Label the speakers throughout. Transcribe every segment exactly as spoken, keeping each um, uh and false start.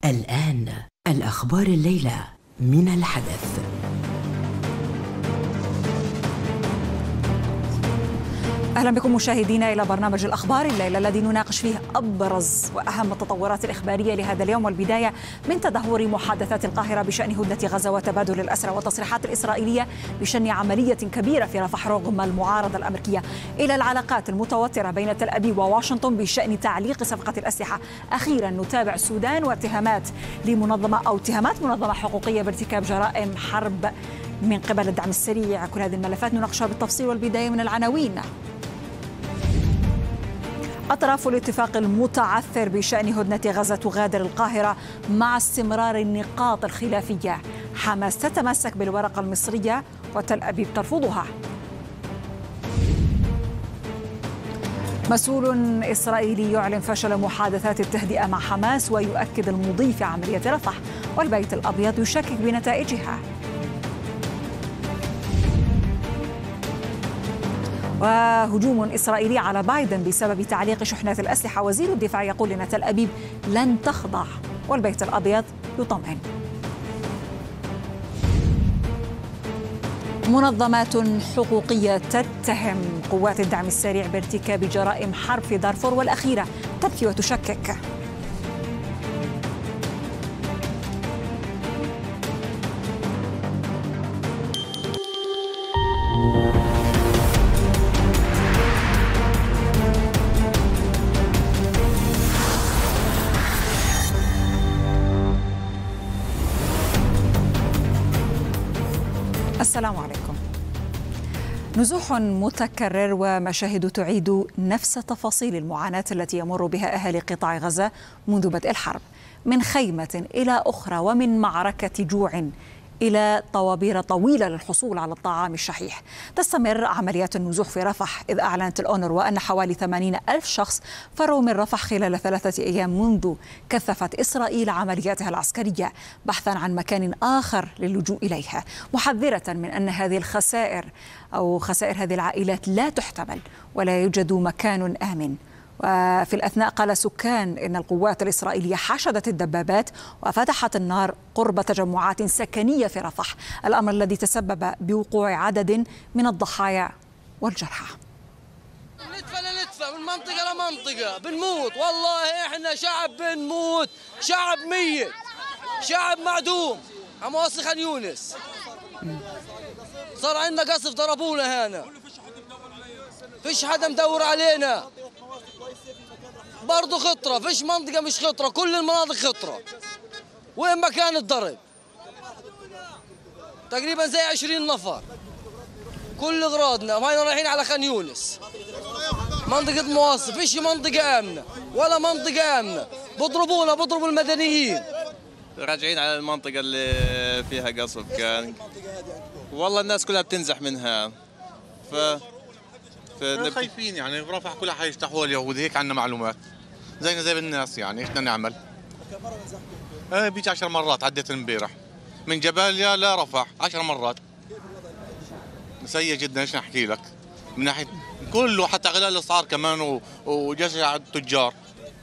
Speaker 1: الآن الأخبار الليلة من الحدث.
Speaker 2: أهلا بكم مشاهدينا إلى برنامج الأخبار الليلة الذي نناقش فيه أبرز وأهم التطورات الإخبارية لهذا اليوم، والبداية من تدهور محادثات القاهرة بشأن هدنة غزة وتبادل الأسرى والتصريحات الإسرائيلية بشأن عملية كبيرة في رفح رغم المعارضة الأمريكية، إلى العلاقات المتوترة بين تل أبيب وواشنطن بشأن تعليق صفقة الأسلحة. أخيرا نتابع السودان واتهامات لمنظمة أو اتهامات منظمة حقوقية بارتكاب جرائم حرب من قبل الدعم السريع. كل هذه الملفات نناقشها بالتفصيل، والبداية من العناوين. أطراف الاتفاق المتعثر بشأن هدنة غزة تغادر القاهرة مع استمرار النقاط الخلافية. حماس تتمسك بالورقة المصرية وتل أبيب ترفضها. مسؤول إسرائيلي يعلن فشل محادثات التهدئة مع حماس ويؤكد المضي في عملية رفح، والبيت الأبيض يشكك بنتائجها. وهجوم إسرائيلي على بايدن بسبب تعليق شحنات الأسلحة. وزير الدفاع يقول إن تل أبيب لن تخضع، والبيت الأبيض يطمئن. منظمات حقوقية تتهم قوات الدعم السريع بارتكاب جرائم حرب في دارفور، والأخيرة تبكي وتشكك. السلام عليكم. نزوح متكرر ومشاهد تعيد نفس تفاصيل المعاناة التي يمر بها أهالي قطاع غزة منذ بدء الحرب، من خيمة إلى أخرى ومن معركة جوع إلى طوابير طويلة للحصول على الطعام الشحيح. تستمر عمليات النزوح في رفح، إذ أعلنت الأونروا أن حوالي ثمانين ألف شخص فروا من رفح خلال ثلاثة أيام منذ كثفت إسرائيل عملياتها العسكرية بحثا عن مكان آخر للجوء إليها، محذرة من أن هذه الخسائر أو خسائر هذه العائلات لا تحتمل ولا يوجد مكان آمن. وفي الأثناء قال سكان إن القوات الإسرائيلية حشدت الدبابات وفتحت النار قرب تجمعات سكنية في رفح، الأمر الذي تسبب بوقوع عدد من الضحايا والجرحى.
Speaker 3: ندفع لندفع من منطقة لمنطقة بنموت، والله إحنا شعب بنموت، شعب ميت، شعب معدوم. عم واصل خان يونس صار عندنا قصف، ضربونا هنا، فيش حدا مدور علينا، برضه خطرة، فيش منطقة مش خطرة، كل المناطق خطرة. وين ما كان الضرب تقريبا زي عشرين نفر، كل اغراضنا وهينا رايحين على خان يونس، منطقة مواصف، فيش منطقة آمنة ولا منطقة آمنة، بضربونا بضربوا المدنيين.
Speaker 4: راجعين على المنطقة اللي فيها قصف كان، والله الناس كلها بتنزح منها، ف
Speaker 5: خايفين يعني برفح كلها حيفتحوها اليهود، هيك عندنا معلومات زينا زي الناس. يعني ايش بدنا نعمل؟ ايه بيجي عشر مرات، عديت امبارح من جباليا لرفح عشر مرات، سيء جدا. ايش نحكي لك من ناحيه كله، حتى غلاء الاسعار كمان وجشع التجار.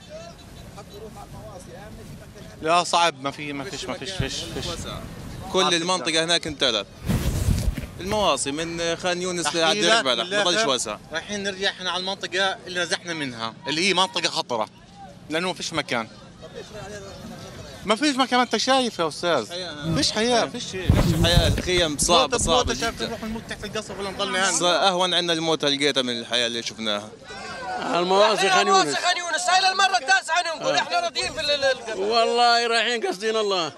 Speaker 5: لا صعب، ما في ما فيش ما فيش فيش, فيش.
Speaker 4: كل المنطقه هناك انتلت، المواصي من خان يونس لحد ربلة ما ضلش واسع.
Speaker 5: رايحين نرجع احنا على المنطقة اللي نزحنا منها، اللي هي منطقة خطرة، لأنه ما فيش مكان. ما فيش مكان، أنت شايف يا أستاذ؟ فيش حياة، فيش شيء،
Speaker 4: فيش حياة. الخيم صعبة صعبة
Speaker 5: جدا. نروح نموت تحت القصف ولا نضلنا هنا؟
Speaker 4: أهون عندنا الموت اللي لقيتها من الحياة اللي شفناها.
Speaker 3: المواصي خان يونس، خان يونس هاي المرة التاسعة ننقل، احنا راضيين في
Speaker 6: والله رايحين قاصدين الله،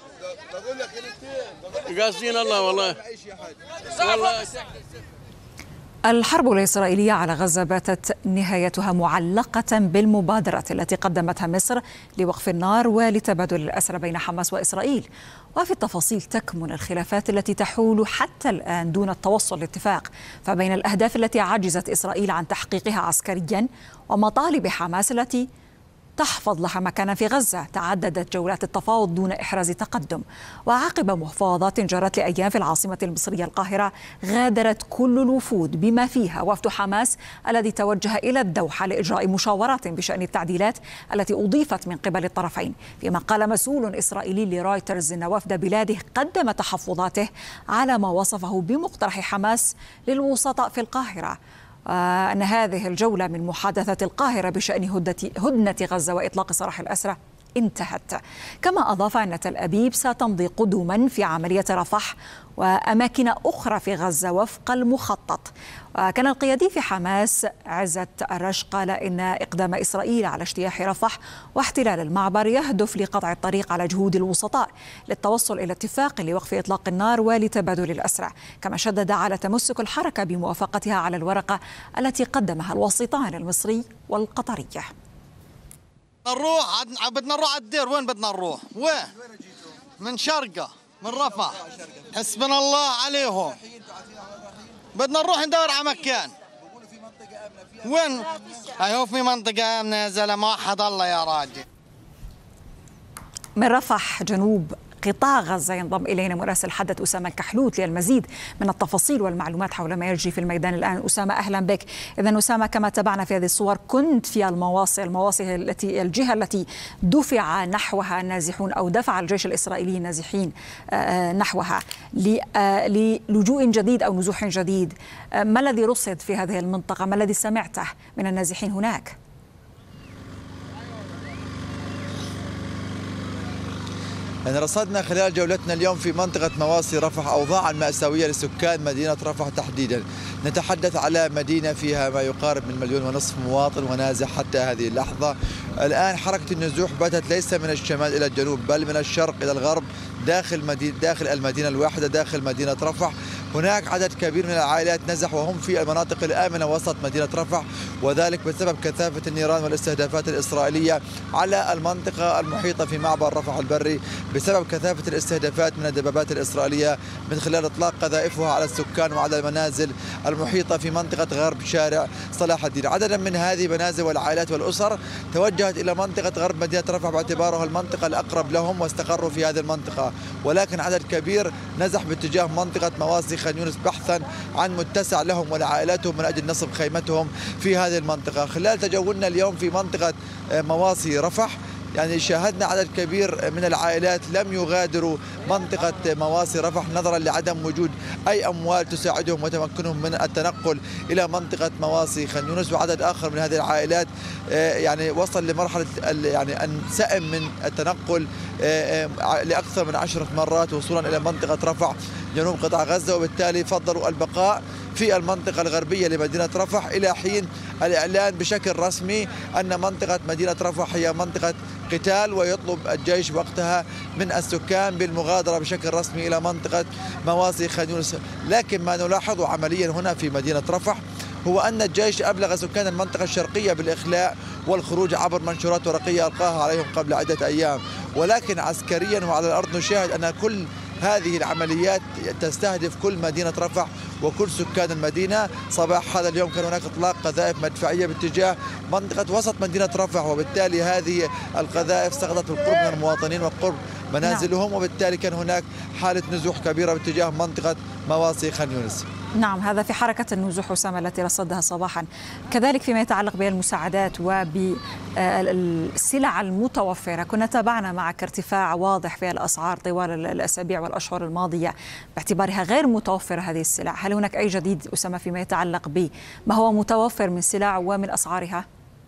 Speaker 6: قاصدين الله والله. والله
Speaker 2: الحرب الإسرائيلية على غزة باتت نهايتها معلقة بالمبادرة التي قدمتها مصر لوقف النار ولتبادل الأسرى بين حماس وإسرائيل. وفي التفاصيل تكمن الخلافات التي تحول حتى الآن دون التوصل لاتفاق، فبين الأهداف التي عجزت إسرائيل عن تحقيقها عسكريا ومطالب حماس التي تحفظ لها مكانا في غزة. تعددت جولات التفاوض دون إحراز تقدم، وعقب مفاوضات جرت لأيام في العاصمة المصرية القاهرة غادرت كل الوفود بما فيها وفد حماس الذي توجه إلى الدوحة لإجراء مشاورات بشأن التعديلات التي أضيفت من قبل الطرفين. فيما قال مسؤول إسرائيلي لرويترز إن وفد بلاده قدم تحفظاته على ما وصفه بمقترح حماس للوسطاء في القاهرة، أن هذه الجولة من محادثة القاهرة بشأن هدنة غزة وإطلاق سراح الأسرى انتهت. كما أضاف أن تل أبيب ستمضي قدما في عملية رفح وأماكن أخرى في غزة وفق المخطط. كان القيادي في حماس عزت الرش قال إن إقدام إسرائيل على اجتياح رفح واحتلال المعبر يهدف لقطع الطريق على جهود الوسطاء للتوصل إلى اتفاق لوقف إطلاق النار ولتبادل الأسرى. كما شدد على تمسك الحركة بموافقتها على الورقة التي قدمها الوسيطان المصري والقطري.
Speaker 7: نروح بدنا نروح على الدير. وين بدنا نروح؟ وين؟ من شرقة، من رفح. حسبنا الله عليهم. بدنا نروح ندور على مكان. وين؟ ايوه في منطقة آمنة يا زلمة، وحد الله يا راجل.
Speaker 2: من رفح جنوب قطاع غزة ينضم إلينا مراسل حدث أسامة كحلوت للمزيد من التفاصيل والمعلومات حول ما يجري في الميدان الآن. أسامة أهلا بك. إذن أسامة، كما تابعنا في هذه الصور كنت في المواصل المواصل التي الجهة التي دفع نحوها النازحون أو دفع الجيش الإسرائيلي النازحين نحوها للجوء جديد أو نزوح جديد. ما الذي رصد في هذه المنطقة؟ ما الذي سمعته من النازحين هناك؟
Speaker 8: يعني رصدنا خلال جولتنا اليوم في منطقة مواصي رفح أوضاعا مأساوية لسكان مدينة رفح تحديدا. نتحدث على مدينة فيها ما يقارب من مليون ونصف مواطن ونازح حتى هذه اللحظة. الآن حركة النزوح بدأت ليس من الشمال إلى الجنوب بل من الشرق إلى الغرب داخل مدينة داخل المدينة الواحدة داخل مدينة رفح. هناك عدد كبير من العائلات نزح وهم في المناطق الآمنة وسط مدينة رفح، وذلك بسبب كثافة النيران والاستهدافات الإسرائيلية على المنطقة المحيطة في معبر رفح البري بسبب كثافة الاستهدافات من الدبابات الإسرائيلية من خلال إطلاق قذائفها على السكان وعلى المنازل المحيطة في منطقة غرب شارع صلاح الدين. عددا من هذه المنازل والعائلات والأسر توجهت إلى منطقة غرب مدينة رفح باعتبارها المنطقة الأقرب لهم واستقروا في هذه المنطقة، ولكن عدد كبير نزح باتجاه منطقة مواصي خان يونس بحثا عن متسع لهم ولعائلاتهم من أجل نصب خيمتهم في هذه المنطقة. خلال تجولنا اليوم في منطقة مواصي رفح يعني شاهدنا عدد كبير من العائلات لم يغادروا منطقة مواصي رفح نظرا لعدم وجود أي أموال تساعدهم وتمكنهم من التنقل إلى منطقة مواصي خان يونس، وعدد آخر من هذه العائلات يعني وصل لمرحلة يعني أن سئم من التنقل لأكثر من عشرة مرات وصولا إلى منطقة رفح جنوب قطاع غزة، وبالتالي فضلوا البقاء في المنطقة الغربية لمدينة رفح إلى حين الإعلان بشكل رسمي أن منطقة مدينة رفح هي منطقة قتال، ويطلب الجيش وقتها من السكان بالمغادرة بشكل رسمي إلى منطقة مواصي خان يونس. لكن ما نلاحظه عمليا هنا في مدينة رفح هو أن الجيش أبلغ سكان المنطقة الشرقية بالإخلاء والخروج عبر منشورات ورقية ألقاها عليهم قبل عدة أيام، ولكن عسكريا وعلى الأرض نشاهد أن كل هذه العمليات تستهدف كل مدينة رفح وكل سكان المدينة. صباح هذا اليوم كان هناك إطلاق قذائف مدفعية باتجاه منطقة وسط مدينة رفح، وبالتالي هذه القذائف سقطت بالقرب من المواطنين وقرب منازلهم، وبالتالي كان هناك حالة نزوح كبيرة باتجاه منطقة مواصي خان يونس.
Speaker 2: نعم، هذا في حركة النزوح أسامة التي رصدها صباحا. كذلك فيما يتعلق بالمساعدات وبالسلع المتوفرة، كنا تابعنا معك ارتفاع واضح في الأسعار طوال الأسابيع والأشهر الماضية باعتبارها غير متوفرة هذه السلع. هل هناك أي جديد أسامة فيما يتعلق بما هو متوفر من سلع ومن أسعارها؟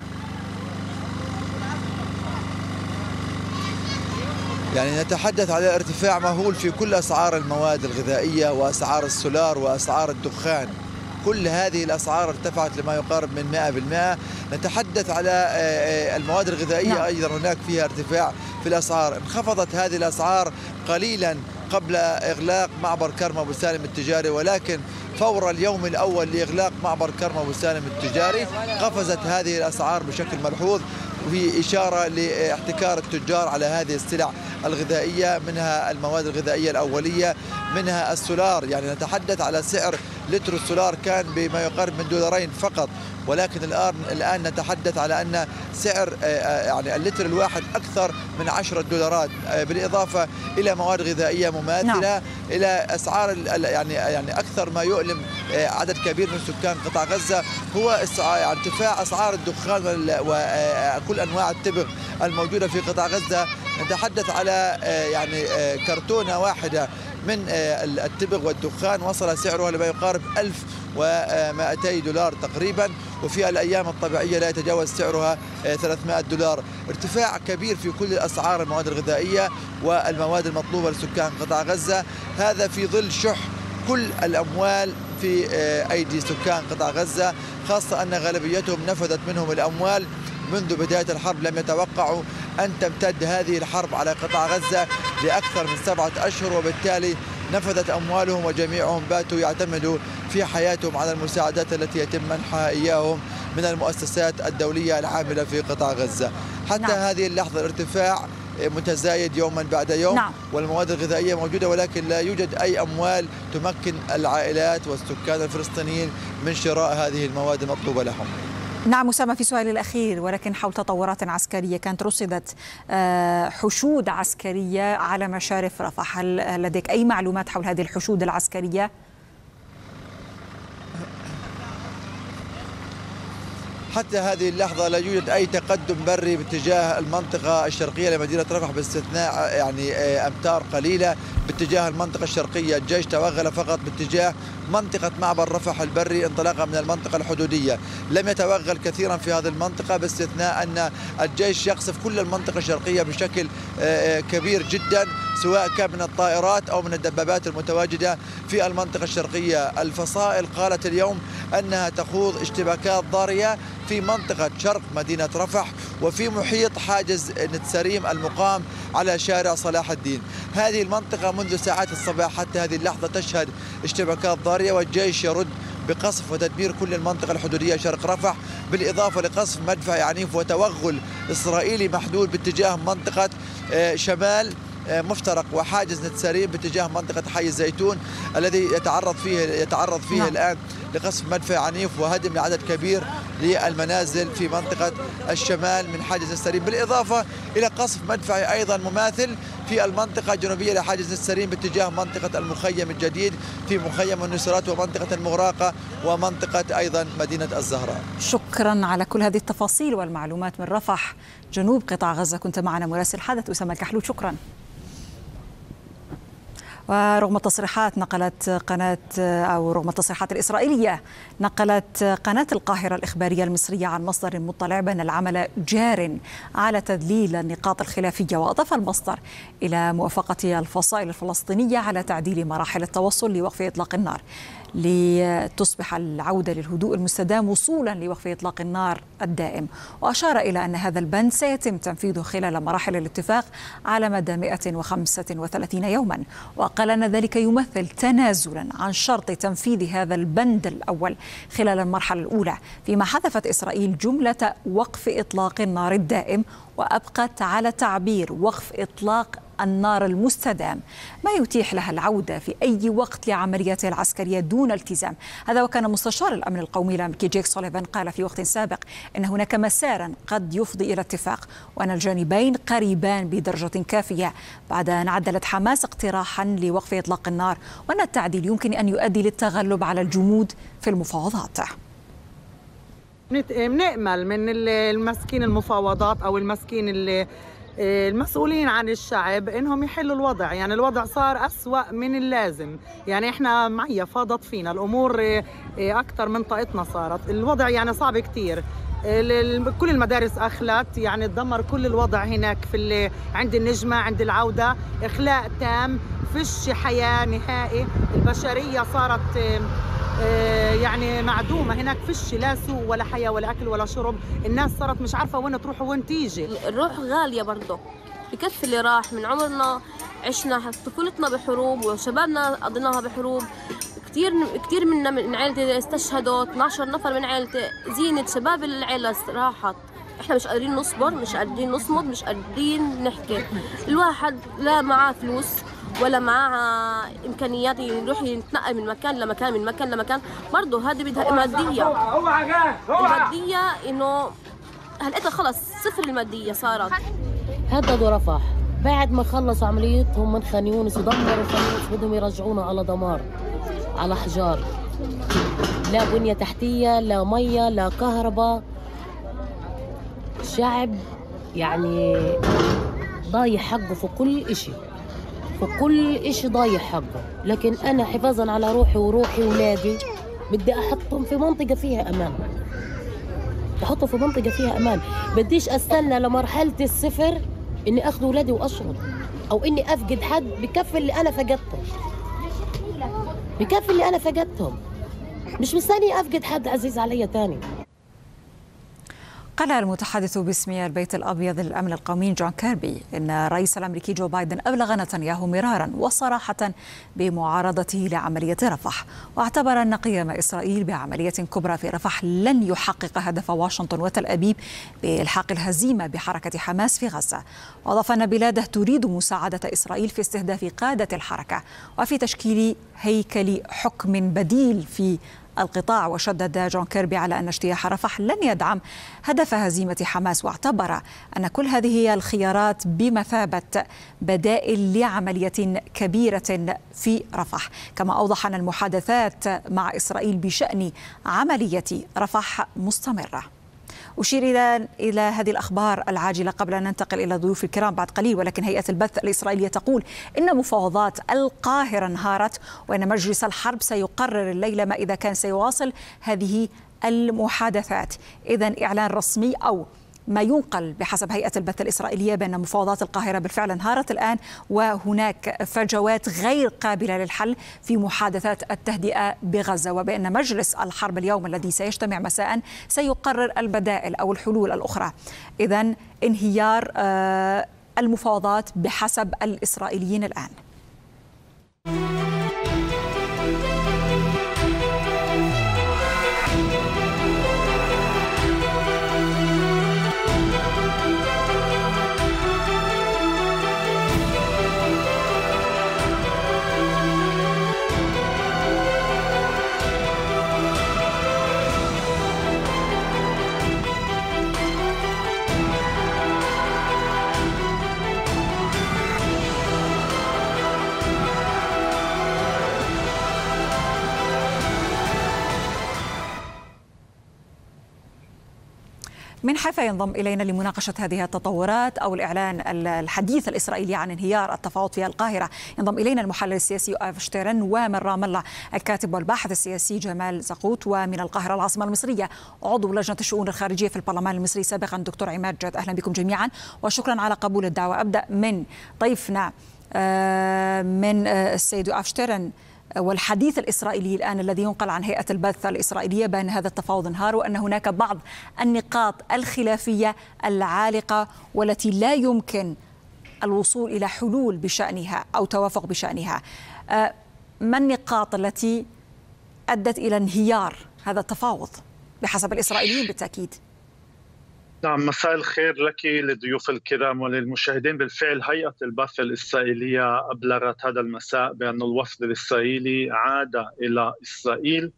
Speaker 8: يعني نتحدث على ارتفاع مهول في كل أسعار المواد الغذائية وأسعار السولار وأسعار الدخان. كل هذه الأسعار ارتفعت لما يقارب من مئة بالمئة. نتحدث على المواد الغذائية أيضا هناك فيها ارتفاع في الأسعار. انخفضت هذه الأسعار قليلا قبل إغلاق معبر كرم أبو سالم التجاري، ولكن فور اليوم الأول لإغلاق معبر كرم أبو سالم التجاري قفزت هذه الأسعار بشكل ملحوظ، في إشارة لاحتكار التجار على هذه السلع الغذائية، منها المواد الغذائية الأولية، منها السولار. يعني نتحدث على سعر لتر السولار كان بما يقارب من دولارين فقط، ولكن الآن الآن نتحدث على أن سعر يعني اللتر الواحد أكثر من عشرة دولارات، بالإضافة إلى مواد غذائية مماثلة. نعم. إلى أسعار يعني يعني أكثر ما يؤلم عدد كبير من سكان قطاع غزة هو ارتفاع أسعار الدخان وكل أنواع التبغ الموجودة في قطاع غزة. نتحدث على يعني كرتونة واحدة من التبغ والدخان وصل سعرها لما يقارب ألف ومئتي دولار تقريبا، وفي الأيام الطبيعية لا يتجاوز سعرها ثلاثمئة دولار. ارتفاع كبير في كل أسعار المواد الغذائية والمواد المطلوبة لسكان قطاع غزة، هذا في ظل شح كل الأموال في أيدي سكان قطاع غزة، خاصة أن غالبيتهم نفذت منهم الأموال منذ بداية الحرب. لم يتوقعوا أن تمتد هذه الحرب على قطاع غزة لأكثر من سبعة أشهر، وبالتالي نفذت أموالهم وجميعهم باتوا يعتمدوا في حياتهم على المساعدات التي يتم منحها إياهم من المؤسسات الدولية العاملة في قطاع غزة. حتى نعم. هذه اللحظة الارتفاع متزايد يوما بعد يوم. نعم. والمواد الغذائية موجودة، ولكن لا يوجد أي أموال تمكن العائلات والسكان الفلسطينيين من شراء هذه المواد المطلوبة لهم.
Speaker 2: نعم أسامة، في سؤالي الأخير ولكن حول تطورات عسكرية، كانت رصدت حشود عسكرية على مشارف رفح، هل لديك أي معلومات حول هذه الحشود العسكرية؟
Speaker 8: حتى هذه اللحظة لا يوجد أي تقدم بري باتجاه المنطقة الشرقية لمدينة رفح باستثناء يعني أمتار قليلة باتجاه المنطقة الشرقية. الجيش توغل فقط باتجاه منطقة معبر رفح البري انطلاقا من المنطقة الحدودية، لم يتوغل كثيرا في هذه المنطقة باستثناء أن الجيش يقصف كل المنطقة الشرقية بشكل كبير جدا، سواء كان من الطائرات أو من الدبابات المتواجدة في المنطقة الشرقية. الفصائل قالت اليوم أنها تخوض اشتباكات ضارية في منطقة شرق مدينة رفح وفي محيط حاجز نتسريم المقام على شارع صلاح الدين. هذه المنطقة منذ ساعات الصباح حتى هذه اللحظة تشهد اشتباكات ضارية، والجيش يرد بقصف وتدمير كل المنطقة الحدودية شرق رفح، بالإضافة لقصف مدفعي عنيف وتوغل إسرائيلي محدود باتجاه منطقة شمال مفترق وحاجز نتسريم باتجاه منطقة حي الزيتون الذي يتعرض فيه يتعرض فيه نعم. الآن لقصف مدفعي عنيف وهدم لعدد كبير للمنازل في منطقة الشمال من حاجز نتسريم، بالإضافة إلى قصف مدفعي أيضا مماثل في المنطقة الجنوبية لحاجز نتسريم باتجاه منطقة المخيم الجديد في مخيم النصرات ومنطقة المغراقة ومنطقة أيضا مدينة الزهراء.
Speaker 2: شكرا على كل هذه التفاصيل والمعلومات من رفح جنوب قطاع غزة، كنت معنا مراسل حدث أسامة الكحلوت، شكرا. ورغم التصريحات نقلت قناة أو رغم التصريحات الإسرائيلية نقلت قناة القاهرة الإخبارية المصرية عن مصدر مطلع بأن العمل جار على تذليل النقاط الخلافية، وأضاف المصدر إلى موافقة الفصائل الفلسطينية على تعديل مراحل التوصل لوقف إطلاق النار لتصبح العودة للهدوء المستدام وصولا لوقف إطلاق النار الدائم، وأشار إلى أن هذا البند سيتم تنفيذه خلال مراحل الاتفاق على مدى مئة وخمسة وثلاثين يوما، وقال أن ذلك يمثل تنازلا عن شرط تنفيذ هذا البند الأول خلال المرحلة الأولى، فيما حذفت إسرائيل جملة وقف إطلاق النار الدائم وأبقت على تعبير وقف إطلاق النار المستدام، ما يتيح لها العودة في أي وقت لعملياتها العسكرية دون التزام. هذا وكان مستشار الأمن القومي الأمريكي جيك سوليفان قال في وقت سابق أن هناك مسارا قد يفضي إلى اتفاق، وأن الجانبين قريبان بدرجة كافية بعد أن عدلت حماس اقتراحا لوقف إطلاق النار، وأن التعديل يمكن أن يؤدي للتغلب على الجمود في المفاوضات.
Speaker 9: بنأمل من المسكين المفاوضات أو المسكين اللي المسؤولين عن الشعب انهم يحلوا الوضع، يعني الوضع صار أسوأ من اللازم، يعني احنا معي فاضت فينا الامور اكثر من طاقتنا، صارت الوضع يعني صعب كثير، كل المدارس اخلت، يعني تدمر كل الوضع هناك في عند النجمة عند العودة، اخلاء تام، فيش حياة نهائي، البشرية صارت يعني معدومة هناك، فيش لا سوق ولا حياة ولا أكل ولا شرب، الناس صارت مش عارفة وين تروح وين تيجي.
Speaker 10: الروح غالية برضه، بكفي اللي راح من عمرنا، عشنا طفولتنا بحروب وشبابنا قضيناها بحروب، كثير كثير منا من عائلتي استشهدوا، اثنعش نفر من عائلتي، زينة شباب العائلة راحت، احنا مش قادرين نصبر، مش قادرين نصمد، مش قادرين نحكي. الواحد لا معاه فلوس ولا معاه امكانيات يروح يتنقل من مكان لمكان من مكان لمكان. برضه هذه بدها ماديه. الماديه انه هلقيتها خلص صفر، الماديه صارت.
Speaker 11: هددوا رفح بعد ما خلصوا عمليتهم من خان يونس ودمروا خان يونس، بدهم يرجعونا على دمار، على حجار. لا بنيه تحتيه، لا ميه، لا كهرباء. الشعب يعني ضايع حقه في كل إشي، في كل إشي ضايع حقه. لكن أنا حفاظاً على روحي وروحي ولادي بدي أحطهم في منطقة فيها أمان، أحطهم في منطقة فيها أمان. بديش أستنى لمرحلة الصفر إني أخذ ولادي وأشرد، أو إني أفقد حد بكفي اللي أنا فقدته، بكفي اللي أنا فقدتهم. مش مستني أفقد حد عزيز علي تاني.
Speaker 2: قال المتحدث باسم البيت الأبيض للأمن القومي جون كيربي إن الرئيس الأمريكي جو بايدن أبلغ نتنياهو مرارا وصراحة بمعارضته لعملية رفح، واعتبر أن قيام إسرائيل بعملية كبرى في رفح لن يحقق هدف واشنطن وتل أبيب بإلحاق الهزيمة بحركة حماس في غزة. وأضاف أن بلاده تريد مساعدة إسرائيل في استهداف قادة الحركة وفي تشكيل هيكل حكم بديل في القطاع. وشدد جون كيربي على أن اجتياح رفح لن يدعم هدف هزيمة حماس، واعتبر أن كل هذه هي الخيارات بمثابة بدائل لعملية كبيرة في رفح. كما أوضح أن المحادثات مع إسرائيل بشأن عملية رفح مستمرة. أشير إلى إلى هذه الأخبار العاجلة قبل أن ننتقل إلى ضيوف الكرام بعد قليل، ولكن هيئة البث الإسرائيلية تقول إن مفاوضات القاهرة انهارت، وأن مجلس الحرب سيقرر الليلة ما إذا كان سيواصل هذه المحادثات. إذن إعلان رسمي أو ما ينقل بحسب هيئة البث الإسرائيلية بأن مفاوضات القاهرة بالفعل انهارت الآن، وهناك فجوات غير قابلة للحل في محادثات التهدئة بغزة، وبأن مجلس الحرب اليوم الذي سيجتمع مساء سيقرر البدائل أو الحلول الأخرى. إذن انهيار المفاوضات بحسب الإسرائيليين الآن. من حيفا ينضم إلينا لمناقشة هذه التطورات أو الإعلان الحديث الإسرائيلي عن انهيار التفاوض في القاهرة ينضم إلينا المحلل السياسي يؤاف شتيرن، ومن رام الله الكاتب والباحث السياسي جمال زقوت، ومن القاهرة العاصمة المصرية عضو لجنة الشؤون الخارجية في البرلمان المصري سابقا دكتور عماد جاد. أهلا بكم جميعا وشكرا على قبول الدعوة. أبدأ من ضيفنا من السيد يؤاف شتيرن، والحديث الإسرائيلي الآن الذي ينقل عن هيئة البث الإسرائيلية بأن هذا التفاوض انهار، وأن هناك بعض النقاط الخلافية العالقة والتي لا يمكن الوصول إلى حلول بشأنها أو توافق بشأنها. ما النقاط التي أدت إلى انهيار هذا التفاوض بحسب الإسرائيليين بالتأكيد؟
Speaker 12: نعم، مساء الخير لك للضيوف الكرام وللمشاهدين. بالفعل هيئة البث الإسرائيلية أبلغت هذا المساء بأن الوفد الإسرائيلي عاد إلى إسرائيل،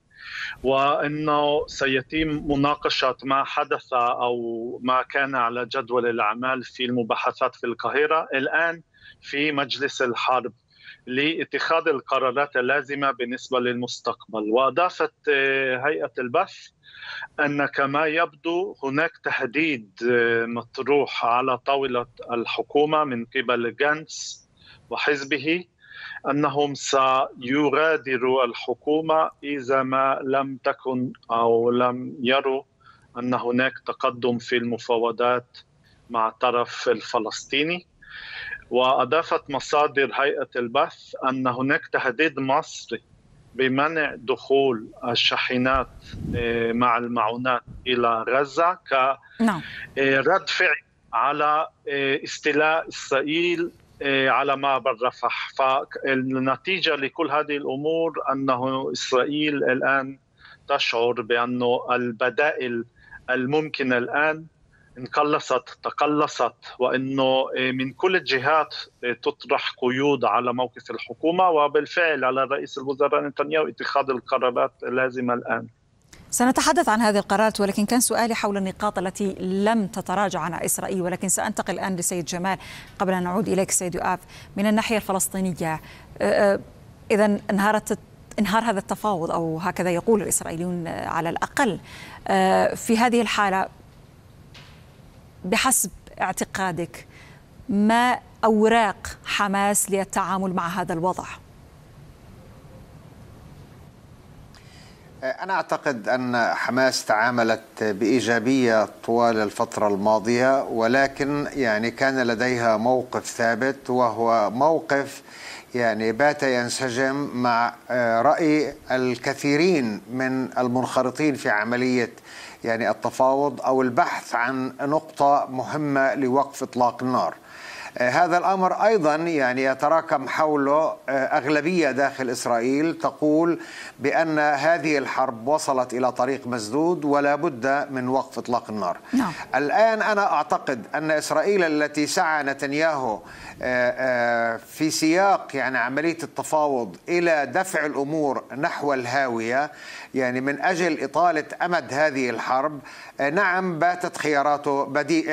Speaker 12: وأنه سيتم مناقشة ما حدث أو ما كان على جدول الأعمال في المباحثات في القاهرة الآن في مجلس الحرب لاتخاذ القرارات اللازمة بالنسبة للمستقبل. وأضافت هيئة البث أن كما يبدو هناك تهديد مطروح على طاولة الحكومة من قبل غانتس وحزبه أنهم سيغادروا الحكومة إذا ما لم تكن أو لم يروا أن هناك تقدم في المفاوضات مع الطرف الفلسطيني. وأضافت مصادر هيئة البث أن هناك تهديد مصري بمنع دخول الشاحنات مع المعونات إلى غزة كرد فعل على استيلاء إسرائيل على معبر رفح. فالنتيجة لكل هذه الأمور أنه إسرائيل الآن تشعر بأن البدائل الممكنة الآن انقلصت تقلصت، وأنه من كل الجهات تطرح قيود على موقف الحكومة، وبالفعل على رئيس الوزراء نتنياهو اتخاذ القرارات اللازمة الآن.
Speaker 2: سنتحدث عن هذه القرارات، ولكن كان سؤالي حول النقاط التي لم تتراجع عنها إسرائيل. ولكن سأنتقل الآن لسيد جمال قبل أن نعود إليك سيد يؤاف. من الناحية الفلسطينية، إذا انهارت انهار هذا التفاوض، أو هكذا يقول الإسرائيليون على الأقل. في هذه الحالة بحسب اعتقادك ما أوراق حماس للتعامل مع هذا الوضع؟
Speaker 13: أنا أعتقد أن حماس تعاملت بإيجابية طوال الفترة الماضية، ولكن يعني كان لديها موقف ثابت، وهو موقف يعني بات ينسجم مع رأي الكثيرين من المنخرطين في عملية يعني التفاوض أو البحث عن نقطة مهمة لوقف إطلاق النار. هذا الأمر أيضا يعني يتراكم حوله أغلبية داخل إسرائيل تقول بأن هذه الحرب وصلت إلى طريق مسدود ولا بد من وقف إطلاق النار. نعم. الآن أنا أعتقد أن إسرائيل التي سعى نتنياهو في سياق يعني عملية التفاوض إلى دفع الأمور نحو الهاوية، يعني من أجل إطالة أمد هذه الحرب، نعم باتت خياراته بدي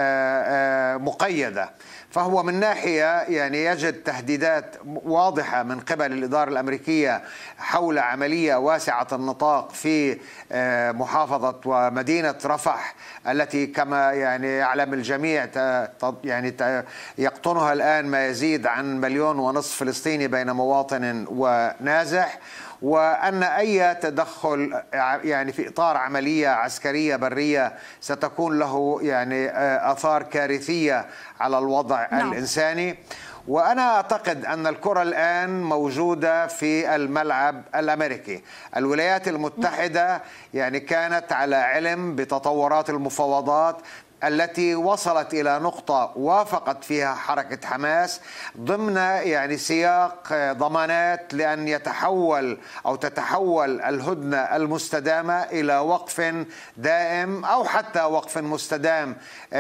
Speaker 13: مقيدة. فهو من ناحية يعني يجد تهديدات واضحة من قبل الإدارة الأمريكية حول عملية واسعة النطاق في محافظة ومدينة رفح التي كما يعني يعلم الجميع يعني يقطنها الآن ما يزيد عن مليون ونصف فلسطيني بين مواطن ونازح، وأن أي تدخل يعني في إطار عملية عسكرية برية ستكون له يعني آثار كارثية على الوضع نعم. الإنساني. وأنا أعتقد أن الكرة الآن موجودة في الملعب الأمريكي. الولايات المتحدة يعني كانت على علم بتطورات المفاوضات التي وصلت إلى نقطة وافقت فيها حركة حماس ضمن يعني سياق ضمانات لأن يتحول أو تتحول الهدنة المستدامة إلى وقف دائم أو حتى وقف مستدام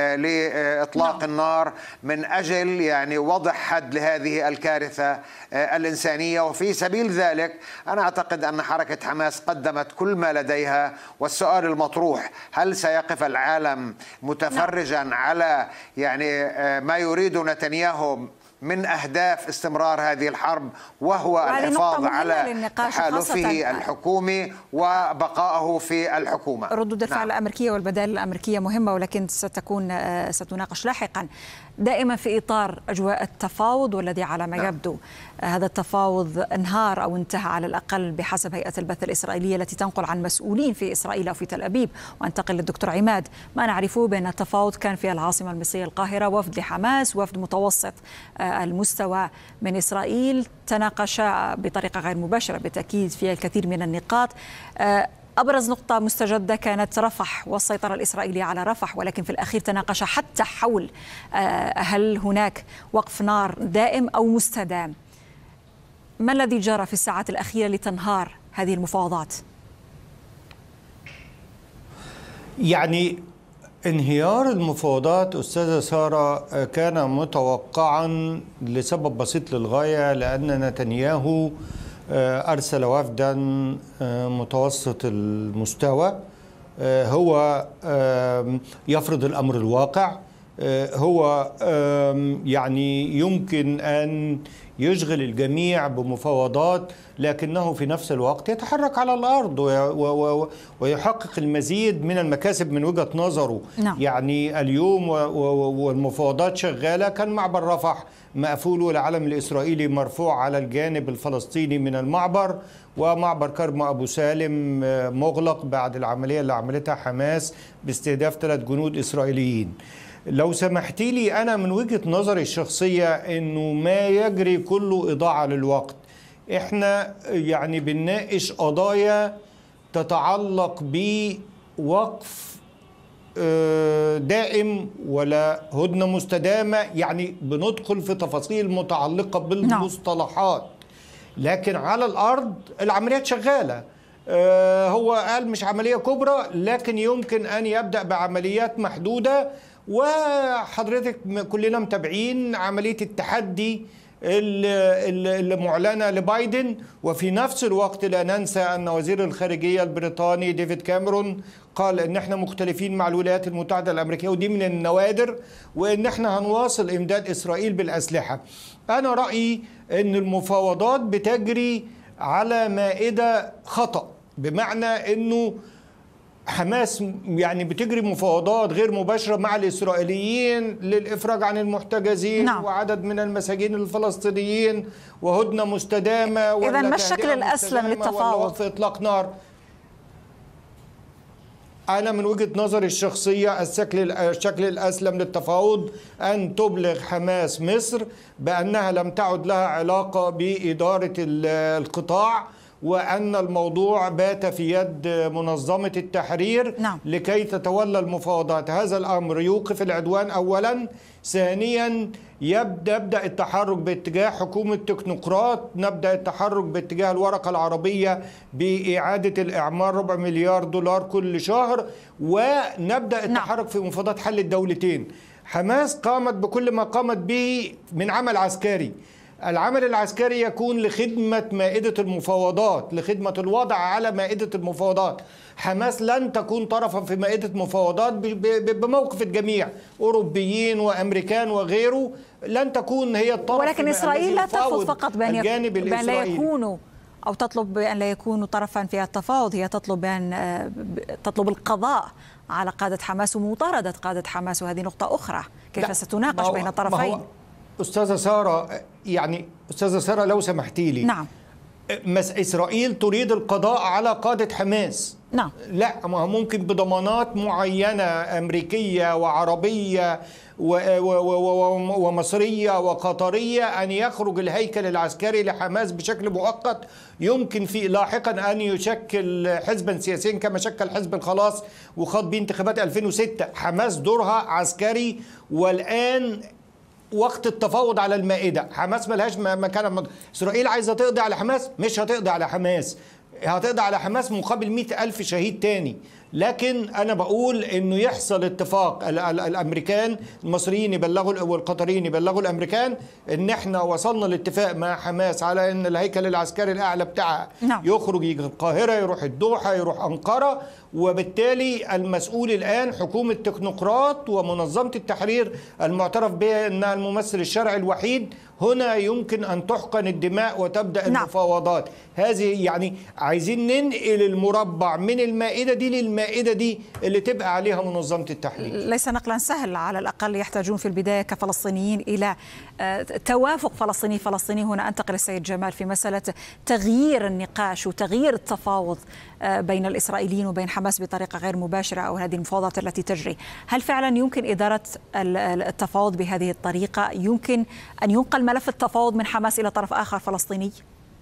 Speaker 13: لإطلاق النار من أجل يعني وضع حد لهذه الكارثة الإنسانية. وفي سبيل ذلك أنا أعتقد أن حركة حماس قدمت كل ما لديها، والسؤال المطروح هل سيقف العالم متفرجا على يعني ما يريد نتنياهو من أهداف استمرار هذه الحرب، وهو الحفاظ على تحالفه الحكومي وبقائه في الحكومة.
Speaker 2: ردود الفعل نعم. الأمريكية والبدائل الأمريكية مهمة، ولكن ستكون ستناقش لاحقا دائما في إطار أجواء التفاوض، والذي على ما نعم. يبدو هذا التفاوض انهار أو انتهى على الأقل بحسب هيئة البث الإسرائيلية التي تنقل عن مسؤولين في إسرائيل أو في تل أبيب. وانتقل للدكتور عماد. ما نعرفه بأن التفاوض كان في العاصمة المصرية القاهرة، وفد لحماس وفد متوسط المستوى من إسرائيل تناقش بطريقة غير مباشرة بالتأكيد في الكثير من النقاط. أبرز نقطة مستجدة كانت رفح والسيطرة الإسرائيلية على رفح، ولكن في الأخير تناقش حتى حول هل هناك وقف نار دائم أو مستدام. ما الذي جرى في الساعات الأخيرة لتنهار هذه المفاوضات؟
Speaker 14: يعني انهيار المفاوضات أستاذة سارة كان متوقعا لسبب بسيط للغاية، لأن نتنياهو أرسل وفدا متوسط المستوى هو يفرض الأمر الواقع، هو يعني يمكن أن يشغل الجميع بمفاوضات، لكنه في نفس الوقت يتحرك على الأرض ويحقق المزيد من المكاسب من وجهة نظره. نعم. يعني اليوم والمفاوضات شغالة، كان معبر رفح مقفول والعلم الإسرائيلي مرفوع على الجانب الفلسطيني من المعبر، ومعبر كرم أبو سالم مغلق بعد العملية اللي عملتها حماس باستهداف ثلاث جنود إسرائيليين. لو سمحتي لي أنا من وجهة نظري الشخصية أنه ما يجري كله إضاعة للوقت. إحنا يعني بنناقش قضايا تتعلق بوقف دائم ولا هدنة مستدامة، يعني بندخل في تفاصيل متعلقة بالمصطلحات، لكن على الأرض العمليات شغالة. هو قال مش عملية كبرى، لكن يمكن أن يبدأ بعمليات محدودة. وحضرتك كلنا متابعين عملية التحدي اللي معلنة لبايدن، وفي نفس الوقت لا ننسى أن وزير الخارجية البريطاني ديفيد كاميرون قال إن احنا مختلفين مع الولايات المتحدة الأمريكية، ودي من النوادر، وإن احنا هنواصل إمداد إسرائيل بالأسلحة. أنا رأيي أن المفاوضات بتجري على مائدة خطأ، بمعنى أنه حماس يعني بتجري مفاوضات غير مباشرة مع الإسرائيليين للإفراج عن المحتجزين، نعم. وعدد من المساجين الفلسطينيين وهدنة مستدامة.
Speaker 2: إذا ما الشكل الأسلم للتفاوض؟
Speaker 14: وقف إطلاق نار. أنا من وجهة نظري الشخصية الشكل الشكل الأسلم للتفاوض أن تبلغ حماس مصر بأنها لم تعد لها علاقة بإدارة القطاع، وأن الموضوع بات في يد منظمة التحرير، نعم. لكي تتولى المفاوضات. هذا الأمر يوقف العدوان أولا. ثانيا يبدأ, يبدأ التحرك باتجاه حكومة تكنوقراط، نبدأ التحرك باتجاه الورقة العربية بإعادة الإعمار ربع مليار دولار كل شهر، ونبدأ التحرك نعم. في مفاوضات حل الدولتين. حماس قامت بكل ما قامت به من عمل عسكري. العمل العسكري يكون لخدمة مائدة المفاوضات، لخدمة الوضع على مائدة المفاوضات. حماس لن تكون طرفا في مائدة مفاوضات بموقف الجميع، أوروبيين وأمريكان وغيره، لن تكون هي الطرف.
Speaker 2: ولكن إسرائيل لا ترفض فقط بأن, بأن لا يكونوا أو تطلب بأن لا يكونوا طرفا في التفاوض، هي تطلب بأن تطلب القضاء على قادة حماس ومطاردة قادة حماس، وهذه نقطة أخرى كيف ستناقش بين الطرفين.
Speaker 14: أستاذة سارة، يعني أستاذة سارة لو سمحتي لي،
Speaker 2: نعم.
Speaker 14: مس إسرائيل تريد القضاء على قادة حماس،
Speaker 2: نعم.
Speaker 14: لا، ما ممكن بضمانات معينة أمريكية وعربية ومصرية وقطرية أن يخرج الهيكل العسكري لحماس بشكل مؤقت، يمكن في لاحقا أن يشكل حزبا سياسيا كما شكل حزب الخلاص وخاض به انتخابات ألفين وستة. حماس دورها عسكري، والآن وقت التفاوض على المائدة. حماس ملهاش مكان. إسرائيل عايزة تقضي على حماس، مش هتقضي على حماس، هتقضي على حماس مقابل مئة ألف شهيد تاني. لكن أنا بقول إنه يحصل اتفاق، الأمريكان المصريين يبلغوا والقطريين يبلغوا الأمريكان إن إحنا وصلنا لاتفاق مع حماس على إن الهيكل العسكري الأعلى بتاعها نعم. يخرج يجي القاهرة، يروح الدوحة، يروح أنقرة، وبالتالي المسؤول الآن حكومة تكنوقراط ومنظمة التحرير المعترف بها أنها الممثل الشرعي الوحيد. هنا يمكن أن تحقن الدماء وتبدأ نعم. المفاوضات. هذه يعني عايزين ننقل المربع من المائدة دي للمائدة دي اللي تبقى عليها منظمة التحرير.
Speaker 2: ليس نقلا سهل، على الأقل يحتاجون في البداية كفلسطينيين إلى توافق فلسطيني فلسطيني. هنا أنتقل السيد جمال في مسألة تغيير النقاش وتغيير التفاوض بين الإسرائيليين وبين حماس بطريقة غير مباشرة، أو هذه المفاوضات التي تجري. هل فعلا يمكن إدارة التفاوض بهذه الطريقة؟ يمكن أن ينقل ملف التفاوض من حماس إلى طرف آخر فلسطيني؟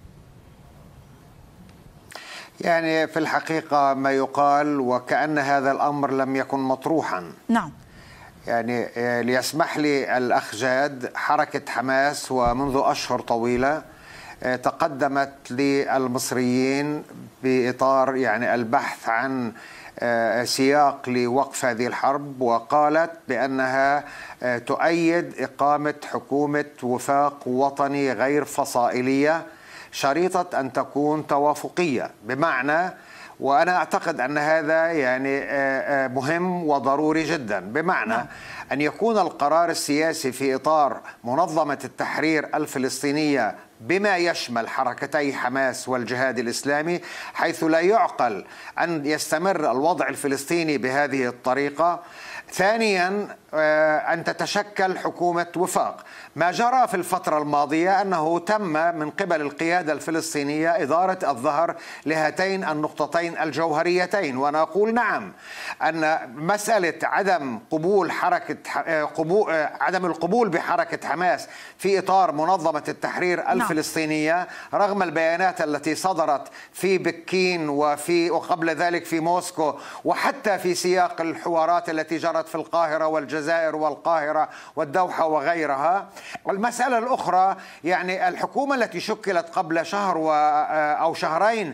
Speaker 13: يعني في الحقيقة ما يقال وكأن هذا الأمر لم يكن مطروحا.
Speaker 2: نعم.
Speaker 13: يعني ليسمح لي الأخ جاد، حركة حماس ومنذ أشهر طويلة تقدمت للمصريين بإطار يعني البحث عن سياق لوقف هذه الحرب، وقالت بأنها تؤيد إقامة حكومة وفاق وطني غير فصائلية شريطة أن تكون توافقية، بمعنى، وأنا أعتقد أن هذا يعني مهم وضروري جدا، بمعنى نعم. أن يكون القرار السياسي في إطار منظمة التحرير الفلسطينية بما يشمل حركتي حماس والجهاد الإسلامي، حيث لا يعقل أن يستمر الوضع الفلسطيني بهذه الطريقة. ثانيا أن تتشكل حكومة وفاق. ما جرى في الفترة الماضية أنه تم من قبل القيادة الفلسطينية إدارة الظهر لهاتين النقطتين الجوهريتين، وأنا أقول نعم أن مسألة عدم قبول حركة قبول عدم القبول بحركة حماس في إطار منظمة التحرير الفلسطينية رغم البيانات التي صدرت في بكين وفي وقبل ذلك في موسكو، وحتى في سياق الحوارات التي جرت صارت في القاهرة والجزائر والقاهرة والدوحة وغيرها. المسألة الأخرى يعني الحكومة التي شكلت قبل شهر و أو شهرين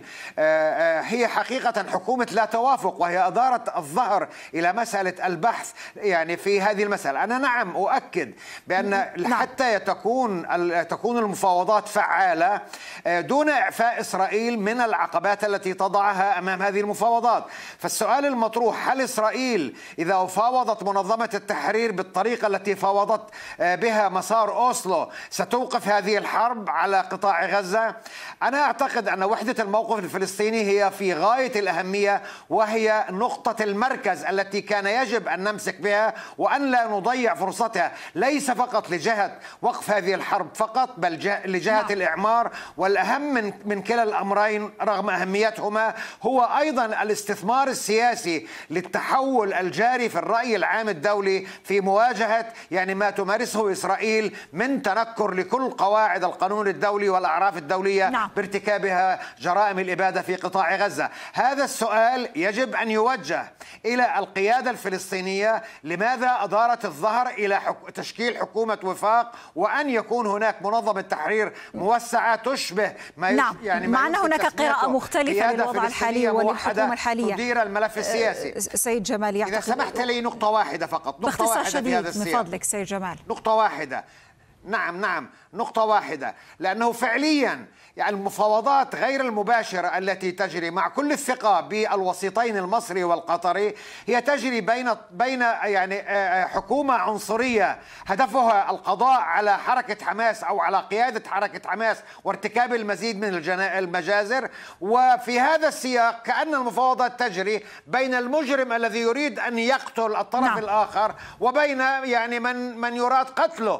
Speaker 13: هي حقيقة حكومة لا توافق، وهي أدارت الظهر إلى مسألة البحث يعني في هذه المسألة. أنا نعم أؤكد بأن حتى تكون تكون المفاوضات فعالة دون إعفاء إسرائيل من العقبات التي تضعها أمام هذه المفاوضات. فالسؤال المطروح، هل إسرائيل إذا فاوضت منظمة التحرير بالطريقة التي فاوضت بها مسار أوسلو ستوقف هذه الحرب على قطاع غزة؟ أنا أعتقد أن وحدة الموقف الفلسطيني هي في غاية الأهمية، وهي نقطة المركز التي كان يجب أن نمسك بها وأن لا نضيع فرصتها، ليس فقط لجهة وقف هذه الحرب فقط، بل لجهة نعم. الإعمار. والأهم من, من كلا الأمرين رغم أهميتهما هو أيضا الاستثمار السياسي للتحول الجاري في الرأي العام الدولي في مواجهة يعني ما تمارسه إسرائيل من تنكر لكل قواعد القانون الدولي والأعراف الدولية نعم. بارتكابها جرائم الإبادة في قطاع غزة. هذا السؤال يجب أن يوجه إلى القيادة الفلسطينية، لماذا أدارت الظهر إلى حك... تشكيل حكومة وفاق وأن يكون هناك منظمة تحرير موسعة تشبه ما
Speaker 2: نعم.
Speaker 13: يعني
Speaker 2: مع أن هناك قراءة مختلفة للوضع الحالي وللحكومة الحالية
Speaker 13: تدير الملف السياسي.
Speaker 2: سيد جمال
Speaker 13: إذا سمحت لي نقطة واحدة فقط، نقطة واحدة في هذا السياق
Speaker 2: من فضلك سيد جمال.
Speaker 13: نقطة واحدة نعم نعم نقطة واحدة، لأنه فعليا يعني المفاوضات غير المباشرة التي تجري مع كل الثقة بالوسيطين المصري والقطري هي تجري بين بين يعني حكومة عنصرية هدفها القضاء على حركة حماس أو على قيادة حركة حماس وارتكاب المزيد من المجازر، وفي هذا السياق كأن المفاوضات تجري بين المجرم الذي يريد أن يقتل الطرف نعم. الآخر وبين يعني من من يراد قتله.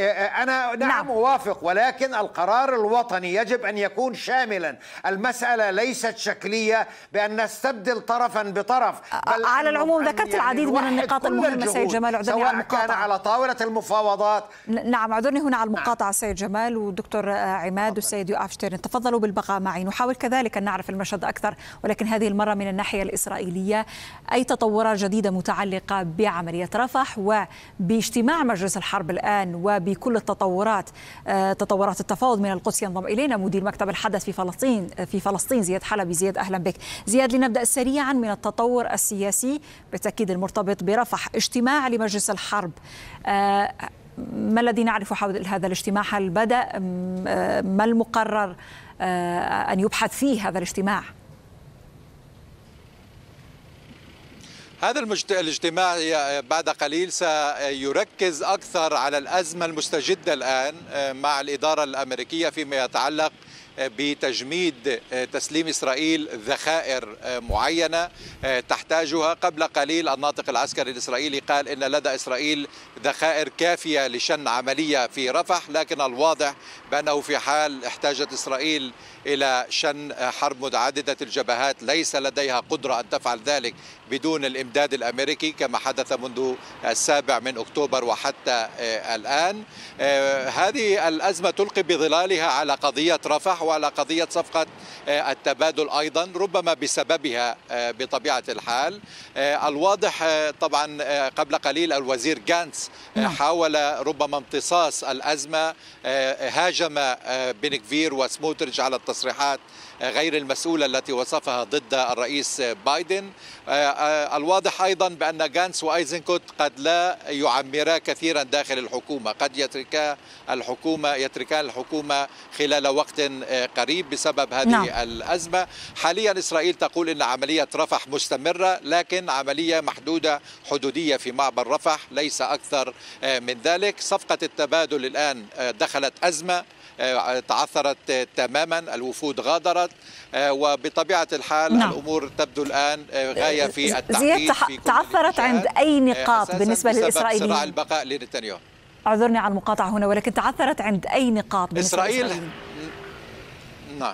Speaker 13: أنا نعم, نعم. أوافق، ولكن القرار الوطني يجب أن يكون شاملا. المسألة ليست شكلية بأن نستبدل طرفا بطرف،
Speaker 2: بل على العموم ذكرت يعني العديد من النقاط المهمة سيد جمال،
Speaker 13: اعذرني على المقاطعة، كان على طاولة المفاوضات.
Speaker 2: نعم اعذرني هنا على المقاطعة نعم. سيد جمال والدكتور عماد والسيد يوآف شتيرن، تفضلوا بالبقاء معي. نحاول كذلك أن نعرف المشهد أكثر، ولكن هذه المرة من الناحية الإسرائيلية. أي تطورات جديدة متعلقة بعملية رفح وباجتماع مجلس الحرب الآن وبكل التطورات تطورات التفاوض من القدس؟ ينضم إلينا مدير مكتب الحدث في فلسطين في فلسطين زياد حلبي. زياد أهلا بك. زياد، لنبدأ سريعا من التطور السياسي بالتأكيد المرتبط برفح، اجتماع لمجلس الحرب، ما الذي نعرفه حول هذا الاجتماع؟ هل بدأ؟ ما المقرر أن يبحث فيه هذا الاجتماع؟
Speaker 15: هذا الاجتماع بعد قليل سيركز أكثر على الأزمة المستجدة الآن مع الإدارة الأمريكية فيما يتعلق بتجميد تسليم إسرائيل ذخائر معينة تحتاجها. قبل قليل الناطق العسكري الإسرائيلي قال إن لدى إسرائيل ذخائر كافية لشن عملية في رفح، لكن الواضح بأنه في حال احتاجت إسرائيل إلى شن حرب متعددة الجبهات ليس لديها قدرة أن تفعل ذلك بدون الإمداد الأمريكي كما حدث منذ السابع من أكتوبر وحتى الآن. هذه الأزمة تلقي بظلالها على قضية رفح وعلى قضية صفقة التبادل أيضا، ربما بسببها بطبيعة الحال. الواضح طبعا قبل قليل الوزير جانتس حاول ربما امتصاص الأزمة، هاجم بن كفير وسموتريتش على التصريحات غير المسؤولة التي وصفها ضد الرئيس بايدن. الواضح أيضا بأن جانتس وأيزنكوت قد لا يعمرا كثيرا داخل الحكومة، قد يتركا الحكومة يتركان الحكومة خلال وقت قريب بسبب هذه نعم. الأزمة. حاليا إسرائيل تقول إن عملية رفح مستمرة، لكن عملية محدودة حدودية في معبر رفح ليس أكثر من ذلك. صفقة التبادل الآن دخلت أزمة تعثرت تماما، الوفود غادرت، وبطبيعة الحال نعم. الأمور تبدو الآن غاية في التعقيد.
Speaker 2: تعثرت عند أي نقاط بالنسبة للإسرائيليين؟
Speaker 15: صراع البقاء لنتنياهو.
Speaker 2: أعذرني على المقاطعة هنا، ولكن تعثرت عند أي نقاط بالنسبة لإسرائيل؟
Speaker 15: نعم.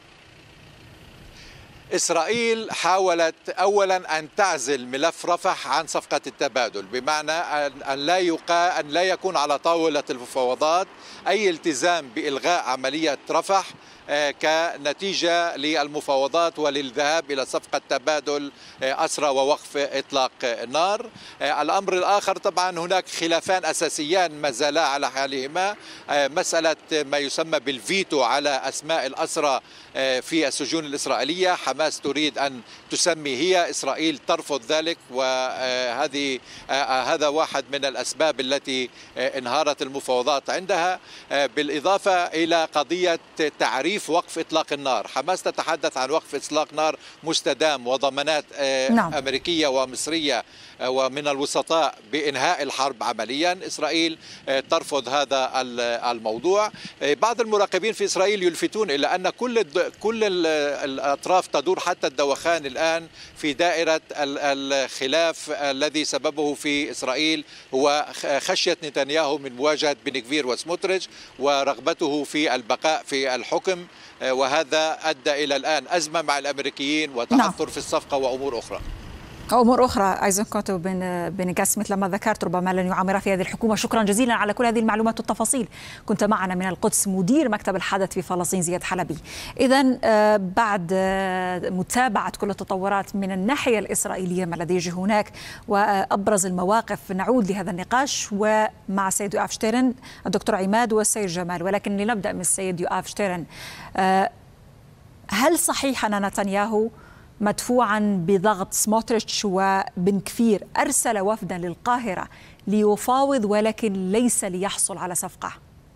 Speaker 15: إسرائيل حاولت أولا أن تعزل ملف رفح عن صفقة التبادل، بمعنى أن لا يقا أن لا يكون على طاولة المفاوضات أي التزام بإلغاء عملية رفح كنتيجة للمفاوضات وللذهاب إلى صفقة تبادل أسرى ووقف إطلاق النار. الأمر الآخر طبعا هناك خلافان أساسيان ما زالا على حالهما، مسألة ما يسمى بالفيتو على أسماء الأسرى في السجون الإسرائيلية. حماس تريد أن تسمي هي، إسرائيل ترفض ذلك، وهذه هذا واحد من الأسباب التي انهارت المفاوضات عندها، بالإضافة إلى قضية تعريف وقف إطلاق النار. حماس تتحدث عن وقف إطلاق نار مستدام وضمانات نعم. أمريكية ومصرية ومن الوسطاء بإنهاء الحرب عمليا. إسرائيل ترفض هذا الموضوع. بعض المراقبين في إسرائيل يلفتون إلى أن كل كل الأطراف تدور حتى الدوخان الآن في دائرة الخلاف الذي سببه في إسرائيل هو خشية نتنياهو من مواجهة بن غفير وسموتريتش ورغبته في البقاء في الحكم، وهذا أدى إلى الآن أزمة مع الأمريكيين وتعثر نعم. في الصفقة وأمور أخرى.
Speaker 2: أمور أخرى أيزنكوت بن بن جاس مثل ما ذكرت ربما لن يعمر في هذه الحكومة. شكرا جزيلا على كل هذه المعلومات والتفاصيل. كنت معنا من القدس مدير مكتب الحدث في فلسطين زياد حلبي. إذن بعد متابعة كل التطورات من الناحية الإسرائيلية ما الذي يجري هناك وأبرز المواقف، نعود لهذا النقاش ومع السيد يؤاف شتيرن الدكتور عماد والسيد جمال، ولكن لنبدأ من السيد يؤاف شتيرن. هل صحيح أن نتنياهو مدفوعا بضغط سموتريتش وبن غفير أرسل وفدا للقاهرة ليفاوض ولكن ليس ليحصل على صفقة؟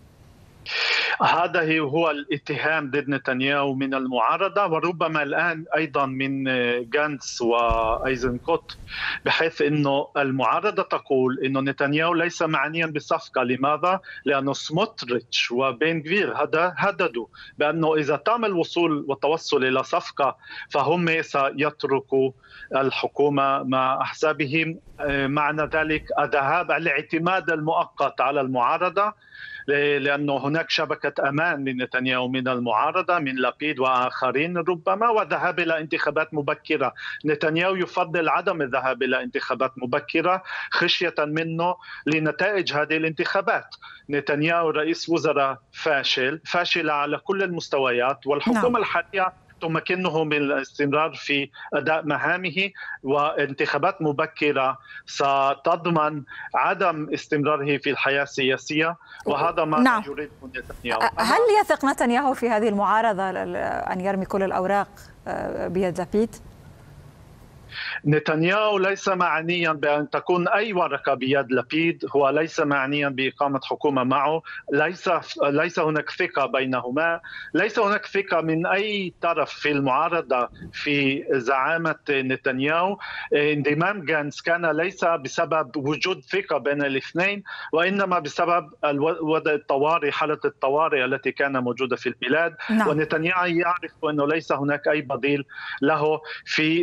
Speaker 12: هذا هو الاتهام ضد نتنياهو من المعارضة، وربما الآن أيضا من جانتس وأيزنكوت، بحيث أنه المعارضة تقول أنه نتنياهو ليس معنيا بصفقة. لماذا؟ لأنه سموتريتش وبن غفير هددوا بأنه إذا تم الوصول والتوصل إلى صفقة فهم سيتركوا الحكومة مع أحزابهم. معنى ذلك الذهاب على الاعتماد المؤقت على المعارضة، لأنه هناك شبكة أمان لنتنياهو من المعارضة من لبيد وآخرين ربما، وذهاب إلى انتخابات مبكرة. نتنياهو يفضل عدم الذهاب إلى انتخابات مبكرة خشية منه لنتائج هذه الانتخابات. نتنياهو رئيس وزراء فاشل فاشل على كل المستويات، والحكومة نعم. الحالية تمكنه من الاستمرار في أداء مهامه، وانتخابات مبكرة ستضمن عدم استمراره في الحياة السياسية، وهذا ما نعم. يريد نتنياهو.
Speaker 2: هل يثق نتنياهو في هذه المعارضة أن يرمي كل الأوراق بيد لبيد؟
Speaker 12: نتنياهو ليس معنيا بأن تكون أي ورقة بيد لبيد، هو ليس معنيا بإقامة حكومة معه، ليس ليس هناك ثقة بينهما، ليس هناك ثقة من أي طرف في المعارضة في زعامة نتنياهو. انضمام جانس كان ليس بسبب وجود ثقة بين الاثنين، وإنما بسبب وضع الطوارئ، حالة الطوارئ التي كان موجودة في البلاد. نعم. ونتنياهو يعرف أنه ليس هناك أي بديل له في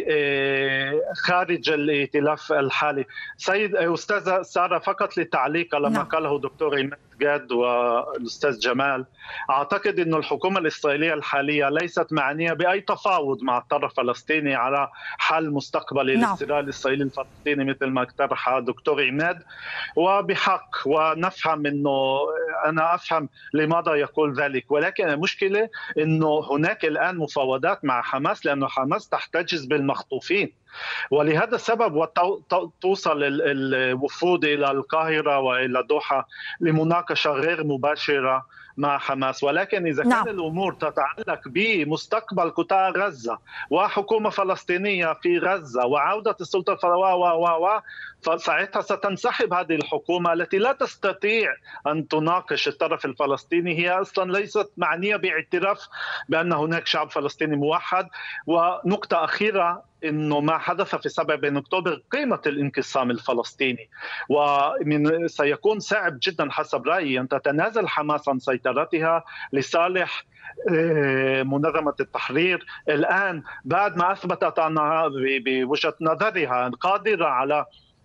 Speaker 12: خارج الائتلاف الحالي. سيد أستاذة سارة، فقط للتعليق على ما قاله دكتور عماد جاد والأستاذ جمال، أعتقد أن الحكومة الإسرائيلية الحالية ليست معنية بأي تفاوض مع الطرف الفلسطيني على حل مستقبلي للصراع الإسرائيلي الفلسطيني مثل ما اقترح دكتور عماد، وبحق، ونفهم أنه أنا أفهم لماذا يقول ذلك، ولكن المشكلة أنه هناك الآن مفاوضات مع حماس، لأنه حماس تحتجز بالمخطوفين، ولهذا السبب توصل الوفود إلى القاهرة وإلى دوحة لمناقشة غير مباشرة مع حماس. ولكن إذا نعم. كان الأمور تتعلق بمستقبل قطاع غزة وحكومة فلسطينية في غزة وعودة السلطة الفلسطينية و و فساعتها ستنسحب هذه الحكومة التي لا تستطيع أن تناقش الطرف الفلسطيني. هي أصلا ليست معنية باعتراف بأن هناك شعب فلسطيني موحد. ونقطة أخيرة، إنه ما حدث في سبعة أكتوبر قيمة الانقسام الفلسطيني، ومن سيكون صعب جدا حسب رأيي أن تتنازل حماس عن سيطرتها لصالح منظمة التحرير. الآن بعد ما أثبتت أنها بوجهة نظرها قادرة على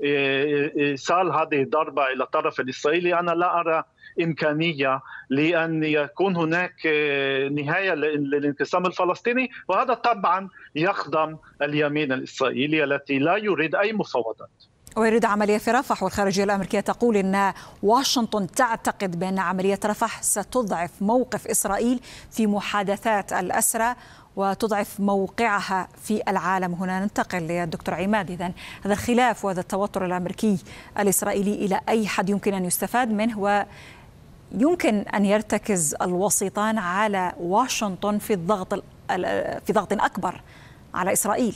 Speaker 12: إيصال هذه الضربة إلى الطرف الإسرائيلي، أنا لا أرى إمكانية لأن يكون هناك نهاية للانقسام الفلسطيني، وهذا طبعا يخدم اليمين الإسرائيلي التي لا يريد أي مفاوضات.
Speaker 2: ويريد عملية في رفح، والخارجية الأمريكية تقول أن واشنطن تعتقد بأن عملية رفح ستضعف موقف إسرائيل في محادثات الأسرى وتضعف موقعها في العالم. هنا ننتقل للدكتور عماد. إذن هذا الخلاف وهذا التوتر الأمريكي الإسرائيلي إلى أي حد يمكن أن يستفاد منه، ويمكن أن يرتكز الوسيطان على واشنطن في الضغط في ضغط أكبر على إسرائيل؟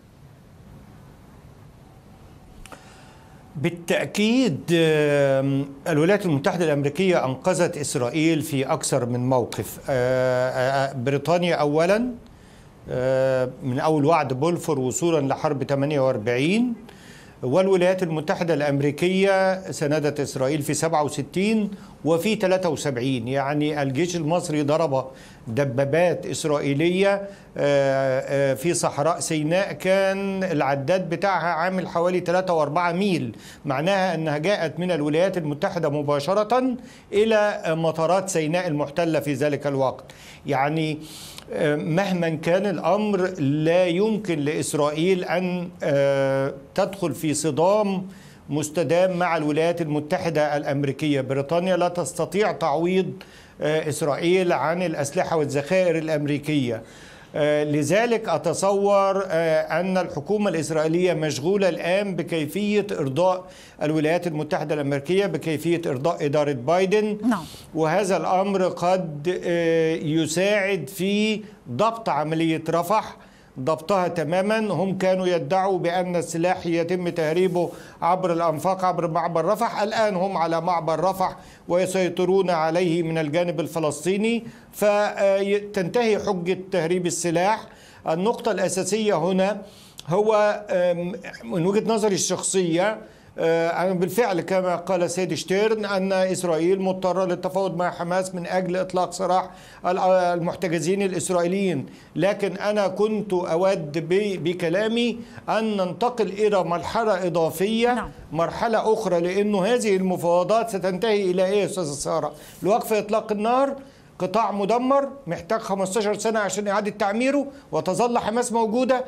Speaker 14: بالتأكيد الولايات المتحدة الأمريكية أنقذت إسرائيل في أكثر من موقف. بريطانيا أولا من أول وعد بولفور وصولا لحرب ثمانية وأربعين، والولايات المتحدة الأمريكية ساندت إسرائيل في سبعة وستين وفي ثلاثة وسبعين. يعني الجيش المصري ضرب دبابات إسرائيلية في صحراء سيناء كان العداد بتاعها عامل حوالي ثلاثة وأربعة ميل، معناها أنها جاءت من الولايات المتحدة مباشرة إلى مطارات سيناء المحتلة في ذلك الوقت. يعني مهما كان الأمر لا يمكن لإسرائيل أن تدخل في صدام مستدام مع الولايات المتحدة الأمريكية. بريطانيا لا تستطيع تعويض إسرائيل عن الأسلحة والذخائر الأمريكية. لذلك أتصور أن الحكومة الإسرائيلية مشغولة الآن بكيفية إرضاء الولايات المتحدة الأمريكية، بكيفية إرضاء إدارة بايدن.
Speaker 2: نعم.
Speaker 14: وهذا الأمر قد يساعد في ضبط عملية رفح، ضبطها تماما. هم كانوا يدعوا بأن السلاح يتم تهريبه عبر الأنفاق عبر معبر رفح، الآن هم على معبر رفح ويسيطرون عليه من الجانب الفلسطيني، فتنتهي حجة تهريب السلاح. النقطة الأساسية هنا هو من وجهة نظري الشخصية، أنا بالفعل كما قال سيد شتيرن أن إسرائيل مضطرة للتفاوض مع حماس من أجل إطلاق سراح المحتجزين الإسرائيليين، لكن أنا كنت أود بكلامي أن ننتقل إلى مرحلة إضافية. نعم. مرحلة أخرى، لأنه هذه المفاوضات ستنتهي إلى إيه يا أستاذ سارة؟ لوقف إطلاق النار، قطاع مدمر محتاج خمسة عشر سنة عشان إعادة تعميره، وتظل حماس موجودة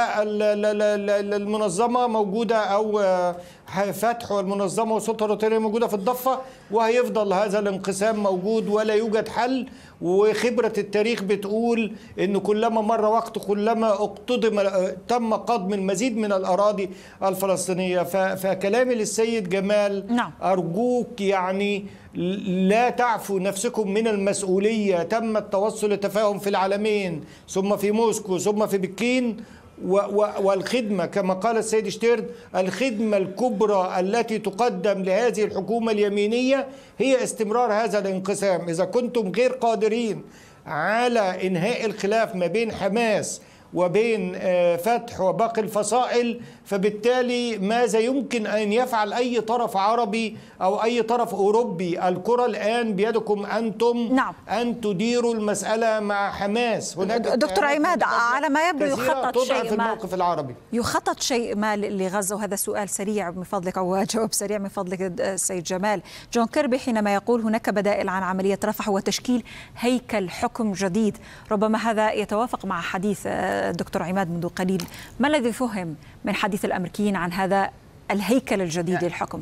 Speaker 14: والمنظمة موجودة، أو فتح والمنظمة والسلطة الروتينية موجودة في الضفة، وهيفضل هذا الانقسام موجود ولا يوجد حل. وخبرة التاريخ بتقول إن كلما مر وقت كلما اقتضم تم قضم المزيد من الأراضي الفلسطينية. فكلامي للسيد جمال، نعم. أرجوك يعني لا تعفوا نفسكم من المسؤولية. تم التوصل لتفاهم في العالمين، ثم في موسكو، ثم في بكين، والخدمة كما قال السيد شتيرن، الخدمة الكبرى التي تقدم لهذه الحكومة اليمينية هي استمرار هذا الانقسام. إذا كنتم غير قادرين على إنهاء الخلاف ما بين حماس وبين فتح وباقي الفصائل، فبالتالي ماذا يمكن أن يفعل أي طرف عربي أو أي طرف أوروبي؟ الكرة الآن بيدكم أنتم. نعم. أن تديروا المسألة مع حماس. هناك
Speaker 2: دكتور عماد، على ما يبدو يخطط شيء
Speaker 14: في الموقف العربي.
Speaker 2: يخطط شيء ما لغزة، وهذا سؤال سريع من فضلك أو جواب سريع من فضلك السيد جمال. جون كيربي حينما يقول هناك بدائل عن عملية رفح وتشكيل هيكل حكم جديد، ربما هذا يتوافق مع حديث الدكتور عماد منذ قليل. ما الذي فهم من حديث الأمريكيين عن هذا الهيكل الجديد للحكم؟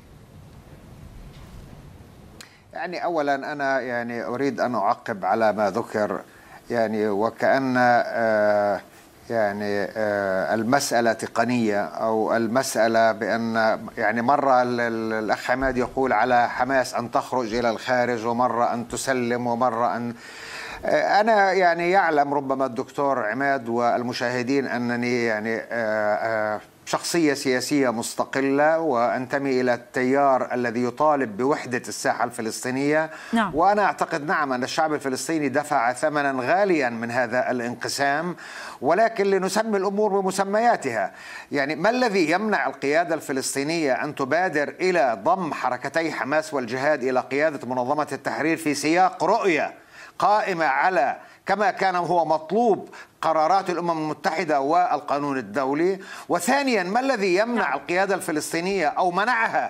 Speaker 13: يعني أولا أنا يعني أريد أن أعقب على ما ذكر، يعني وكأن آه يعني آه المسألة تقنية، أو المسألة بأن يعني مرة الأخ عماد يقول على حماس أن تخرج إلى الخارج، ومرة أن تسلم، ومرة أن أنا يعني يعلم ربما الدكتور عماد والمشاهدين أنني يعني شخصية سياسية مستقلة، وأنتمي إلى التيار الذي يطالب بوحدة الساحة الفلسطينية. نعم. وأنا أعتقد نعم أن الشعب الفلسطيني دفع ثمنا غاليا من هذا الانقسام، ولكن لنسمي الأمور بمسمياتها. يعني ما الذي يمنع القيادة الفلسطينية أن تبادر إلى ضم حركتي حماس والجهاد إلى قيادة منظمة التحرير في سياق رؤية قائمة على كما كان هو مطلوب قرارات الأمم المتحدة والقانون الدولي؟ وثانيا، ما الذي يمنع القيادة الفلسطينية أو منعها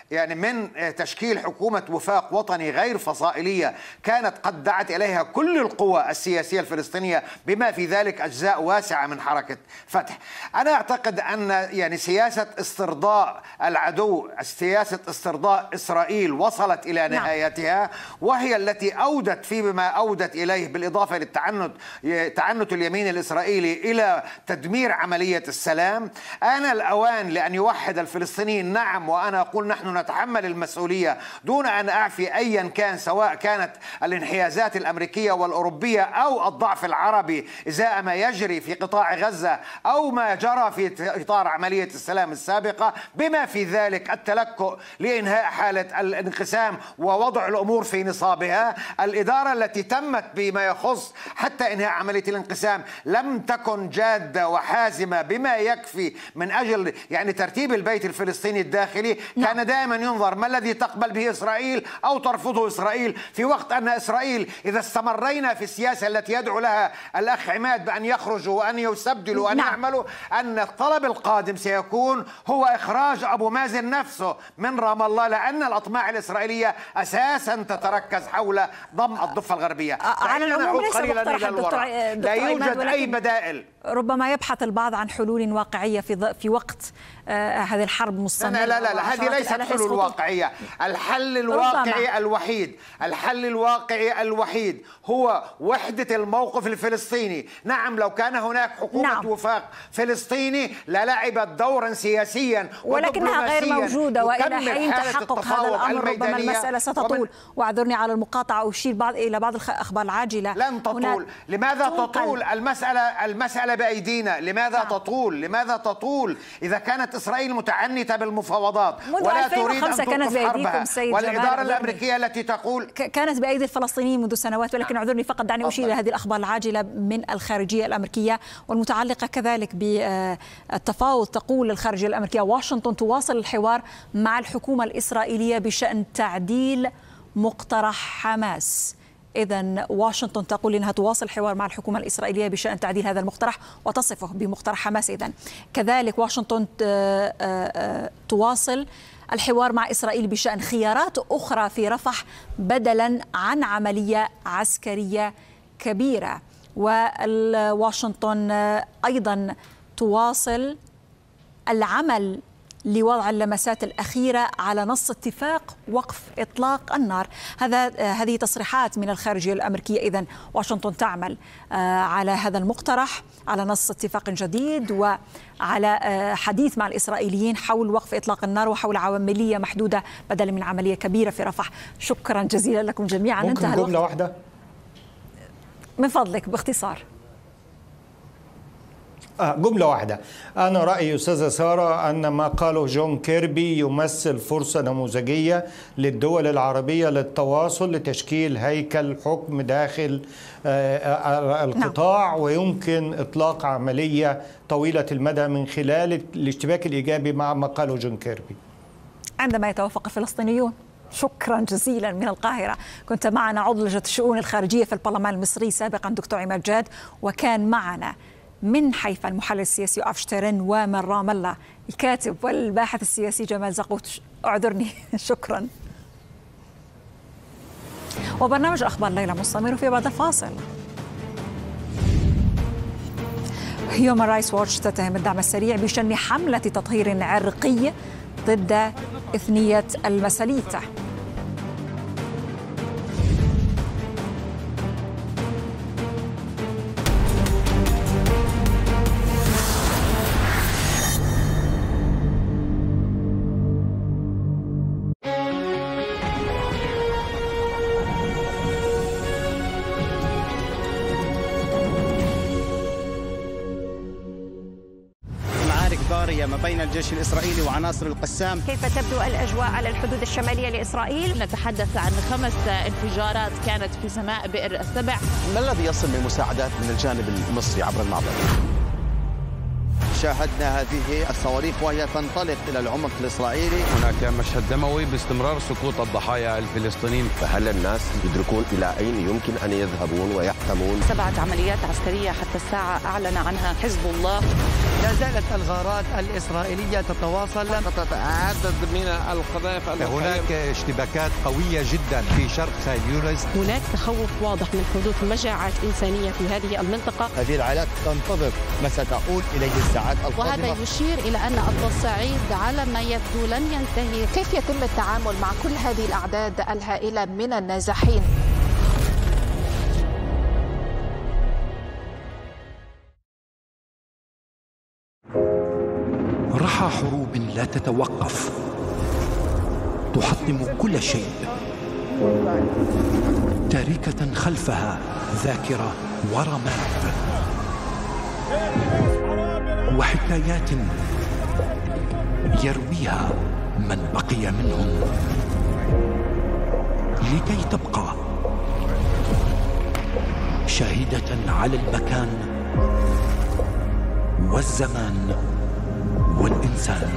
Speaker 13: يعني من تشكيل حكومة وفاق وطني غير فصائلية كانت قد دعت إليها كل القوى السياسية الفلسطينية بما في ذلك أجزاء واسعة من حركة فتح. أنا أعتقد أن يعني سياسة استرضاء العدو، سياسة استرضاء إسرائيل وصلت إلى نهايتها، وهي التي أودت فيما أودت إليه بالإضافة للتعنت تعنت اليمين الإسرائيلي إلى تدمير عملية السلام. آن الأوان لأن يوحد الفلسطينيين. نعم، وأنا أقول نحن نتحمل المسؤولية دون أن أعفي أيا كان، سواء كانت الانحيازات الأمريكية والأوروبية أو الضعف العربي إزاء ما يجري في قطاع غزة أو ما جرى في إطار عملية السلام السابقة، بما في ذلك التلكؤ لإنهاء حالة الانقسام ووضع الأمور في نصابها. الإدارة التي تمت بما يخص حتى إنهاء عملية الانقسام لم تكن جادة وحازمة بما يكفي من أجل يعني ترتيب البيت الفلسطيني الداخلي. كان دائما ينظر ما الذي تقبل به إسرائيل أو ترفضه إسرائيل، في وقت أن إسرائيل إذا استمرينا في السياسة التي يدعو لها الأخ عماد بأن يخرجوا وأن يستبدلوا وأن يعملوا، أن الطلب القادم سيكون هو إخراج أبو مازن نفسه من رام الله، لأن الأطماع الإسرائيلية أساسا تتركز حول ضم الضفة الغربية.
Speaker 2: على العموم ليس مقترحا دكتور
Speaker 13: لا يوجد أي بدائل.
Speaker 2: ربما يبحث البعض عن حلول واقعية في في وقت آه هذه الحرب مستمرة.
Speaker 13: لا لا لا, لا هذه ليست حلول واقعية. الحل الواقعي ربما. الوحيد الحل الواقعي الوحيد هو وحدة الموقف الفلسطيني. نعم، لو كان هناك حكومة نعم. وفاق فلسطيني للعبت دورا سياسيا
Speaker 2: ولكنها غير موجودة، وإلى حين تحقق هذا الأمر ربما المسألة ستطول. واعذرني على المقاطعة، أشير بعض إلى بعض الأخبار العاجلة.
Speaker 13: لن تطول. لماذا تطول؟ المسألة المسألة بأيدينا. لماذا نعم. تطول؟ لماذا تطول؟ إذا كانت إسرائيل متعنتة بالمفاوضات ولا تريد أن توقف حربها، والإدارة الأمريكية التي تقول
Speaker 2: كانت بأيدي الفلسطينيين منذ سنوات. ولكن اعذرني فقط، دعني أشير إلى هذه الأخبار العاجلة من الخارجية الأمريكية والمتعلقة كذلك بالتفاوض. تقول الخارجية الأمريكية: واشنطن تواصل الحوار مع الحكومة الإسرائيلية بشأن تعديل مقترح حماس. إذن واشنطن تقول إنها تواصل الحوار مع الحكومة الإسرائيلية بشأن تعديل هذا المقترح وتصفه بمقترح حماس. إذن كذلك واشنطن تواصل الحوار مع إسرائيل بشأن خيارات أخرى في رفح بدلا عن عملية عسكرية كبيرة. وواشنطن أيضا تواصل العمل لوضع اللمسات الأخيرة على نص اتفاق وقف إطلاق النار. هذا هذه تصريحات من الخارجية الأمريكية. إذن واشنطن تعمل على هذا المقترح، على نص اتفاق جديد، وعلى حديث مع الإسرائيليين حول وقف إطلاق النار وحول عملية محدودة بدلا من عملية كبيرة في رفح. شكرا جزيلا لكم جميعا.
Speaker 14: ممكن
Speaker 2: انتهى
Speaker 14: جملة واحدة
Speaker 2: من فضلك باختصار؟
Speaker 14: آه جملة واحدة. أنا رأيي أستاذة سارة أن ما قاله جون كيربي يمثل فرصة نموذجية للدول العربية للتواصل لتشكيل هيكل حكم داخل آه القطاع، نعم. ويمكن إطلاق عملية طويلة المدى من خلال الاشتباك الإيجابي مع ما قاله جون كيربي
Speaker 2: عندما يتوافق الفلسطينيون. شكرا جزيلا من القاهرة. كنت معنا عضو لجنة الشؤون الخارجية في البرلمان المصري سابقا دكتور عماد جاد، وكان معنا من حيفا المحلل السياسي أفشترن، ومن رام الله الكاتب والباحث السياسي جمال زقوت. أعذرني. شكرا. وبرنامج أخبار ليلى مستمر في بعد الفاصل. هيومان رايتس ووتش تتهم الدعم السريع بشن حملة تطهير عرقي ضد إثنية المساليتا.
Speaker 16: ما بين الجيش الإسرائيلي وعناصر القسام.
Speaker 17: كيف تبدو الأجواء على الحدود الشمالية لإسرائيل؟
Speaker 18: نتحدث عن خمس انفجارات كانت في سماء بئر السبع.
Speaker 16: ما الذي يصل من مساعدات من الجانب المصري عبر المعبر؟
Speaker 19: شاهدنا هذه الصواريخ وهي تنطلق إلى العمق الإسرائيلي.
Speaker 20: هناك مشهد دموي باستمرار سقوط الضحايا الفلسطينيين.
Speaker 21: فهل الناس يدركون إلى أين يمكن أن يذهبون ويحتمون؟
Speaker 18: سبعة عمليات عسكرية حتى الساعة أعلن عنها حزب الله.
Speaker 22: لا زالت الغارات الإسرائيلية تتواصل.
Speaker 20: سقطت عدد من القذائف.
Speaker 15: هناك اشتباكات قوية جدا في شرق خان يونس.
Speaker 18: هناك تخوف واضح من حدوث مجاعات إنسانية في هذه المنطقة.
Speaker 19: هذه العائلات تنتظر ما ستؤول إليه الساعات القادمة.
Speaker 18: وهذا يشير إلى أن التصعيد على ما يبدو لن ينتهي.
Speaker 17: كيف يتم التعامل مع كل هذه الأعداد الهائلة من النازحين؟
Speaker 23: رحى حروب لا تتوقف تحطم كل شيء، تاركة خلفها ذاكرة ورماد وحكايات يرويها من بقي منهم لكي تبقى شاهدة على المكان والزمان والإنسان.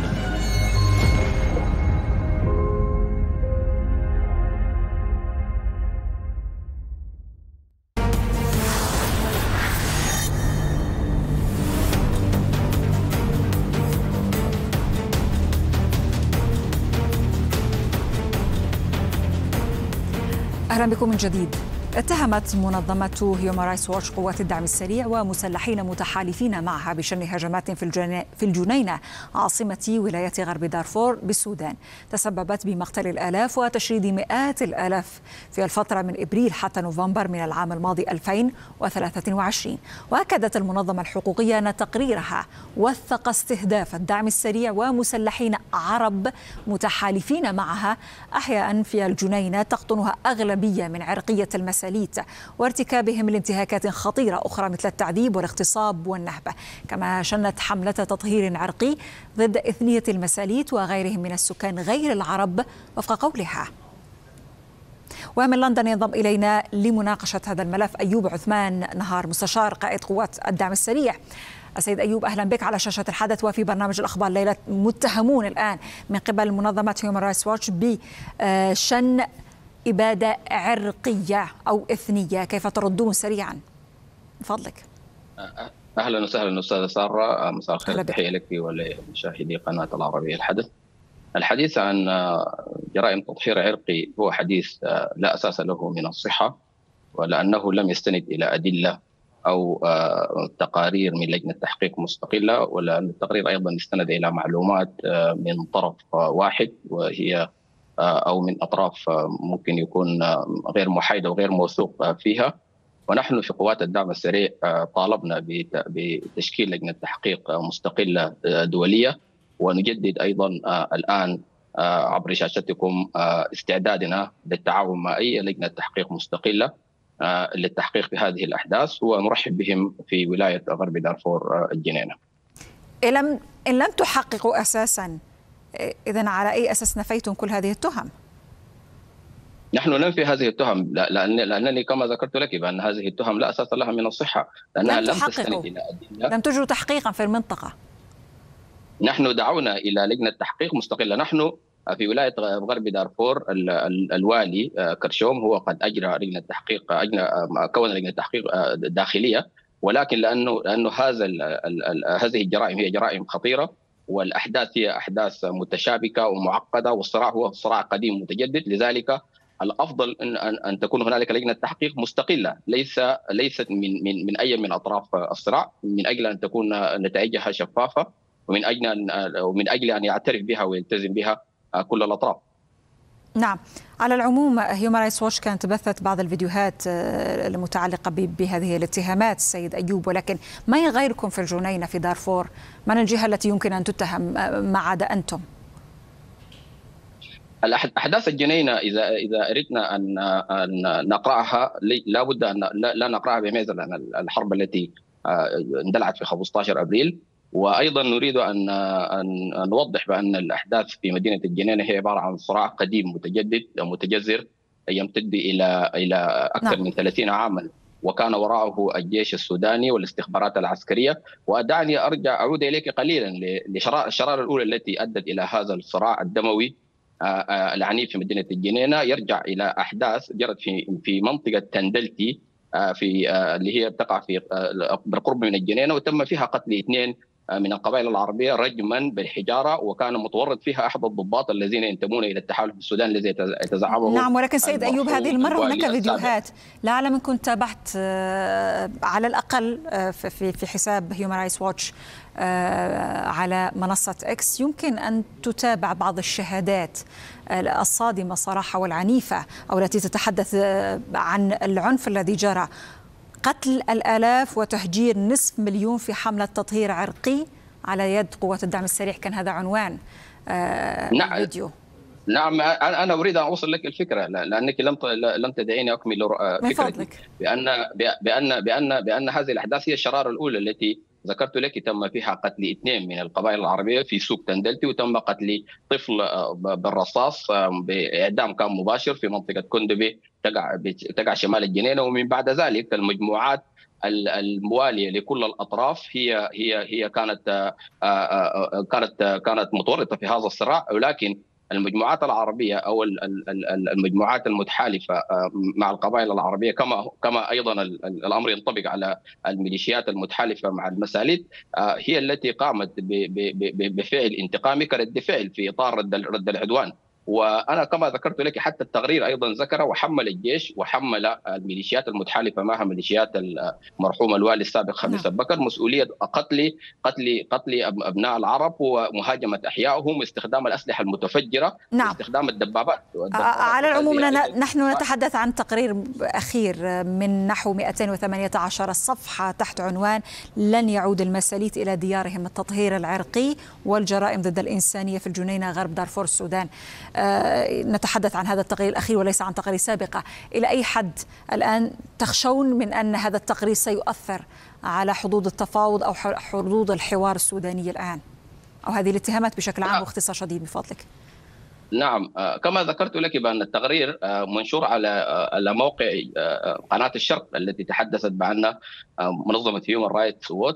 Speaker 2: أهلا بكم من جديد. اتهمت منظمة هيومان رايتس ووتش قوات الدعم السريع ومسلحين متحالفين معها بشن هجمات في الجنينة عاصمة ولاية غرب دارفور بالسودان تسببت بمقتل الآلاف وتشريد مئات الآلاف في الفترة من إبريل حتى نوفمبر من العام الماضي ألفين وثلاثة وعشرين. وأكدت المنظمة الحقوقية أن تقريرها وثق استهداف الدعم السريع ومسلحين عرب متحالفين معها أحياء في الجنينة تقطنها أغلبية من عرقية المساليت وارتكابهم لانتهاكات خطيرة أخرى مثل التعذيب والاغتصاب والنهبة. كما شنت حملة تطهير عرقي ضد إثنية المساليت وغيرهم من السكان غير العرب وفق قولها. ومن لندن ينضم إلينا لمناقشة هذا الملف أيوب عثمان نهار مستشار قائد قوات الدعم السريع. السيد أيوب أهلا بك على شاشة الحدث وفي برنامج الأخبار الليلة. متهمون الآن من قبل منظمة هيومان رايتس ووتش بشن إبادة عرقية أو إثنية، كيف تردون سريعا؟ من فضلك.
Speaker 24: أهلا وسهلا أستاذة سارة، مساء الخير، تحية لك ولمشاهدي قناة العربية الحدث. الحديث عن جرائم تطهير عرقي هو حديث لا أساس له من الصحة، ولأنه لم يستند إلى أدلة أو تقارير من لجنة تحقيق مستقلة، ولأن التقرير أيضا استند إلى معلومات من طرف واحد وهي أو من أطراف ممكن يكون غير محايدة وغير موثوق فيها. ونحن في قوات الدعم السريع طالبنا بتشكيل لجنة تحقيق مستقلة دولية، ونجدد أيضا الآن عبر شاشتكم استعدادنا للتعاون مع أي لجنة تحقيق مستقلة للتحقيق في هذه الأحداث، ونرحب بهم في ولاية غرب دارفور الجنينة.
Speaker 2: إن لم إن لم تحققوا أساسا، إذن على أي أساس نفيتم كل هذه التهم؟
Speaker 24: نحن ننفي هذه التهم لأن لأنني كما ذكرت لك بأن هذه التهم لا أساس لها من الصحة، لأنها لم, لم تستند إلى أدلة.
Speaker 2: لم تجروا تحقيقا في المنطقة.
Speaker 24: نحن دعونا إلى لجنة تحقيق مستقلة. نحن في ولاية غرب دارفور الوالي كرشوم هو قد أجرى لجنة تحقيق أجرى كون لجنة تحقيق داخلية، ولكن لأنه لأنه هذا هذه الجرائم هي جرائم خطيرة، والأحداث هي أحداث متشابكة ومعقدة، والصراع هو صراع قديم متجدد، لذلك الأفضل أن أن تكون هنالك لجنة تحقيق مستقلة ليس ليست من من من أي من أطراف الصراع، من أجل أن تكون نتائجها شفافة، ومن أجل أن ومن أجل أن يعترف بها ويلتزم بها كل الأطراف.
Speaker 2: نعم، على العموم هيومان رايتس ووتش كانت بثت بعض الفيديوهات المتعلقة بهذه الاتهامات السيد أيوب، ولكن ما يغيركم في الجنينة في دارفور؟ من الجهة التي يمكن أن تتهم ما عدا أنتم؟
Speaker 24: أحداث الجنينة إذا إذا أردنا أن أن نقرأها لا بد أن لا نقرأها بميزة، لأن الحرب التي اندلعت في خمسة عشر أبريل، وأيضا نريد أن أن نوضح بأن الأحداث في مدينة الجنينة هي عبارة عن صراع قديم متجدد متجذر يمتد إلى إلى أكثر نعم. من ثلاثين عاما، وكان وراءه الجيش السوداني والاستخبارات العسكرية. ودعني أرجع أعود إليك قليلا للشرارة الأولى التي أدت إلى هذا الصراع الدموي العنيف في مدينة الجنينة. يرجع إلى أحداث جرت في في منطقة تندلتي في اللي هي تقع في بالقرب من الجنينة، وتم فيها قتل اثنين من القبائل العربية رجما بالحجارة، وكان متورط فيها أحد الضباط الذين ينتمون إلى التحالف السوداني الذي يتزعمه.
Speaker 2: نعم، ولكن سيد أيوب هذه المرة هناك فيديوهات، لا أعلم إن كنت تابعت على الأقل في في حساب هيومن رايتس ووتش على منصة إكس، يمكن أن تتابع بعض الشهادات الصادمة صراحة والعنيفة، أو التي تتحدث عن العنف الذي جرى، قتل الآلاف وتهجير نصف مليون في حملة تطهير عرقي على يد قوات الدعم السريع، كان هذا عنوان
Speaker 24: نعم.
Speaker 2: الفيديو.
Speaker 24: نعم، أنا أريد أن أوصل لك الفكرة لأنك لم لم تدعيني أكمل فكرتي بأن بأن بأن بأن هذه الأحداث هي الشرارة الأولى التي ذكرت لك تم فيها قتل اثنين من القبائل العربية في سوق تندلتي، وتم قتل طفل بالرصاص بإعدام كان مباشر في منطقة كندبي تقع تقع شمال الجنينة. ومن بعد ذلك المجموعات الموالية لكل الأطراف هي هي هي كانت كانت كانت متورطة في هذا الصراع، ولكن المجموعات العربية أو المجموعات المتحالفة مع القبائل العربية كما كما أيضا الأمر ينطبق على الميليشيات المتحالفة مع المساليد، هي التي قامت بفعل انتقامي كرد فعل في إطار رد العدوان. وأنا كما ذكرت لك حتى التقرير أيضا ذكر وحمل الجيش وحمل الميليشيات المتحالفة معها ميليشيات المرحوم الوالي السابق خميس بكر مسؤولية قتل قتل قتل أبناء العرب ومهاجمة أحيائهم واستخدام الأسلحة المتفجرة. نعم. واستخدام الدبابات.
Speaker 2: على العموم نحن نتحدث عن تقرير أخير من نحو مئتين وثمانية عشر صفحة تحت عنوان لن يعود المساليت إلى ديارهم، التطهير العرقي والجرائم ضد الإنسانية في الجنينة غرب دارفور السودان. نتحدث عن هذا التقرير الأخير وليس عن تقارير سابقة. إلى أي حد الآن تخشون من أن هذا التقرير سيؤثر على حظوظ التفاوض أو حظوظ الحوار السوداني الآن، أو هذه الاتهامات بشكل عام باختصار شديد من فضلك؟
Speaker 24: نعم، كما ذكرت لك بأن التقرير منشور على على موقع قناة الشرق التي تحدثت بأن منظمة هيومن رايتس ووتش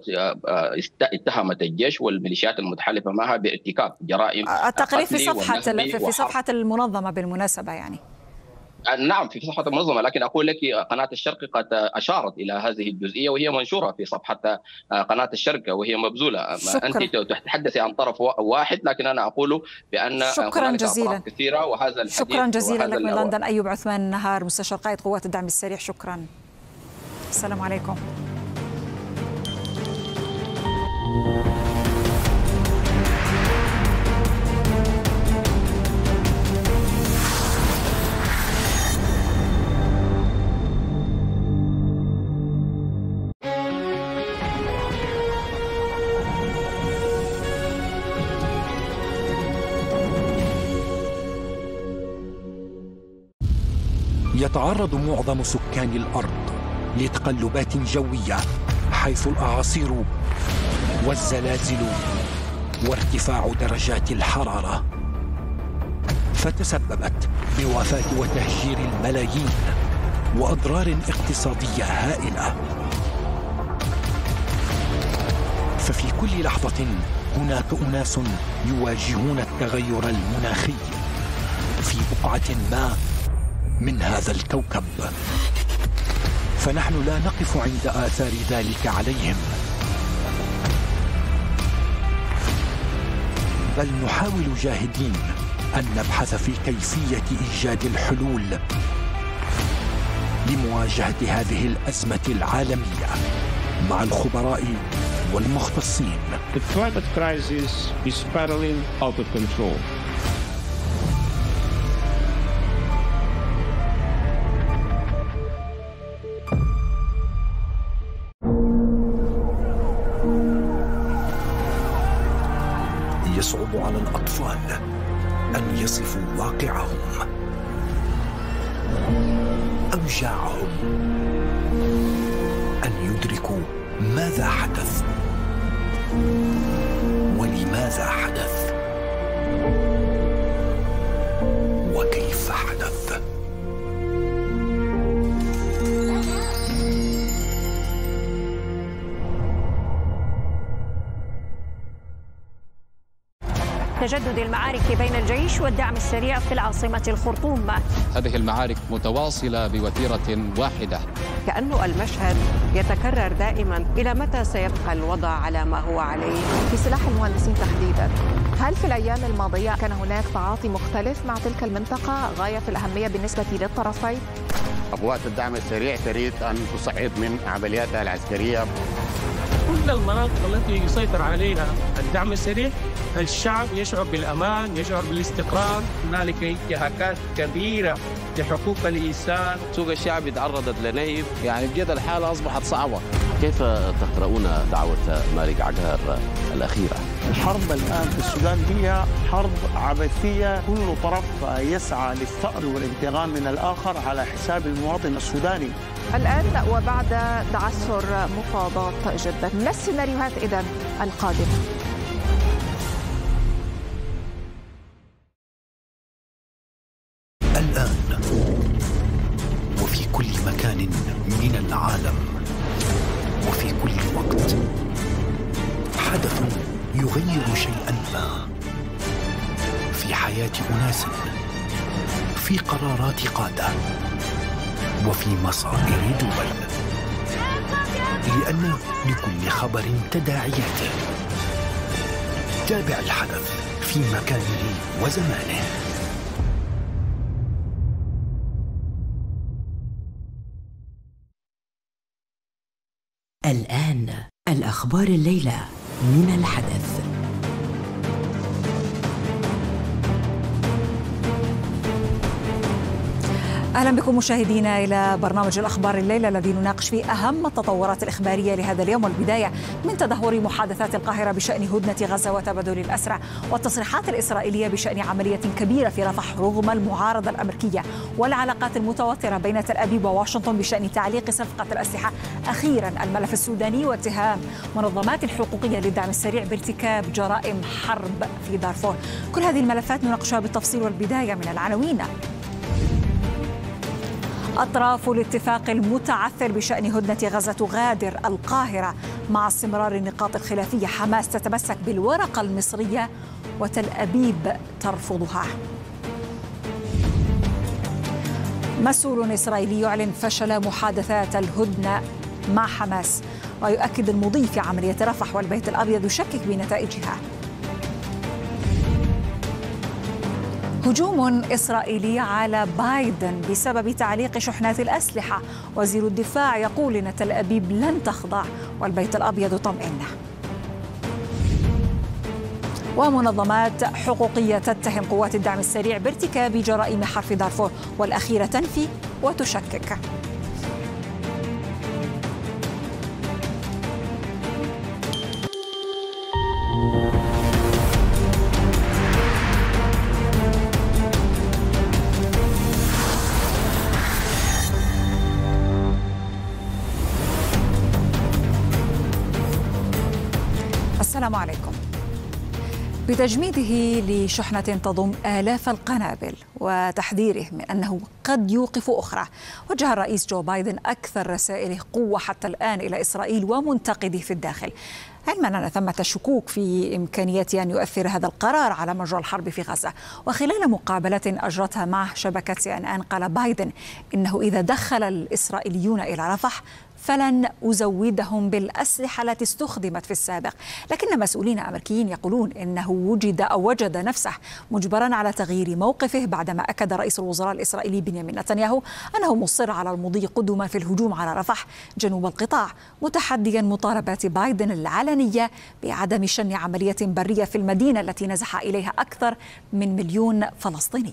Speaker 24: اتهمت الجيش والميليشيات المتحالفة معها بارتكاب جرائم.
Speaker 2: التقرير في صفحة في صفحة المنظمة بالمناسبة يعني.
Speaker 24: نعم، في صفحة المنظمة، لكن أقول لك قناة الشرق قد أشارت إلى هذه الجزئية وهي منشورة في صفحة قناة الشرق وهي مبذولة.
Speaker 2: شكرا.
Speaker 24: أنت تتحدثي عن طرف واحد، لكن أنا أقول بأن
Speaker 2: شكرا جزيلا
Speaker 24: كثيرة وهذا الحديث.
Speaker 2: شكرا جزيلا لك من لندن أيوب عثمان النهار، مستشار قائد قوات الدعم السريع. شكرا. السلام عليكم.
Speaker 23: يتعرض معظم سكان الأرض لتقلبات جوية، حيث الأعاصير والزلازل وارتفاع درجات الحرارة، فتسببت بوفاة وتهجير الملايين وأضرار اقتصادية هائلة. ففي كل لحظة هناك أناس يواجهون التغير المناخي في بقعة ما من هذا الكوكب، فنحن لا نقف عند آثار ذلك عليهم، بل نحاول جاهدين أن نبحث في كيفية إيجاد الحلول لمواجهة هذه الأزمة العالمية مع الخبراء والمختصين.
Speaker 1: The climate crisis is spiraling out of control.
Speaker 23: يصعب على الأطفال أن يصفوا واقعهم، أوجاعهم، أن يدركوا ماذا حدث ولماذا حدث وكيف حدث.
Speaker 3: تجدد المعارك بين الجيش والدعم السريع في العاصمة الخرطوم.
Speaker 20: هذه المعارك متواصلة بوتيرة واحدة.
Speaker 4: كأن المشهد يتكرر دائما. إلى متى سيبقى الوضع على ما هو عليه؟
Speaker 17: في سلاح المهندسين تحديدا، هل في الأيام الماضية كان هناك تعاطي مختلف مع تلك المنطقة غاية في الأهمية بالنسبة للطرفين؟
Speaker 5: قوات الدعم السريع تريد أن تصعد من عملياتها العسكرية.
Speaker 6: كل المناطق التي يسيطر عليها الدعم السريع الشعب يشعر بالأمان، يشعر بالاستقرار. هنالك انتهاكات كبيرة لحقوق الإنسان.
Speaker 25: سوق الشعب تعرضت لنهب، يعني بجد الحالة أصبحت صعبة.
Speaker 21: كيف تقرؤون دعوة مالك عقار الأخيرة؟
Speaker 26: الحرب الآن في السودان هي حرب عبثية، كل طرف يسعى للثأر والانتقام من الآخر على حساب المواطن السوداني.
Speaker 17: الآن وبعد تعثر مفاوضات جدة، ما السيناريوهات إذن القادمة؟
Speaker 23: الآن وفي كل مكان من العالم وفي كل وقت حدث يغير شيئا ما في حياة أناس، في قرارات قادة، وفي مصائر دول، لأن لكل خبر تداعياته. تابع الحدث في مكانه وزمانه.
Speaker 27: الآن الأخبار الليلة من الحدث.
Speaker 2: أهلا بكم مشاهدينا إلى برنامج الأخبار الليلة الذي نناقش فيه أهم التطورات الإخبارية لهذا اليوم، والبداية من تدهور محادثات القاهرة بشأن هدنة غزة وتبادل الأسرى، والتصريحات الإسرائيلية بشأن عملية كبيرة في رفح رغم المعارضة الأمريكية، والعلاقات المتوترة بين تل أبيب وواشنطن بشأن تعليق صفقة الأسلحة. أخيرا الملف السوداني واتهام منظمات حقوقية للدعم السريع بارتكاب جرائم حرب في دارفور. كل هذه الملفات نناقشها بالتفصيل، والبداية من العناوين. أطراف الاتفاق المتعثر بشأن هدنة غزة تغادر القاهرة مع استمرار النقاط الخلافية. حماس تتمسك بالورقة المصرية وتل أبيب ترفضها. مسؤول إسرائيلي يعلن فشل محادثات الهدنة مع حماس، ويؤكد المضي في عملية رفح، والبيت الأبيض يشكك بنتائجها. هجوم إسرائيلي على بايدن بسبب تعليق شحنات الأسلحة. وزير الدفاع يقول إن تل أبيب لن تخضع، والبيت الأبيض طمئن. ومنظمات حقوقية تتهم قوات الدعم السريع بارتكاب جرائم حرب في دارفور، والأخيرة تنفي وتشكك. السلام عليكم. بتجميده لشحنة تضم آلاف القنابل وتحذيره من أنه قد يوقف أخرى، وجه الرئيس جو بايدن أكثر رسائله قوة حتى الآن إلى إسرائيل ومنتقده في الداخل، علما أن ثمة شكوك في إمكانية أن يؤثر هذا القرار على مجرى الحرب في غزة. وخلال مقابلة أجرتها مع شبكة سي إن إن قال بايدن إنه إذا دخل الإسرائيليون إلى رفح فلن أزودهم بالأسلحة التي استخدمت في السابق، لكن مسؤولين أمريكيين يقولون إنه وجد أو وجد نفسه مجبرا على تغيير موقفه بعدما أكد رئيس الوزراء الإسرائيلي بنيامين نتنياهو أنه مصر على المضي قدما في الهجوم على رفح جنوب القطاع، متحديا مطالبات بايدن العلنية بعدم شن عملية برية في المدينة التي نزح إليها أكثر من مليون فلسطيني.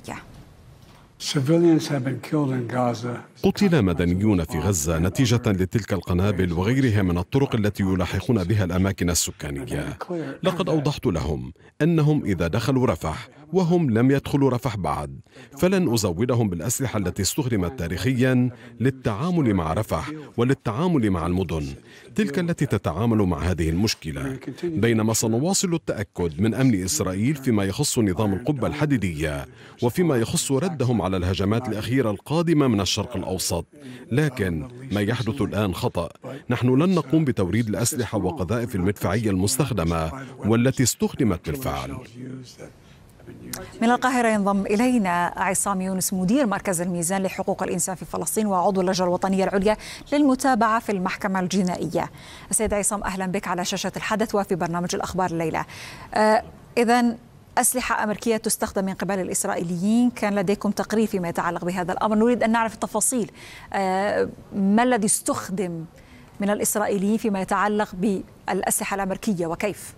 Speaker 28: قتل مدنيون في غزة نتيجة لتلك القنابل وغيرها من الطرق التي يلاحقون بها الأماكن السكانية. لقد أوضحت لهم أنهم إذا دخلوا رفح وهم لم يدخلوا رفح بعد فلن أزودهم بالأسلحة التي استخدمت تاريخيا للتعامل مع رفح وللتعامل مع المدن تلك التي تتعامل مع هذه المشكلة، بينما سنواصل التأكد من أمن إسرائيل فيما يخص نظام القبة الحديدية وفيما يخص ردهم على الهجمات الأخيرة القادمة من الشرق الأوسط. لكن ما يحدث الآن خطأ. نحن لن نقوم بتوريد الأسلحة وقذائف المدفعية المستخدمة والتي استخدمت بالفعل.
Speaker 2: من القاهرة ينضم إلينا عصام يونس مدير مركز الميزان لحقوق الإنسان في فلسطين وعضو اللجنة الوطنية العليا للمتابعة في المحكمة الجنائية. السيد عصام، أهلا بك على شاشة الحدث وفي برنامج الأخبار الليلة. آه إذن أسلحة أمريكية تستخدم من قبل الإسرائيليين، كان لديكم تقرير فيما يتعلق بهذا الأمر، نريد أن نعرف التفاصيل. آه ما الذي استخدم من الإسرائيليين فيما يتعلق بالأسلحة الأمريكية وكيف؟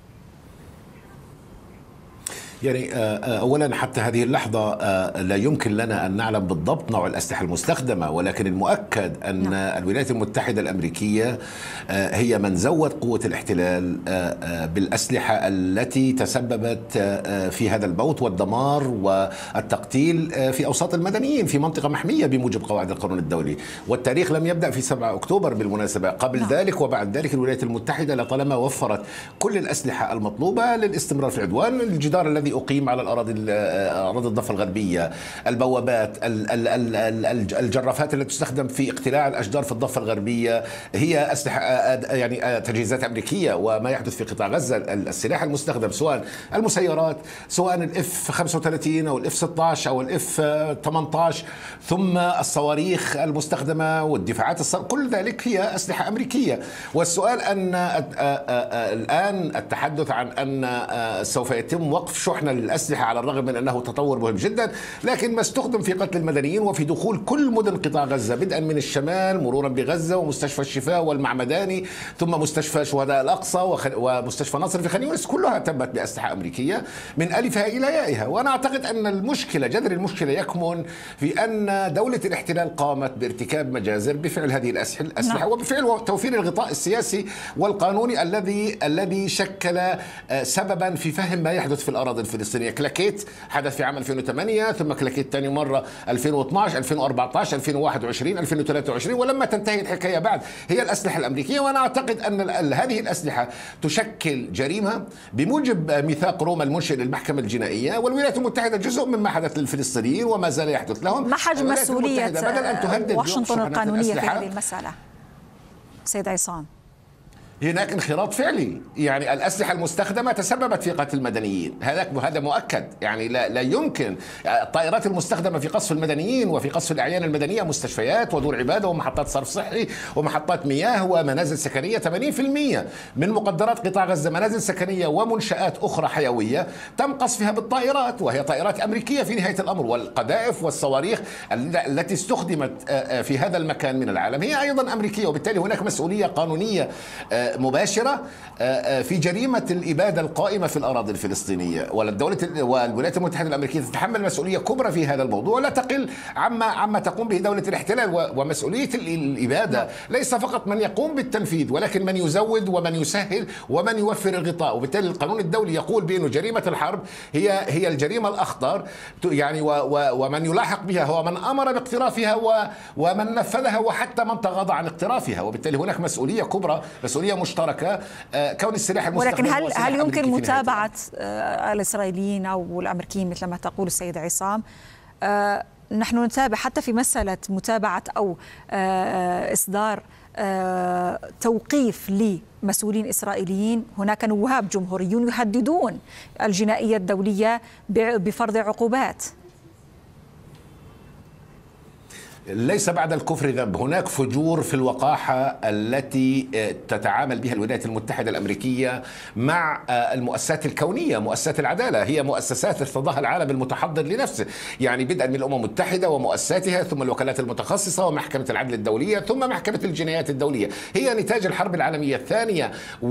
Speaker 7: يعني أولا حتى هذه اللحظة لا يمكن لنا أن نعلم بالضبط نوع الأسلحة المستخدمة، ولكن المؤكد أن نعم. الولايات المتحدة الأمريكية هي من زود قوة الاحتلال بالأسلحة التي تسببت في هذا الموت والدمار والتقتيل في أوساط المدنيين في منطقة محمية بموجب قواعد القانون الدولي. والتاريخ لم يبدأ في سبعة أكتوبر بالمناسبة، قبل نعم. ذلك وبعد ذلك الولايات المتحدة لطالما وفرت كل الأسلحة المطلوبة للاستمرار في العدوان. الجدار الذي أقيم على الأراضي أراضي الضفة الغربية، البوابات، الجرافات التي تستخدم في اقتلاع الأشجار في الضفة الغربية هي أسلحة يعني تجهيزات أمريكية. وما يحدث في قطاع غزة السلاح المستخدم سواء المسيرات سواء الاف خمسة وثلاثين أو الاف ستة عشر أو الاف ثمانية عشر ثم الصواريخ المستخدمة والدفاعات الصاروخ، كل ذلك هي أسلحة أمريكية. والسؤال أن الآن التحدث عن أن سوف يتم وقف شحنة للأسلحة على الرغم من أنه تطور مهم جدا، لكن ما استخدم في قتل المدنيين وفي دخول كل مدن قطاع غزة بدءا من الشمال مرورا بغزة ومستشفى الشفاء والمعمداني ثم مستشفى شهداء الأقصى ومستشفى نصر في خان يونس، كلها تمت بأسلحة أمريكية من ألفها إلى يائها. وأنا أعتقد أن المشكلة جذر المشكلة يكمن في أن دولة الاحتلال قامت بارتكاب مجازر بفعل هذه الأسلحة وبفعل توفير الغطاء السياسي والقانوني الذي الذي شكل سببا في فهم ما يحدث في الأراضي الفلسطينية. كلاكيت حدث في عام ألفين وثمانية، ثم كلاكيت ثاني مرة ألفين واثناشر ألفين وأربعة عشر ألفين وواحد وعشرين ألفين وثلاثة وعشرين، ولما تنتهي الحكاية بعد هي الأسلحة الأمريكية. وأنا أعتقد أن هذه الأسلحة تشكل جريمة بموجب ميثاق روما المنشئ للمحكمة الجنائية، والولايات المتحدة جزء مما حدث للفلسطينيين وما زال يحدث لهم.
Speaker 2: ما حجم مسؤولية واشنطن القانونية في هذه المسألة سيد عصام؟
Speaker 7: هناك انخراط فعلي، يعني الأسلحة المستخدمة تسببت في قتل المدنيين، هذا هذا مؤكد. يعني لا, لا يمكن الطائرات المستخدمة في قصف المدنيين وفي قصف الأعيان المدنية، مستشفيات ودور عبادة ومحطات صرف صحي ومحطات مياه ومنازل سكنية. ثمانين بالمئة من مقدرات قطاع غزة منازل سكنية ومنشآت أخرى حيوية تم قصفها بالطائرات، وهي طائرات أمريكية في نهاية الأمر. والقذائف والصواريخ التي استخدمت في هذا المكان من العالم هي أيضا أمريكية، وبالتالي هناك مسؤولية قانونية مباشرة في جريمة الإبادة القائمة في الأراضي الفلسطينية. والدولة والولايات المتحدة الأمريكية تتحمل مسؤولية كبرى في هذا الموضوع ولا تقل عما عما تقوم به دولة الاحتلال. ومسؤولية الإبادة ليس فقط من يقوم بالتنفيذ، ولكن من يزود ومن يسهل ومن يوفر الغطاء. وبالتالي القانون الدولي يقول بأن جريمة الحرب هي هي الجريمة الأخطر، يعني ومن يلاحق بها هو من أمر باقترافها ومن نفذها وحتى من تغاضى عن اقترافها. وبالتالي هناك مسؤولية كبرى، مسؤولية مشتركة كون السلاح المستخدم.
Speaker 2: ولكن هل هل يمكن متابعة الإسرائيليين أو الأمريكيين مثل ما تقول السيد عصام؟ نحن نتابع حتى في مسألة متابعة أو إصدار توقيف لمسؤولين إسرائيليين، هناك نواب جمهوريون يهددون الجنائية الدولية بفرض عقوبات.
Speaker 7: ليس بعد الكفر ذنب، هناك فجور في الوقاحة التي تتعامل بها الولايات المتحدة الأمريكية مع المؤسسات الكونية، مؤسسات العدالة هي مؤسسات ارتضاها العالم المتحضر لنفسه، يعني بدءا من الأمم المتحدة ومؤسساتها ثم الوكالات المتخصصة ومحكمة العدل الدولية ثم محكمة الجنايات الدولية. هي نتاج الحرب العالمية الثانية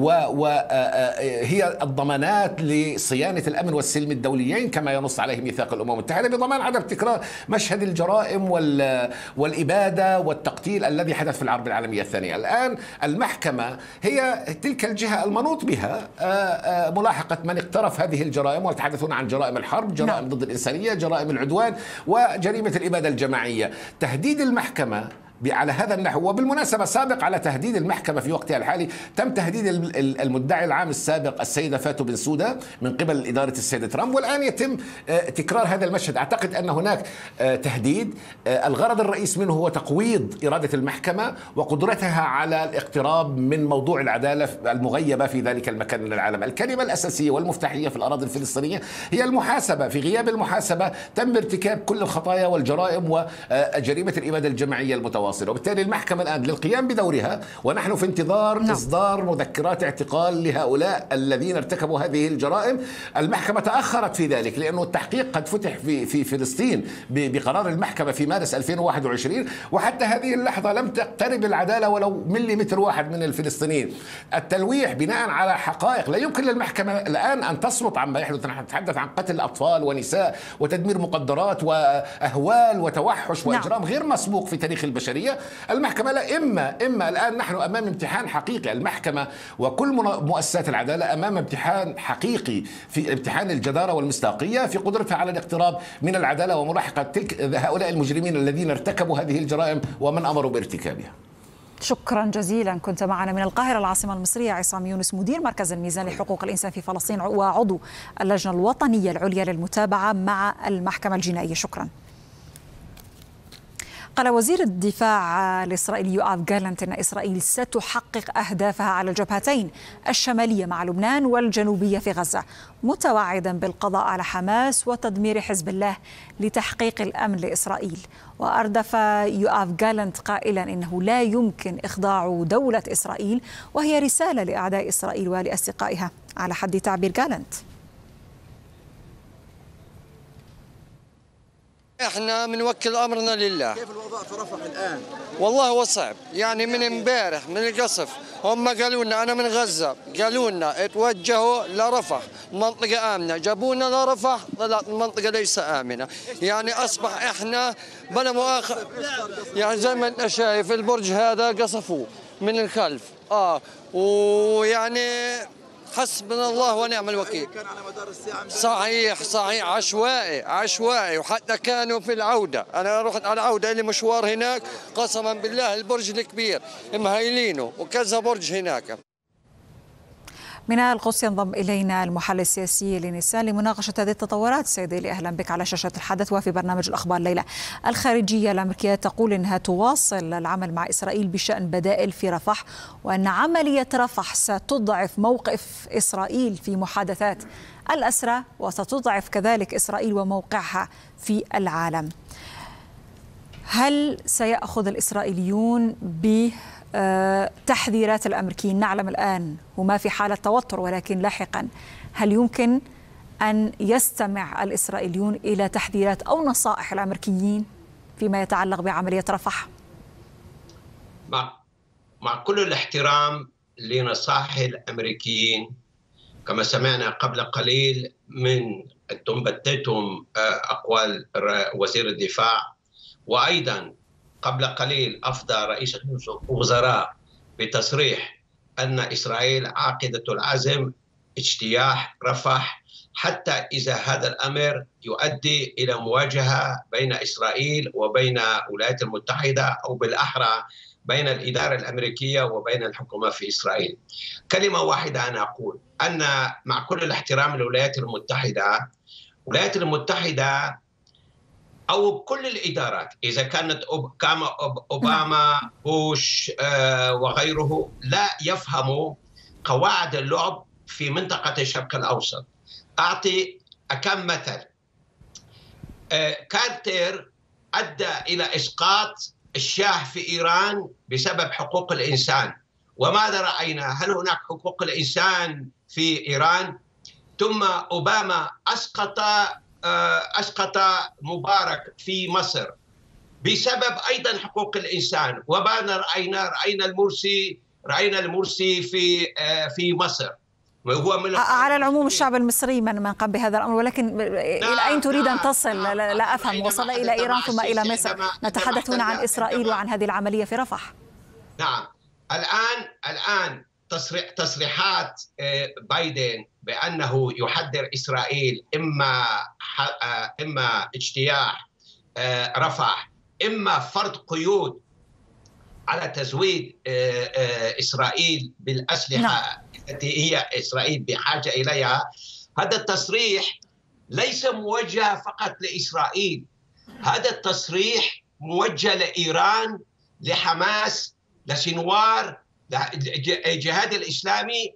Speaker 7: وهي الضمانات لصيانة الأمن والسلم الدوليين كما ينص عليه ميثاق الأمم المتحدة، بضمان عدم تكرار مشهد الجرائم وال والإبادة والتقتيل الذي حدث في الحرب العالمية الثانية. الآن المحكمة هي تلك الجهة المنوط بها ملاحقة من اقترف هذه الجرائم، ويتحدثون عن جرائم الحرب، جرائم ضد الإنسانية، جرائم العدوان وجريمة الإبادة الجماعية. تهديد المحكمة على هذا النحو. وبالمناسبة سابق على تهديد المحكمة في وقتها الحالي تم تهديد المدعي العام السابق السيدة فاتو بنسودا من قبل إدارة السيد ترامب، والآن يتم تكرار هذا المشهد. أعتقد أن هناك تهديد الغرض الرئيس منه هو تقويض إرادة المحكمة وقدرتها على الاقتراب من موضوع العدالة المغيبة في ذلك المكان من العالم. الكلمة الأساسية والمفتاحية في الأراضي الفلسطينية هي المحاسبة. في غياب المحاسبة تم ارتكاب كل الخطايا والجرائم وجريمة الإبادة الجماعية المتواصلة، وبالتالي المحكمة الآن للقيام بدورها، ونحن في انتظار نعم. إصدار مذكرات اعتقال لهؤلاء الذين ارتكبوا هذه الجرائم. المحكمة تأخرت في ذلك لأنه التحقيق قد فتح في في فلسطين بقرار المحكمة في مارس ألفين وواحد وعشرين، وحتى هذه اللحظة لم تقترب العدالة ولو مليمتر واحد من الفلسطينيين. التلويح بناء على حقائق لا يمكن للمحكمة الآن أن تصمت عما يحدث. نحن نتحدث عن قتل أطفال ونساء وتدمير مقدرات وأهوال وتوحش وإجرام نعم. غير مسبوق في تاريخ البشرية. المحكمة لا إما إما الآن نحن أمام امتحان حقيقي. المحكمة وكل مؤسسات العدالة أمام امتحان حقيقي في امتحان الجدارة والمصداقية في قدرتها على الاقتراب من العدالة وملاحقة تلك هؤلاء المجرمين الذين ارتكبوا هذه الجرائم ومن أمروا بارتكابها.
Speaker 2: شكرا جزيلا. كنت معنا من القاهرة العاصمة المصرية عصام يونس، مدير مركز الميزان لحقوق الإنسان في فلسطين وعضو اللجنة الوطنية العليا للمتابعة مع المحكمة الجنائية. شكرا. قال وزير الدفاع الإسرائيلي يوآف جالنت أن إسرائيل ستحقق أهدافها على الجبهتين الشمالية مع لبنان والجنوبية في غزة، متوعدا بالقضاء على حماس وتدمير حزب الله لتحقيق الأمن لإسرائيل. وأردف يوآف جالنت قائلا إنه لا يمكن إخضاع دولة إسرائيل، وهي رسالة لأعداء إسرائيل ولأصدقائها على حد تعبير جالنت.
Speaker 22: احنا بنوكل امرنا لله.
Speaker 19: كيف الوضع في رفح الان؟
Speaker 22: والله هو صعب، يعني من امبارح من القصف هم قالوا لنا انا من غزه، قالوا لنا اتوجهوا لرفح، منطقه امنه، جابونا لرفح طلعت المنطقه ليس امنه، يعني اصبح احنا بلا مؤاخذه يعني زي ما انت شايف البرج هذا قصفوه من الخلف اه ويعني حسبنا الله ونعم الوكيل.
Speaker 19: كان على مدار الساعة
Speaker 22: صحيح صحيح عشوائي عشوائي، وحتى كانوا في العودة، أنا رحت على العودة لي مشوار هناك قسما بالله البرج الكبير مهيلينه وكذا برج هناك.
Speaker 2: من القدس ينضم إلينا المحلل السياسي لنسان لمناقشة هذه التطورات. سيدي لي أهلا بك على شاشة الحدث وفي برنامج الأخبار الليلة. الخارجية الأمريكية تقول أنها تواصل العمل مع إسرائيل بشأن بدائل في رفح، وأن عملية رفح ستضعف موقف إسرائيل في محادثات الأسرى وستضعف كذلك إسرائيل وموقعها في العالم. هل سيأخذ الإسرائيليون ب تحذيرات الأمريكيين؟ نعلم الآن هما في حالة توتر، ولكن لاحقا هل يمكن أن يستمع الإسرائيليون إلى تحذيرات أو نصائح الأمريكيين فيما يتعلق بعملية رفح؟
Speaker 8: مع, مع كل الاحترام لنصائح الأمريكيين، كما سمعنا قبل قليل من تنبتتهم أقوال وزير الدفاع، وأيضا قبل قليل أفضى رئيس الوزراء بتصريح أن إسرائيل عاقدة العزم اجتياح رفح حتى إذا هذا الأمر يؤدي إلى مواجهة بين إسرائيل وبين الولايات المتحدة، أو بالأحرى بين الإدارة الأمريكية وبين الحكومة في إسرائيل. كلمة واحدة أنا أقول أن مع كل الاحترام للولايات المتحدة، الولايات المتحدة أو كل الإدارات إذا كانت أوباما بوش وغيره لا يفهموا قواعد اللعب في منطقة الشرق الأوسط. أعطي كم مثل. كارتر أدى إلى إسقاط الشاه في إيران بسبب حقوق الإنسان، وماذا رأينا؟ هل هناك حقوق الإنسان في إيران؟ ثم أوباما أسقط أسقط مبارك في مصر بسبب أيضا حقوق الإنسان، وماذا رأينا؟ رأينا المرسي رأينا المرسي في في مصر. وهو من
Speaker 2: على العموم الشعب المصري من من قام بهذا الأمر، ولكن إلى أين تريد أن تصل؟ لا, لا أفهم. وصل إلى إيران ثم إلى مصر. نتحدث هنا عن إسرائيل وعن هذه العملية في رفح.
Speaker 8: نعم. الآن الآن تصريح تصريحات بايدن بأنه يحذر إسرائيل إما إما اجتياح رفح، إما فرض قيود على تزويد إسرائيل بالأسلحة التي هي إسرائيل بحاجة إليها. هذا التصريح ليس موجه فقط لإسرائيل، هذا التصريح موجه لإيران، لحماس، لسنوار، للجهاد الإسلامي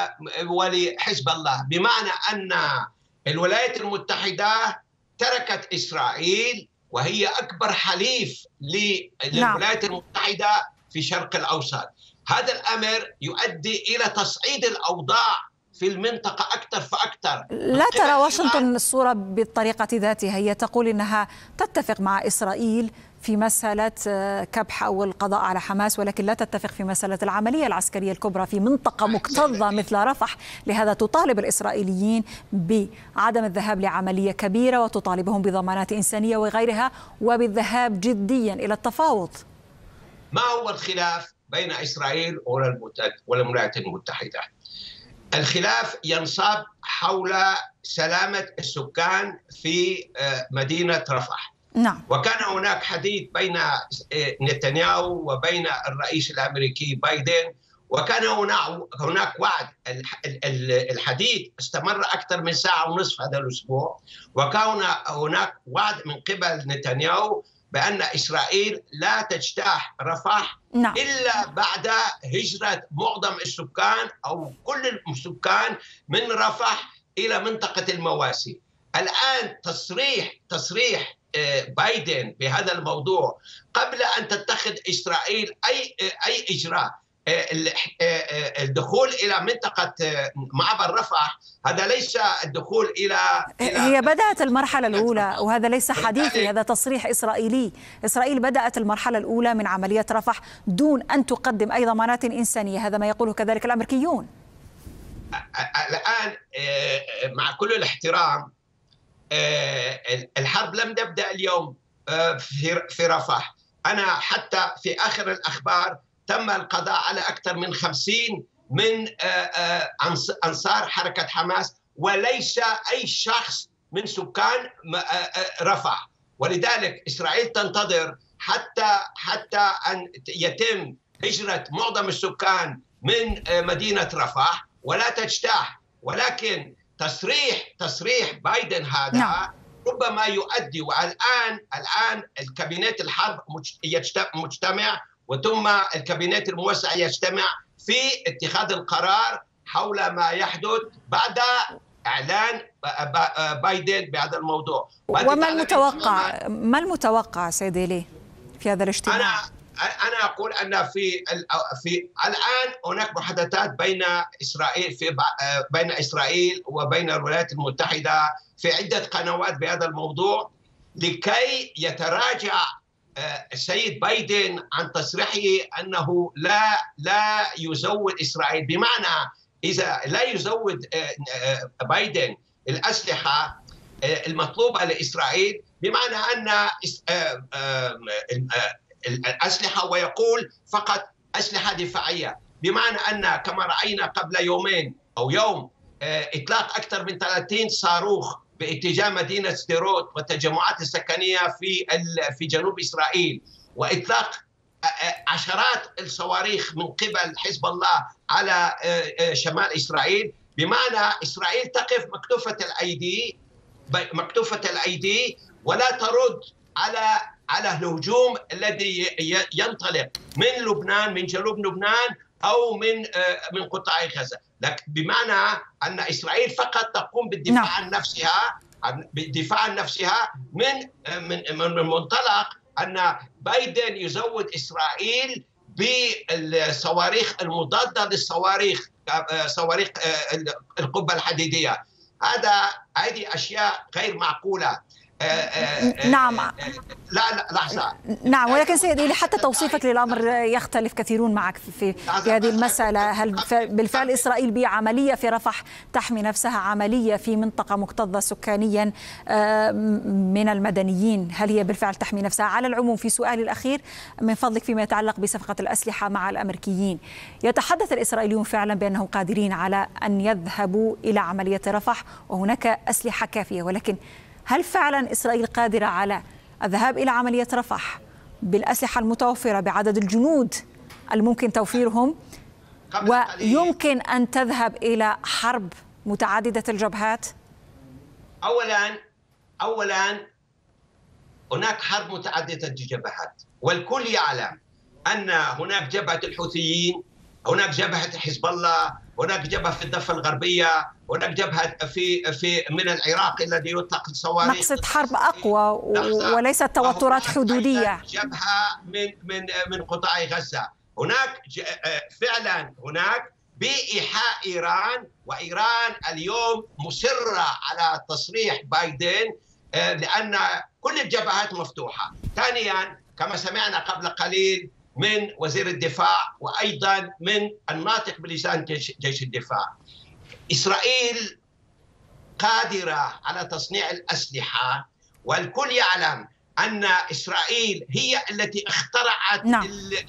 Speaker 8: ولحزب الله، بمعنى أن الولايات المتحدة تركت إسرائيل وهي أكبر حليف للولايات المتحدة في الشرق الأوسط. هذا الأمر يؤدي إلى تصعيد الأوضاع في المنطقة أكثر فأكثر.
Speaker 2: لا ترى واشنطن الصورة بالطريقة ذاتها، هي تقول إنها تتفق مع إسرائيل في مسألة كبح أو القضاء على حماس، ولكن لا تتفق في مسألة العملية العسكرية الكبرى في منطقة مكتظة مثل رفح. لهذا تطالب الإسرائيليين بعدم الذهاب لعملية كبيرة، وتطالبهم بضمانات إنسانية وغيرها، وبالذهاب جديا إلى التفاوض.
Speaker 8: ما هو الخلاف بين إسرائيل والولايات المتحدة؟ الخلاف ينصب حول سلامة السكان في مدينة رفح.
Speaker 2: نعم.
Speaker 8: وكان هناك حديث بين نتنياهو وبين الرئيس الأمريكي بايدن، وكان هناك وعد. الحديث استمر أكثر من ساعة ونصف هذا الأسبوع، وكان هناك وعد من قبل نتنياهو بأن إسرائيل لا تجتاح رفح
Speaker 2: نعم.
Speaker 8: إلا بعد هجرة معظم السكان أو كل السكان من رفح إلى منطقة المواسي. الآن تصريح تصريح بايدن بهذا الموضوع قبل أن تتخذ إسرائيل أي أي إجراء الدخول إلى منطقة معبر رفح، هذا ليس الدخول إلى
Speaker 2: هي بدأت المرحلة الأولى، وهذا ليس حديثي، هذا تصريح إسرائيلي. إسرائيل بدأت المرحلة الأولى من عملية رفح دون أن تقدم أي ضمانات إنسانية، هذا ما يقوله كذلك الأمريكيون.
Speaker 8: الآن مع كل الاحترام، الحرب لم تبدأ اليوم في رفح. أنا حتى في آخر الأخبار تم القضاء على أكثر من خمسين من أنصار حركة حماس، وليس أي شخص من سكان رفح. ولذلك إسرائيل تنتظر حتى حتى أن يتم هجرة معظم السكان من مدينة رفح ولا تجتاح. ولكن تصريح تصريح بايدن هذا نعم. ربما يؤدي، والآن الآن الكابينت الحرب مجتمع، وثم الكابينت الموسع يجتمع في اتخاذ القرار حول ما يحدث بعد إعلان بايدن بهذا الموضوع.
Speaker 2: وما المتوقع ما المتوقع سيدي لي في هذا الاجتماع؟
Speaker 8: أنا أنا أقول أن في في الآن هناك محادثات بين إسرائيل في بين إسرائيل وبين الولايات المتحدة في عدة قنوات بهذا الموضوع، لكي يتراجع السيد بايدن عن تصريحه أنه لا لا يزود إسرائيل. بمعنى إذا لا يزود بايدن الأسلحة المطلوبة لإسرائيل، بمعنى أن الأسلحة ويقول فقط أسلحة دفاعية، بمعنى أن كما رأينا قبل يومين أو يوم إطلاق أكثر من ثلاثين صاروخ باتجاه مدينة سديروت والتجمعات السكنية في في جنوب إسرائيل، وإطلاق عشرات الصواريخ من قبل حزب الله على شمال إسرائيل، بمعنى إسرائيل تقف مكتوفة الأيدي مكتوفة الأيدي ولا ترد على على الهجوم الذي ينطلق من لبنان، من جنوب لبنان أو من من قطاع غزة. لكن بمعنى أن إسرائيل فقط تقوم بالدفاع نعم. عن نفسها بالدفاع عن نفسها من من من منطلق أن بايدن يزود إسرائيل بالصواريخ المضادة للصواريخ صواريخ القبة الحديدية. هذا هذه أشياء غير معقولة.
Speaker 2: نعم
Speaker 8: لا لا لحظة.
Speaker 2: نعم، ولكن سيدي حتى توصيفك للأمر يختلف كثيرون معك في, في هذه المسألة. هل بالفعل إسرائيل بعملية في رفح تحمي نفسها، عملية في منطقة مكتظة سكانيا من المدنيين، هل هي بالفعل تحمي نفسها؟ على العموم في سؤالي الأخير من فضلك فيما يتعلق بصفقة الأسلحة مع الأمريكيين، يتحدث الإسرائيليون فعلا بأنهم قادرين على أن يذهبوا إلى عملية رفح وهناك أسلحة كافية، ولكن هل فعلا إسرائيل قادرة على الذهاب إلى عملية رفح بالأسلحة المتوفرة، بعدد الجنود الممكن توفيرهم، ويمكن أن تذهب إلى حرب متعددة الجبهات؟
Speaker 8: أولا أولا هناك حرب متعددة الجبهات، والكل يعلم أن هناك جبهة الحوثيين، هناك جبهة حزب الله، هناك جبهة في الضفة الغربية، هناك جبهة في في من العراق الذي يطلق الصواريخ.
Speaker 2: نقصد حرب أقوى وليست توترات حدودية.
Speaker 8: جبهة من من من قطاع غزة. هناك فعلا هناك بإيحاء إيران، وإيران اليوم مصرة على تصريح بايدن لأن كل الجبهات مفتوحة. ثانيا كما سمعنا قبل قليل من وزير الدفاع وأيضا من الناطق بلسان جيش, جيش الدفاع، إسرائيل قادرة على تصنيع الأسلحة، والكل يعلم أن إسرائيل هي التي اخترعت
Speaker 2: نعم.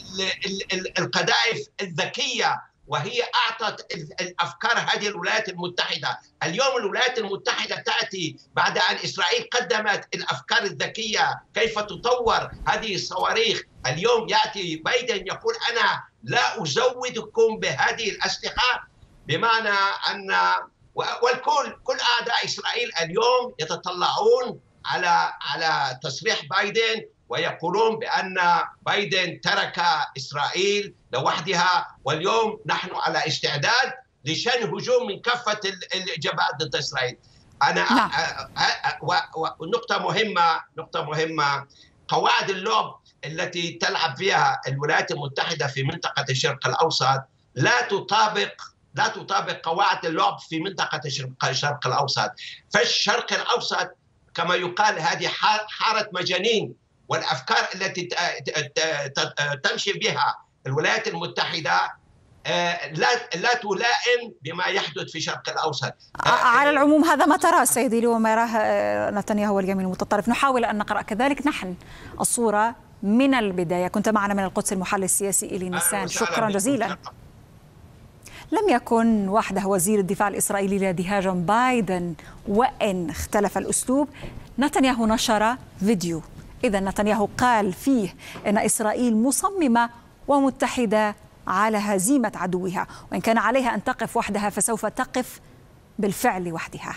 Speaker 8: القذائف الذكية، وهي أعطت الأفكار هذه الولايات المتحدة. اليوم الولايات المتحدة تأتي بعد أن إسرائيل قدمت الأفكار الذكية كيف تطور هذه الصواريخ. اليوم يأتي بايدن يقول أنا لا أزودكم بهذه الأسلحة، بمعنى أن والكل كل أعداء إسرائيل اليوم يتطلعون على على تصريح بايدن، ويقولون بأن بايدن ترك إسرائيل لوحدها، واليوم نحن على استعداد لشن هجوم من كافة الجبهات ضد إسرائيل. أنا نعم. ونقطة مهمة نقطة مهمة قواعد اللعب التي تلعب فيها الولايات المتحدة في منطقة الشرق الأوسط لا تطابق لا تطابق قواعد اللعب في منطقة الشرق الأوسط. فالشرق الأوسط كما يقال هذه حارة مجانين، والأفكار التي تمشي بها الولايات المتحدة لا لا تلائم بما يحدث في الشرق الأوسط.
Speaker 2: على العموم هذا ما تراه سيدي وما يراه نتنياهو واليمين المتطرف. نحاول أن نقرأ كذلك نحن الصورة من البداية. كنت معنا من القدس المحلل السياسي إيلي نيسان، شكرا جزيلا. لم يكن وحده وزير الدفاع الإسرائيلي لدى هاجم بايدن، وإن اختلف الأسلوب. نتنياهو نشر فيديو، إذا نتنياهو قال فيه أن إسرائيل مصممة ومتحدة على هزيمة عدوها، وإن كان عليها أن تقف وحدها فسوف تقف بالفعل وحدها.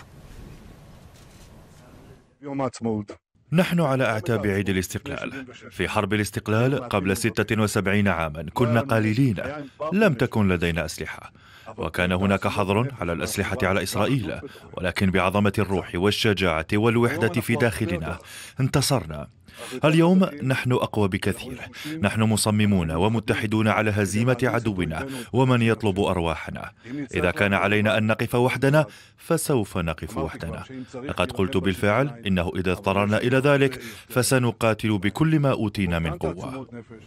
Speaker 9: نحن على أعتاب عيد الاستقلال. في حرب الاستقلال قبل ستة وسبعين عاما كنا قليلين، لم تكن لدينا أسلحة، وكان هناك حظر على الأسلحة على إسرائيل، ولكن بعظمة الروح والشجاعة والوحدة في داخلنا انتصرنا. اليوم نحن أقوى بكثير، نحن مصممون ومتحدون على هزيمة عدونا ومن يطلب أرواحنا. إذا كان علينا أن نقف وحدنا فسوف نقف وحدنا. لقد قلت بالفعل إنه إذا اضطررنا إلى ذلك فسنقاتل بكل ما أوتينا من قوة.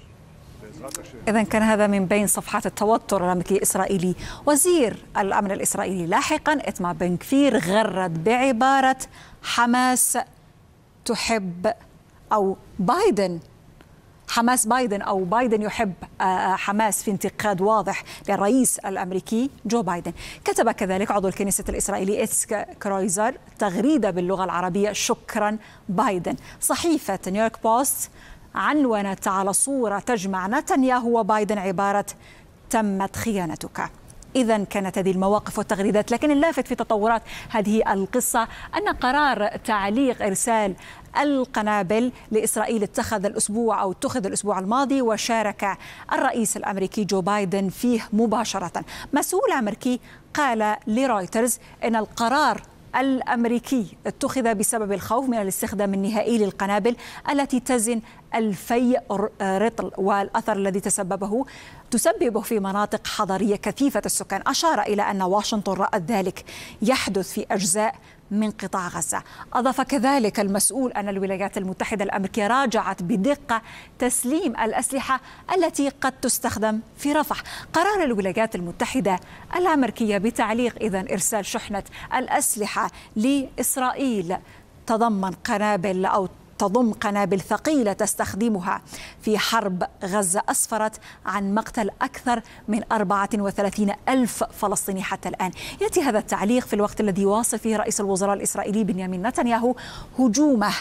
Speaker 2: إذا كان هذا من بين صفحات التوتر الأمريكي الإسرائيلي. وزير الأمن الإسرائيلي لاحقا إتمار بن غفير غرد بعبارة حماس تحب أو بايدن حماس بايدن أو بايدن يحب حماس، في انتقاد واضح للرئيس الأمريكي جو بايدن. كتب كذلك عضو الكنيسة الإسرائيلي إتسك كرويزر تغريدة باللغة العربية شكرا بايدن. صحيفة نيويورك بوست عنونت على صورة تجمع نتنياهو وبايدن عبارة تمت خيانتك. إذا كانت هذه المواقف والتغريدات، لكن اللافت في تطورات هذه القصة أن قرار تعليق إرسال القنابل لإسرائيل اتخذ الأسبوع أو اتخذ الأسبوع الماضي، وشارك الرئيس الأمريكي جو بايدن فيه مباشرة. مسؤول أمريكي قال لرويترز أن القرار الأمريكي اتخذ بسبب الخوف من الاستخدام النهائي للقنابل التي تزن ألفي رطل، والأثر الذي تسببه تسببه في مناطق حضرية كثيفة السكان. أشار إلى أن واشنطن رأت ذلك يحدث في أجزاء من قطاع غزة. أضاف كذلك المسؤول أن الولايات المتحدة الأمريكية راجعت بدقة تسليم الأسلحة التي قد تستخدم في رفح. قرار الولايات المتحدة الأمريكية بتعليق إذن إرسال شحنة الأسلحة لإسرائيل تضمن قنابل أو تضم قنابل ثقيلة تستخدمها في حرب غزة أسفرت عن مقتل أكثر من أربعة وثلاثين ألف فلسطيني حتى الآن. يأتي هذا التعليق في الوقت الذي يواصل فيه رئيس الوزراء الإسرائيلي بنيامين نتنياهو هجومه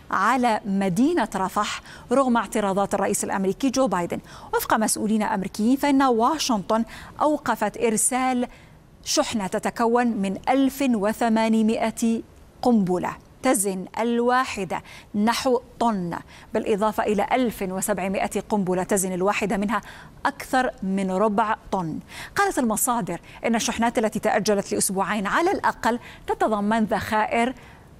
Speaker 2: على مدينة رفح رغم اعتراضات الرئيس الأمريكي جو بايدن. وفق مسؤولين أمريكيين فإن واشنطن أوقفت إرسال شحنة تتكون من ألف وثمانمائة قنبلة تزن الواحدة نحو طن، بالإضافة إلى ألف وسبعمائة قنبلة تزن الواحدة منها أكثر من ربع طن. قالت المصادر إن الشحنات التي تأجلت لأسبوعين على الأقل تتضمن ذخائر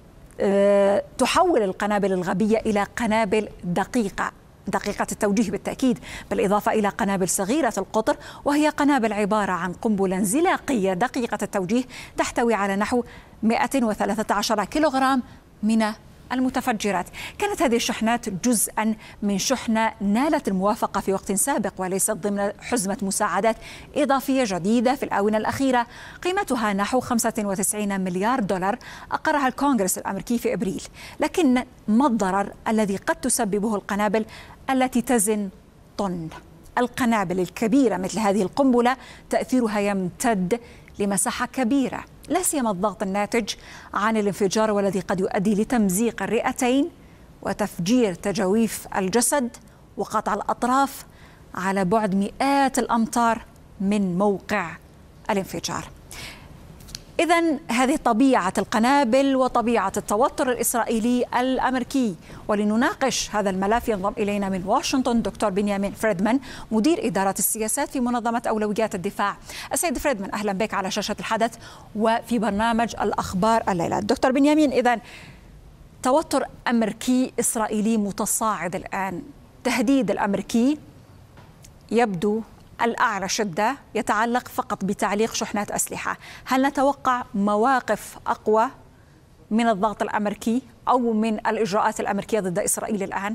Speaker 2: أه تحول القنابل الغبية إلى قنابل دقيقة دقيقة التوجيه بالتأكيد، بالإضافة إلى قنابل صغيرة القطر، وهي قنابل عبارة عن قنبلة انزلاقية دقيقة التوجيه تحتوي على نحو مئة وثلاثة عشر كيلوغرام من المتفجرات. كانت هذه الشحنات جزءا من شحنة نالت الموافقة في وقت سابق وليست ضمن حزمة مساعدات إضافية جديدة في الآونة الأخيرة قيمتها نحو خمسة وتسعين مليار دولار أقرها الكونغرس الأمريكي في إبريل. لكن ما الضرر الذي قد تسببه القنابل التي تزن طن؟ القنابل الكبيرة مثل هذه القنبلة تأثيرها يمتد لمساحة كبيرة، لا سيما الضغط الناتج عن الانفجار والذي قد يؤدي لتمزيق الرئتين وتفجير تجاويف الجسد وقطع الأطراف على بعد مئات الأمتار من موقع الانفجار. إذن هذه طبيعة القنابل وطبيعة التوتر الإسرائيلي الأمريكي. ولنناقش هذا الملف ينضم إلينا من واشنطن دكتور بنيامين فريدمان مدير إدارة السياسات في منظمة أولويات الدفاع. السيد فريدمان أهلا بك على شاشة الحدث وفي برنامج الأخبار الليلة. دكتور بنيامين، إذن توتر أمريكي إسرائيلي متصاعد الآن، تهديد الأمريكي يبدو الأعلى شدة يتعلق فقط بتعليق شحنات أسلحة. هل نتوقع مواقف أقوى من الضغط الأمريكي أو من الإجراءات الأمريكية ضد إسرائيل الآن؟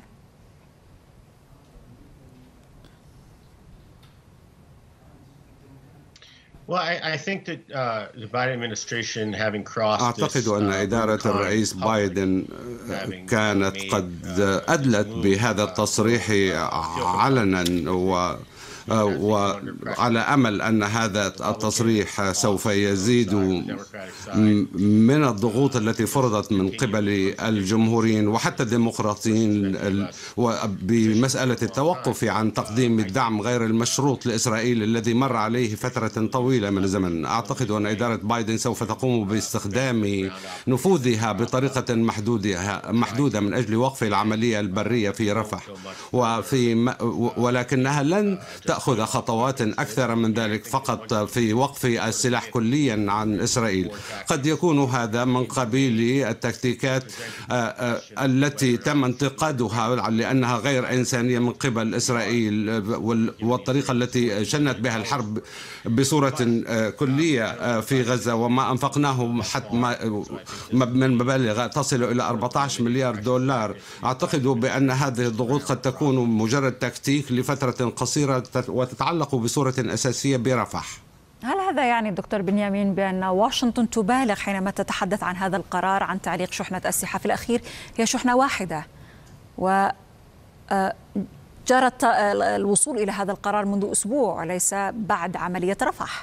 Speaker 10: أعتقد أن إدارة الرئيس بايدن كانت قد أدلت بهذا التصريح علنا و وعلى أمل أن هذا التصريح سوف يزيد من الضغوط التي فرضت من قبل الجمهوريين وحتى الديمقراطيين بمسألة التوقف عن تقديم الدعم غير المشروط لإسرائيل الذي مر عليه فترة طويلة من الزمن. أعتقد أن إدارة بايدن سوف تقوم باستخدام نفوذها بطريقة محدودة محدودة من أجل وقف العملية البرية في رفح، وفي ولكنها لن تأخذ خطوات أكثر من ذلك فقط في وقف السلاح كليا عن إسرائيل. قد يكون هذا من قبيل التكتيكات التي تم انتقادها لأنها غير إنسانية من قبل إسرائيل والطريقة التي شنت بها الحرب بصورة كلية في غزة، وما أنفقناه حتى من مبالغ تصل إلى أربعة عشر مليار دولار. أعتقد بأن هذه الضغوط قد تكون مجرد تكتيك لفترة قصيرة وتتعلق بصورة أساسية برفح.
Speaker 2: هل هذا يعني دكتور بنيامين بأن واشنطن تبالغ حينما تتحدث عن هذا القرار عن تعليق شحنة أسلحة؟ في الأخير هي شحنة واحدة و جرت الوصول إلى هذا القرار منذ أسبوع وليس بعد عملية رفح.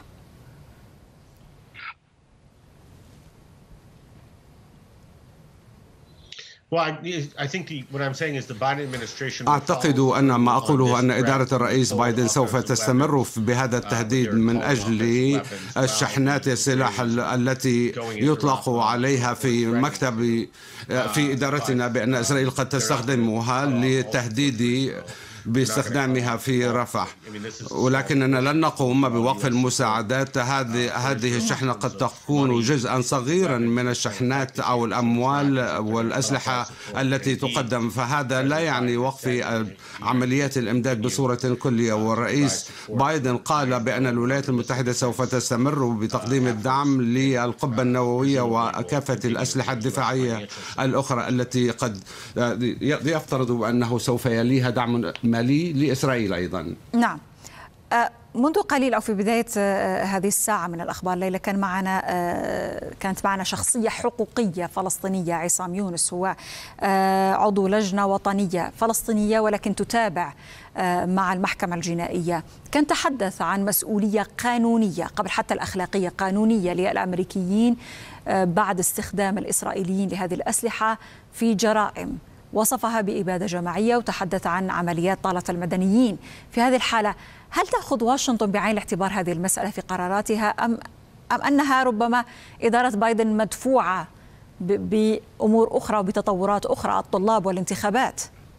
Speaker 10: أعتقد أن ما أقوله أن إدارة الرئيس بايدن سوف تستمر بهذا التهديد من أجل الشحنات السلاح التي يطلق عليها في مكتب في إدارتنا بأن إسرائيل قد تستخدمها لتهديد باستخدامها في رفح، ولكننا لن نقوم بوقف المساعدات. هذه هذه الشحنة قد تكون جزءا صغيرا من الشحنات أو الأموال والأسلحة التي تقدم، فهذا لا يعني وقف عمليات الإمداد بصورة كلية. والرئيس بايدن قال بأن الولايات المتحدة سوف تستمر بتقديم الدعم للقبة النووية وكافة الأسلحة الدفاعية الأخرى التي قد يفترض أنه سوف يليها دعم مالي لإسرائيل أيضا.
Speaker 2: نعم. منذ قليل أو في بداية هذه الساعة من الأخبار ليلة كان معنا كانت معنا شخصية حقوقية فلسطينية، عصام يونس، هو عضو لجنة وطنية فلسطينية ولكن تتابع مع المحكمة الجنائية. كان تحدث عن مسؤولية قانونية قبل حتى الأخلاقية، قانونية للأمريكيين بعد استخدام الإسرائيليين لهذه الأسلحة في جرائم وصفها بإبادة جماعية وتحدث عن عمليات طالت المدنيين. في هذه الحالة هل تأخذ واشنطن بعين الاعتبار هذه المسألة في قراراتها أم أم أنها ربما إدارة بايدن مدفوعة بأمور أخرى وبتطورات أخرى، الطلاب والانتخابات؟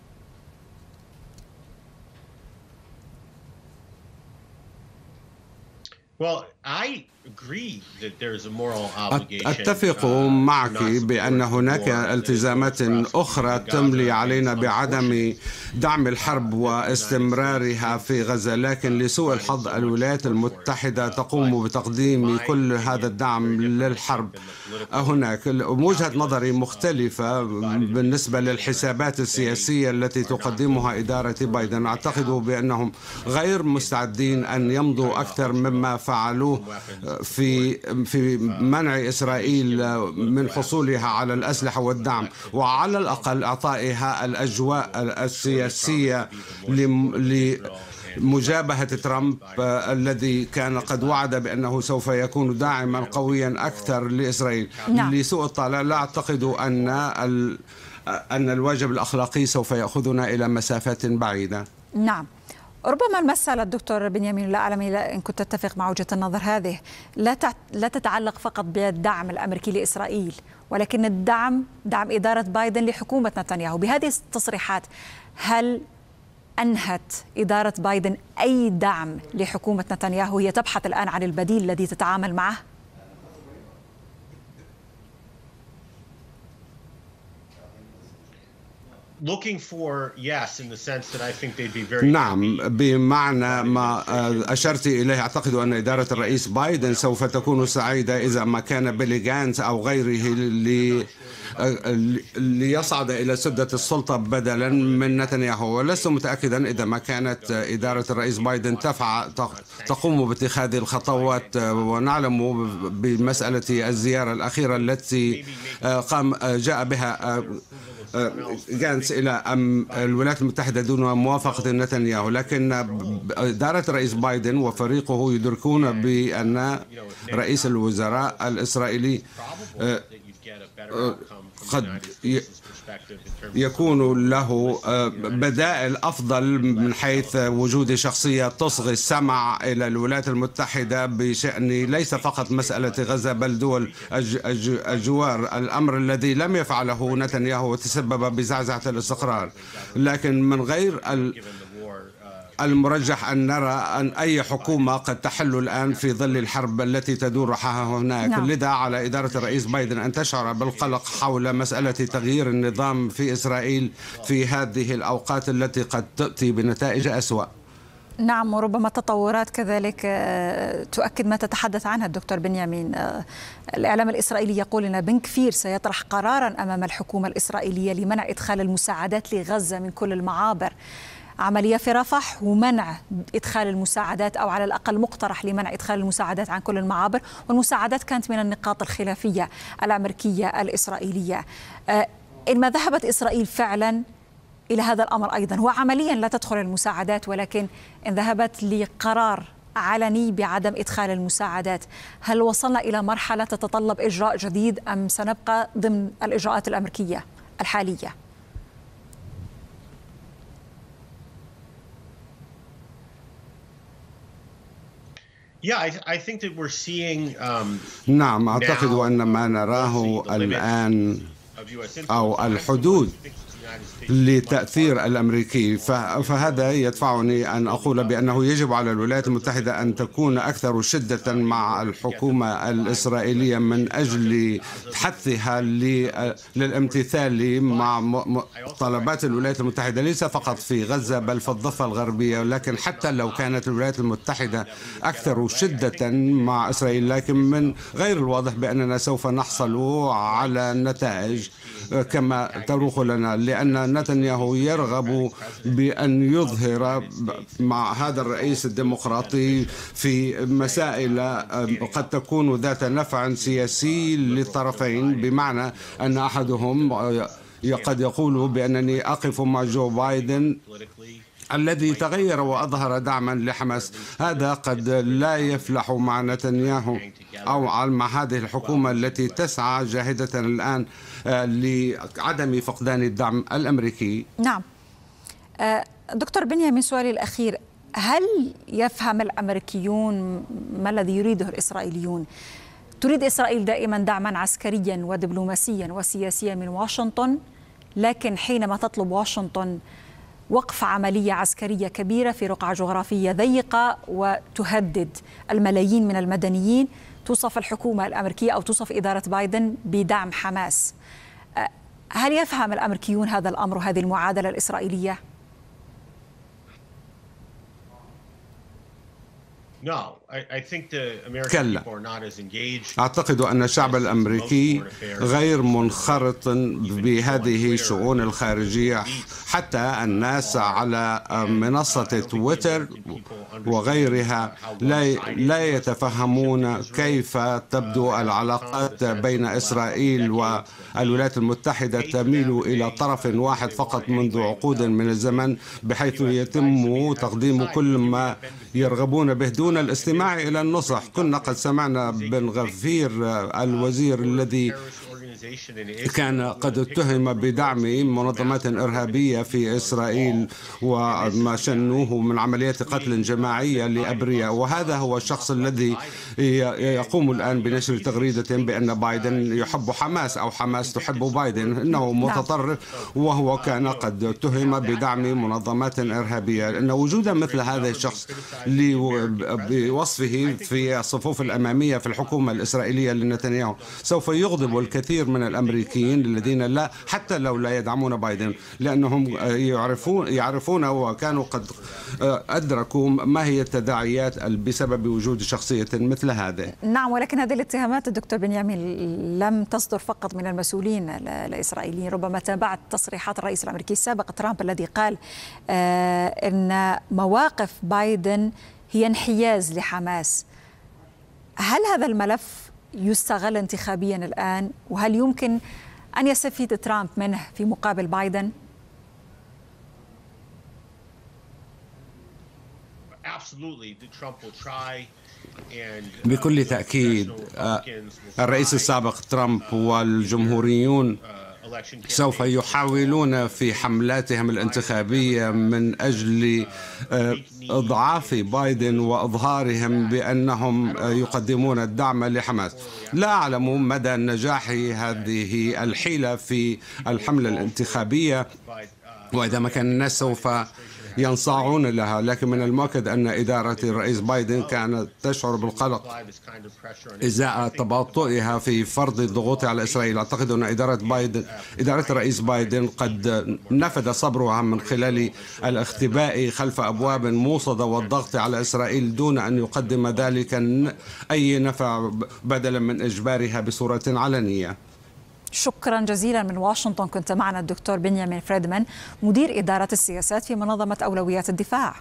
Speaker 11: Well, I agree that there's a moral obligation.
Speaker 10: أتفق معك بأن هناك التزامات أخرى تملي علينا بعدم دعم الحرب واستمرارها في غزة، لكن لسوء الحظ الولايات المتحدة تقوم بتقديم كل هذا الدعم للحرب. هناك وجهة نظري مختلفة بالنسبة للحسابات السياسية التي تقدمها إدارة بايدن. أعتقد بأنهم غير مستعدين أن يمضوا أكثر مما فعلوه في في منع إسرائيل من حصولها على الأسلحة والدعم، وعلى الأقل إعطائها الأجواء السياسية لمجابهة ترامب الذي كان قد وعد بأنه سوف يكون داعما قويا أكثر لإسرائيل. نعم. لسوء الطالع لا أعتقد أن أن الواجب الأخلاقي سوف يأخذنا إلى مسافات بعيدة.
Speaker 2: نعم. ربما المسألة الدكتور بنيامين، لا أعلم إن كنت تتفق مع وجهة النظر هذه، لا لا تتعلق فقط بالدعم الأمريكي لإسرائيل، ولكن الدعم دعم إدارة بايدن لحكومة نتنياهو. بهذه التصريحات هل أنهت إدارة بايدن أي دعم لحكومة نتنياهو؟ هي تبحث الآن عن البديل الذي تتعامل معه؟
Speaker 10: نعم، بمعنى ما أشرت إليه. أعتقد أن إدارة الرئيس بايدن سوف تكون سعيدة إذا ما كان بيلي جانتس أو غيره لي ليصعد إلى سدة السلطة بدلا من نتنياهو، ولست متأكدا إذا ما كانت إدارة الرئيس بايدن تفعل تقوم باتخاذ الخطوات. ونعلم بمسألة الزيارة الأخيرة التي قام جاء بها جانس إلى الولايات المتحدة دون موافقة نتنياهو، لكن إدارة الرئيس بايدن وفريقه يدركون بأن رئيس الوزراء الإسرائيلي قد يكون له بدائل أفضل من حيث وجود شخصية تصغي السمع إلى الولايات المتحدة بشأن ليس فقط مسألة غزة بل دول الجوار، الأمر الذي لم يفعله نتنياهو وتسبب بزعزعة الاستقرار. لكن من غير المرجح أن نرى أن أي حكومة قد تحل الآن في ظل الحرب التي تدور هناك. نعم. لذا على إدارة الرئيس بايدن أن تشعر بالقلق حول مسألة تغيير النظام في إسرائيل في هذه الأوقات التي قد تأتي بنتائج أسوأ.
Speaker 2: نعم، وربما تطورات كذلك تؤكد ما تتحدث عنها الدكتور بنيامين. الإعلام الإسرائيلي يقول أن بن كفير سيطرح قرارا أمام الحكومة الإسرائيلية لمنع إدخال المساعدات لغزة من كل المعابر. عملية في رفح ومنع إدخال المساعدات، أو على الأقل مقترح لمنع إدخال المساعدات عن كل المعابر، والمساعدات كانت من النقاط الخلافية الأمريكية الإسرائيلية. إن ما ذهبت إسرائيل فعلا إلى هذا الأمر أيضا، هو عمليا لا تدخل المساعدات، ولكن إن ذهبت لقرار علني بعدم إدخال المساعدات، هل وصلنا إلى مرحلة تتطلب إجراء جديد أم سنبقى ضمن الإجراءات الأمريكية الحالية؟
Speaker 10: نعم، أعتقد أن ما نراه الآن أو الحدود لتأثير الأمريكي، فهذا يدفعني أن أقول بأنه يجب على الولايات المتحدة أن تكون أكثر شدة مع الحكومة الإسرائيلية من أجل حثها للامتثال مع طلبات الولايات المتحدة، ليس فقط في غزة بل في الضفة الغربية. لكن حتى لو كانت الولايات المتحدة أكثر شدة مع إسرائيل، لكن من غير الواضح بأننا سوف نحصل على نتائج كما تروق لنا، لأن نتنياهو يرغب بأن يظهر مع هذا الرئيس الديمقراطي في مسائل قد تكون ذات نفع سياسي للطرفين، بمعنى أن أحدهم قد يقول بأنني أقف مع جو بايدن الذي تغير وأظهر دعما لحماس. هذا قد لا يفلح مع نتنياهو أو مع هذه الحكومة التي تسعى جاهدة الآن لعدم فقدان الدعم الأمريكي.
Speaker 2: نعم دكتور بنيامين، سؤالي الأخير، هل يفهم الأمريكيون ما الذي يريده الإسرائيليون؟ تريد إسرائيل دائما دعما عسكريا ودبلوماسيا وسياسيا من واشنطن، لكن حينما تطلب واشنطن وقف عملية عسكرية كبيرة في رقعة جغرافية ضيقة وتهدد الملايين من المدنيين، توصف الحكومة الأمريكية أو توصف إدارة بايدن بدعم حماس. هل يفهم الأمريكيون هذا الأمر وهذه المعادلة الإسرائيلية؟
Speaker 10: كلا، أعتقد أن الشعب الأمريكي غير منخرط بهذه الشؤون الخارجية. حتى الناس على منصة تويتر وغيرها لا يتفهمون كيف تبدو العلاقات بين إسرائيل والولايات المتحدة، تميل إلى طرف واحد فقط منذ عقود من الزمن، بحيث يتم تقديم كل ما يرغبون به دون الاستماع إلى النصح. كنا قد سمعنا بن غفير الوزير الذي كان قد اتهم بدعم منظمات إرهابية في إسرائيل وما شنوه من عمليات قتل جماعية لأبرياء، وهذا هو الشخص الذي يقوم الآن بنشر تغريدة بأن بايدن يحب حماس أو حماس تحب بايدن. إنه متطرف، وهو كان قد اتهم بدعم منظمات إرهابية. إن وجود مثل هذا الشخص بوصفه في الصفوف الأمامية في الحكومة الإسرائيلية لنتنياهو سوف يغضب الكثير من الأمريكيين الذين لا حتى لو لا يدعمون بايدن، لأنهم يعرفون يعرفون وكانوا قد أدركوا ما هي التداعيات بسبب وجود شخصية مثل هذا.
Speaker 2: نعم، ولكن هذه الاتهامات الدكتور بنيامين لم تصدر فقط من المسؤولين الإسرائيليين. ربما تابعت تصريحات الرئيس الأمريكي السابق ترامب الذي قال آه إن مواقف بايدن هي انحياز لحماس. هل هذا الملف يستغل انتخابيا الآن، وهل يمكن أن يستفيد ترامب منه في مقابل بايدن؟
Speaker 10: بكل تأكيد الرئيس السابق ترامب والجمهوريون سوف يحاولون في حملاتهم الانتخابية من أجل إضعاف بايدن وإظهارهم بأنهم يقدمون الدعم لحماس. لا أعلم مدى نجاح هذه الحيلة في الحملة الانتخابية وإذا ما كان الناس سوف ينصاعون لها، لكن من المؤكد أن إدارة الرئيس بايدن كانت تشعر بالقلق إزاء تباطؤها في فرض الضغوط على إسرائيل. أعتقد أن إدارة بايدن إدارة الرئيس بايدن قد نفذ صبرها من خلال الاختباء خلف أبواب موصدة والضغط على إسرائيل دون أن يقدم ذلك أي نفع بدلا من إجبارها بصورة علنية.
Speaker 2: شكرا جزيلا من واشنطن، كنت معنا الدكتور بنيامين فريدمان مدير إدارة السياسات في منظمة أولويات الدفاع.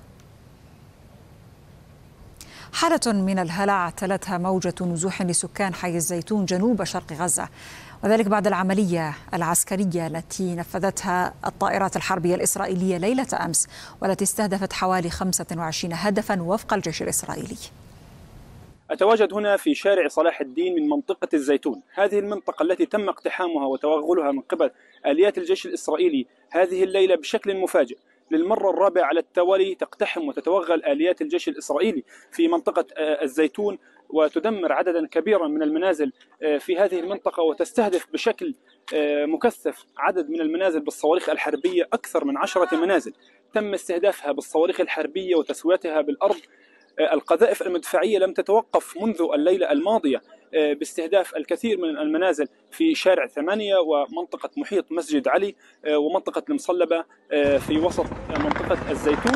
Speaker 2: حالة من الهلع تلتها موجة نزوح لسكان حي الزيتون جنوب شرق غزة، وذلك بعد العملية العسكرية التي نفذتها الطائرات الحربية الإسرائيلية ليلة أمس، والتي استهدفت حوالي خمسة وعشرين هدفا وفق الجيش الإسرائيلي.
Speaker 1: أتواجد هنا في شارع صلاح الدين من منطقة الزيتون، هذه المنطقة التي تم اقتحامها وتوغلها من قبل آليات الجيش الإسرائيلي هذه الليلة بشكل مفاجئ. للمرة الرابعة على التوالي تقتحم وتتوغل آليات الجيش الإسرائيلي في منطقة الزيتون وتدمر عددا كبيرا من المنازل في هذه المنطقة، وتستهدف بشكل مكثف عدد من المنازل بالصواريخ الحربية. أكثر من عشرة منازل تم استهدافها بالصواريخ الحربية وتسويتها بالأرض. القذائف المدفعية لم تتوقف منذ الليلة الماضية باستهداف الكثير من المنازل في شارع ثمانية ومنطقة محيط مسجد علي ومنطقة المصلبة في وسط منطقة الزيتون.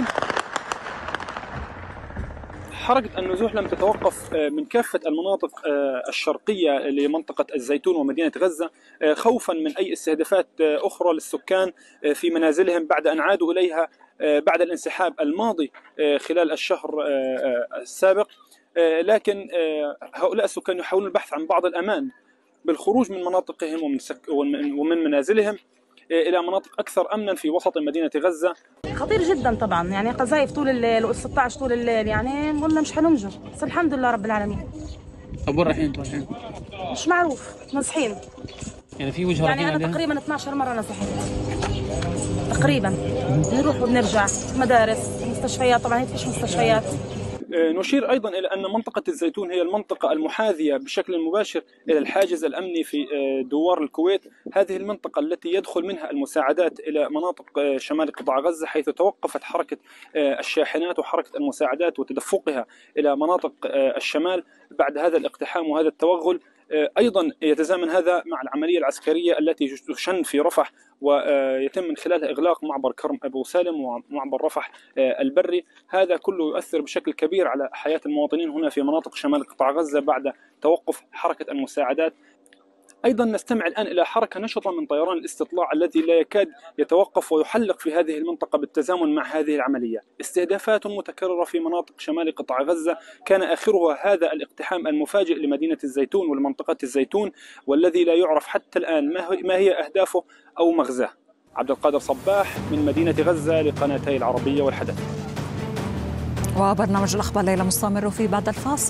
Speaker 1: حركة النزوح لم تتوقف من كافة المناطق الشرقية لمنطقة الزيتون ومدينة غزة خوفا من أي استهدافات أخرى للسكان في منازلهم بعد أن عادوا إليها بعد الانسحاب الماضي خلال الشهر السابق. لكن هؤلاء السكان يحاولون البحث عن بعض الأمان بالخروج من مناطقهم ومن, ومن منازلهم إلى مناطق أكثر أمنا في وسط مدينة غزة.
Speaker 3: خطير جدا طبعا، يعني قذايف طول الليل و ستة عشر طول الليل، يعني قلنا مش حننجو، بس الحمد لله رب العالمين.
Speaker 12: طب وين رايحين انتوا الحين؟
Speaker 3: مش معروف، نازحين.
Speaker 12: يعني في وجهه
Speaker 3: يعني انا تقريبا اثنعش مره نزحت تقريبا، بنروح وبنرجع مدارس مستشفيات، طبعا هيك فيش مستشفيات.
Speaker 1: نشير أيضا إلى أن منطقة الزيتون هي المنطقة المحاذية بشكل مباشر إلى الحاجز الأمني في دوار الكويت. هذه المنطقة التي يدخل منها المساعدات إلى مناطق شمال قطاع غزة، حيث توقفت حركة الشاحنات وحركة المساعدات وتدفقها إلى مناطق الشمال بعد هذا الاقتحام وهذا التوغل. أيضا يتزامن هذا مع العملية العسكرية التي تشن في رفح، ويتم من خلالها إغلاق معبر كرم أبو سالم ومعبر رفح البري. هذا كله يؤثر بشكل كبير على حياة المواطنين هنا في مناطق شمال قطاع غزة بعد توقف حركة المساعدات. أيضا نستمع الآن إلى حركة نشطة من طيران الاستطلاع الذي لا يكاد يتوقف ويحلق في هذه المنطقة بالتزامن مع هذه العملية. استهدافات متكررة في مناطق شمال قطاع غزة، كان آخرها هذا الاقتحام المفاجئ لمدينة الزيتون ولمنطقة الزيتون، والذي لا يعرف حتى الآن ما هي أهدافه أو مغزاه. عبد القادر صباح من مدينة غزة لقناتي العربية والحدث.
Speaker 2: وبرنامج الأخبار الليلة مستمر في بعد الفاصل.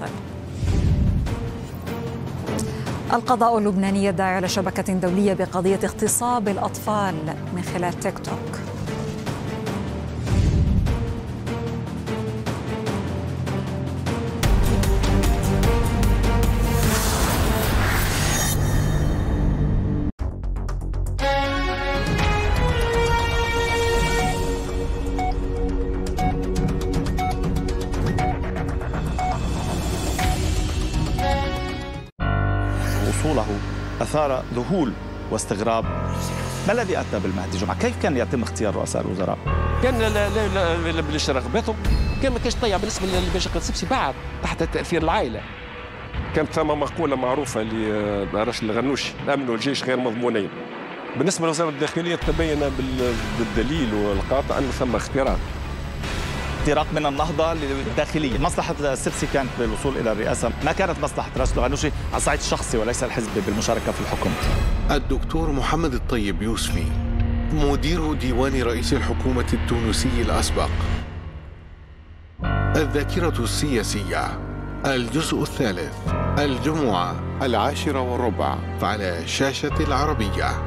Speaker 2: القضاء اللبناني يدعي على شبكة دولية بقضية اغتصاب الأطفال من خلال تيك توك.
Speaker 13: أثار ذهول واستغراب. ما الذي أتى بالمهدي جمعة؟ كيف كان يتم اختيار رؤساء الوزراء؟
Speaker 20: كان لا لا لا بلاش رغبتهم، كان ما كانش طيب بالنسبة لباشا السبسي بعد تحت تأثير العائلة.
Speaker 14: كانت ثم مقولة معروفة لرش الغنوش: الأمن والجيش غير مضمونين. بالنسبة لوزارة الداخلية تبين بالدليل والقاطع أن ثم اختراق.
Speaker 13: اختراق من النهضة للداخلية. مصلحة السبسي كانت بالوصول إلى الرئاسة، ما كانت مصلحة راشد الغنوشي على الصعيد الشخصي وليس الحزب بالمشاركة في الحكم.
Speaker 15: الدكتور محمد الطيب يوسفي مدير ديوان رئيس الحكومة التونسي الأسبق. الذاكرة السياسية، الجزء الثالث، الجمعة العاشرة والربع على شاشة العربية.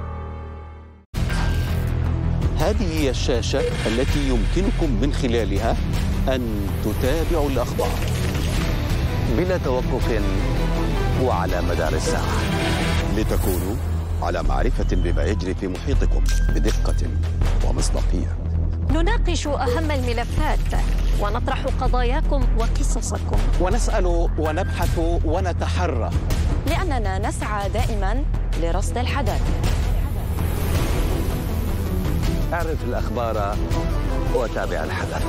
Speaker 21: هذه هي الشاشة التي يمكنكم من خلالها أن تتابعوا الأخبار بلا توقف وعلى مدار الساعة، لتكونوا على معرفة بما يجري في محيطكم بدقة ومصداقية.
Speaker 16: نناقش أهم الملفات ونطرح قضاياكم وقصصكم،
Speaker 21: ونسأل ونبحث ونتحرى،
Speaker 16: لأننا نسعى دائما لرصد الحدث.
Speaker 21: اعرف الأخبار وتابع الحدث.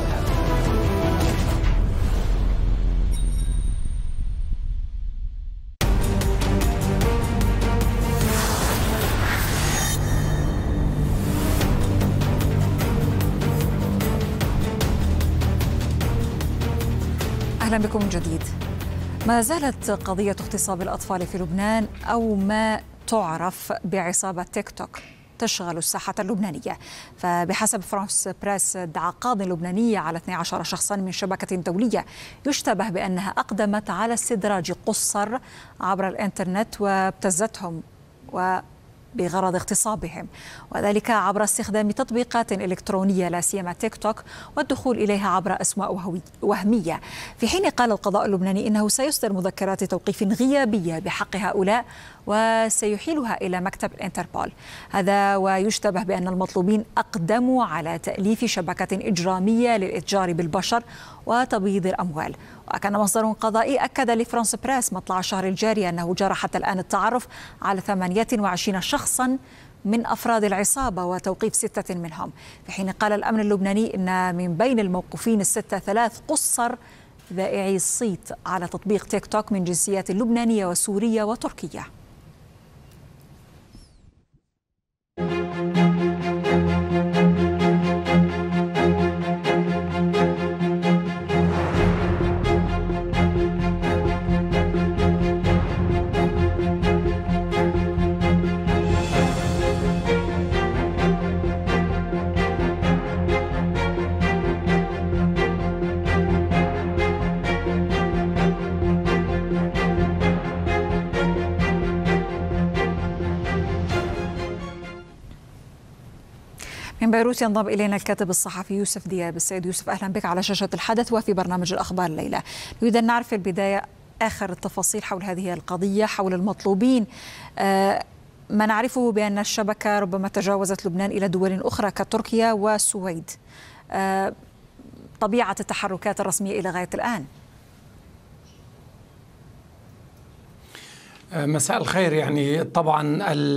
Speaker 2: أهلا بكم من جديد. ما زالت قضية اغتصاب الأطفال في لبنان أو ما تعرف بعصابة تيك توك تشغل الساحة اللبنانية. فبحسب فرانس بريس ادعى قاضي لبناني على اثني عشر شخصا من شبكة دولية يشتبه بأنها أقدمت على استدراج قُصّر عبر الإنترنت وابتزتهم و بغرض اغتصابهم، وذلك عبر استخدام تطبيقات إلكترونية لا سيما تيك توك والدخول إليها عبر أسماء وهمية. في حين قال القضاء اللبناني إنه سيصدر مذكرات توقيف غيابية بحق هؤلاء وسيحيلها إلى مكتب الانتربول. هذا ويشتبه بأن المطلوبين أقدموا على تأليف شبكة إجرامية للإتجار بالبشر وتبييض الأموال. وكان مصدر قضائي أكد لفرانس بريس مطلع الشهر الجاري أنه جرى حتى الآن التعرف على ثمانية وعشرين شخصا من أفراد العصابة وتوقيف ستة منهم، في حين قال الأمن اللبناني أن من بين الموقوفين الستة ثلاث قُصّر ذائعي الصيت على تطبيق تيك توك من جنسيات لبنانية وسورية وتركية. بيروت ينضم إلينا الكاتب الصحفي يوسف دياب. السيد يوسف، أهلا بك على شاشة الحدث وفي برنامج الأخبار الليلة. نريد أن نعرف في البداية آخر التفاصيل حول هذه القضية، حول المطلوبين. آه ما نعرفه بأن الشبكة ربما تجاوزت لبنان إلى دول أخرى كتركيا والسويد. آه طبيعة التحركات الرسمية إلى غاية الآن.
Speaker 4: مساء الخير. يعني طبعا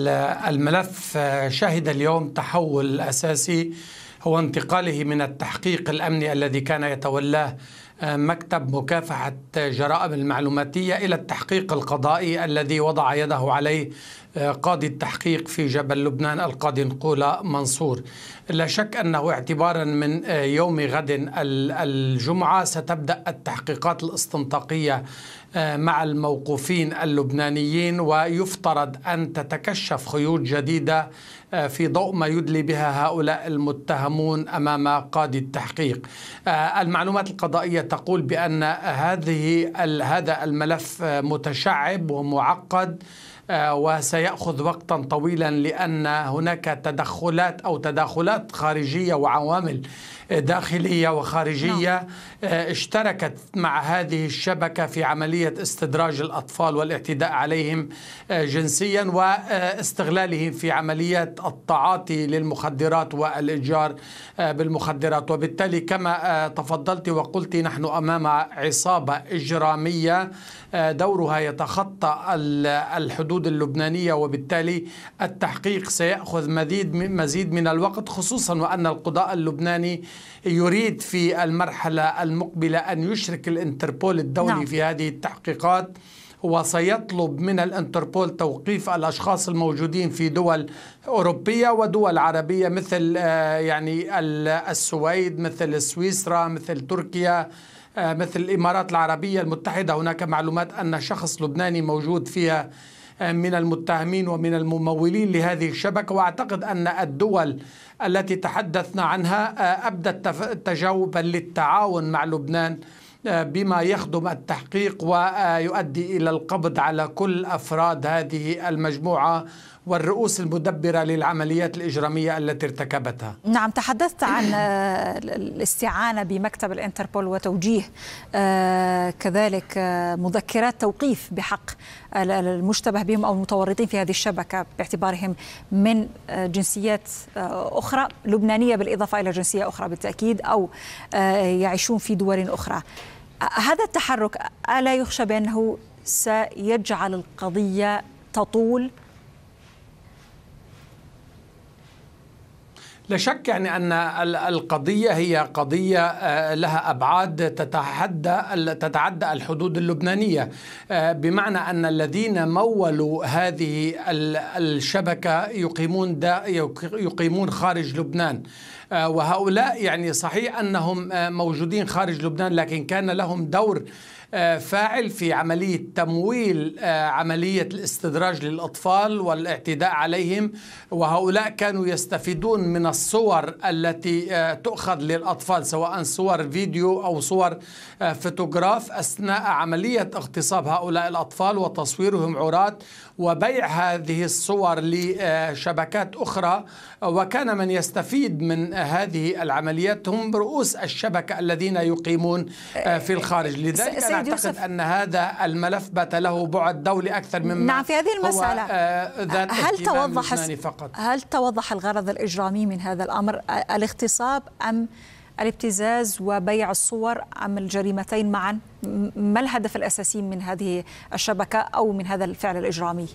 Speaker 4: الملف شهد اليوم تحول أساسي، هو انتقاله من التحقيق الأمني الذي كان يتولاه مكتب مكافحة جرائم المعلوماتية إلى التحقيق القضائي الذي وضع يده عليه قاضي التحقيق في جبل لبنان القاضي نقولة منصور. لا شك أنه اعتبارا من يوم غد الجمعة ستبدأ التحقيقات الاستنطاقية مع الموقوفين اللبنانيين، ويفترض أن تتكشف خيوط جديدة في ضوء ما يدلي بها هؤلاء المتهمون أمام قاضي التحقيق. المعلومات القضائية تقول بأن هذه هذا الملف متشعب ومعقد وسيأخذ وقتا طويلا، لأن هناك تدخلات أو تداخلات خارجية وعوامل داخلية وخارجية اشتركت مع هذه الشبكة في عملية استدراج الأطفال والاعتداء عليهم جنسيا واستغلالهم في عملية التعاطي للمخدرات والإتجار بالمخدرات. وبالتالي كما تفضلت وقلت نحن أمام عصابة إجرامية دورها يتخطى الحدود اللبنانية، وبالتالي التحقيق سيأخذ مزيد مزيد من الوقت، خصوصا وأن القضاء اللبناني يريد في المرحلة المقبلة أن يشرك الانتربول الدولي نعم. في هذه التحقيقات، وسيطلب من الانتربول توقيف الأشخاص الموجودين في دول أوروبية ودول عربية مثل يعني السويد، مثل سويسرا، مثل تركيا، مثل الإمارات العربية المتحدة. هناك معلومات أن شخص لبناني موجود فيها من المتهمين ومن الممولين لهذه الشبكة، وأعتقد أن الدول التي تحدثنا عنها أبدت تجاوبا للتعاون مع لبنان بما يخدم التحقيق ويؤدي إلى القبض على كل أفراد هذه المجموعة والرؤوس المدبرة للعمليات الإجرامية التي ارتكبتها.
Speaker 2: نعم، تحدثت عن الاستعانة بمكتب الانتربول وتوجيه كذلك مذكرات توقيف بحق المشتبه بهم أو المتورطين في هذه الشبكة باعتبارهم من جنسيات أخرى لبنانية بالإضافة إلى جنسية أخرى بالتأكيد، أو يعيشون في دول أخرى. هذا التحرك ألا يخشى بأنه سيجعل القضية تطول؟
Speaker 4: لا شك يعني أن القضية هي قضية لها أبعاد تتعدى تتعدى الحدود اللبنانية، بمعنى أن الذين مولوا هذه الشبكة يقيمون يقيمون خارج لبنان، وهؤلاء يعني صحيح أنهم موجودين خارج لبنان، لكن كان لهم دور فاعل في عملية تمويل عملية الاستدراج للأطفال والاعتداء عليهم، وهؤلاء كانوا يستفيدون من الصور التي تؤخذ للأطفال سواء صور فيديو أو صور فوتوغراف أثناء عملية اغتصاب هؤلاء الأطفال وتصويرهم عراة وبيع هذه الصور لشبكات أخرى. وكان من يستفيد من هذه العمليات هم رؤوس الشبكة الذين يقيمون في الخارج. لذلك أنا أعتقد أن هذا الملف بات له بعد دولي أكثر مما
Speaker 2: نعم في هذه المسألة. هل توضح
Speaker 4: فقط.
Speaker 2: هل توضح الغرض الإجرامي من هذا الأمر، الاغتصاب أم الابتزاز وبيع الصور أم الجريمتين معا؟ ما الهدف الأساسي من هذه الشبكة أو من هذا الفعل الإجرامي؟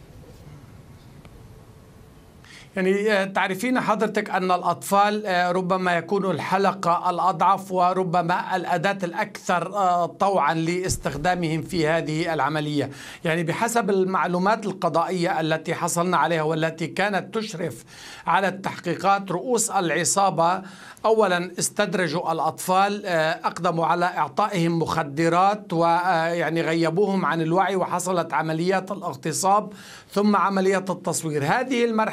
Speaker 4: يعني تعرفين حضرتك أن الأطفال ربما يكون الحلقة الأضعف وربما الأداة الأكثر طوعا لاستخدامهم في هذه العملية. يعني بحسب المعلومات القضائية التي حصلنا عليها والتي كانت تشرف على التحقيقات، رؤوس العصابة أولا استدرجوا الأطفال، أقدموا على إعطائهم مخدرات ويعني غيبوهم عن الوعي، وحصلت عمليات الاغتصاب ثم عمليات التصوير. هذه المرحلة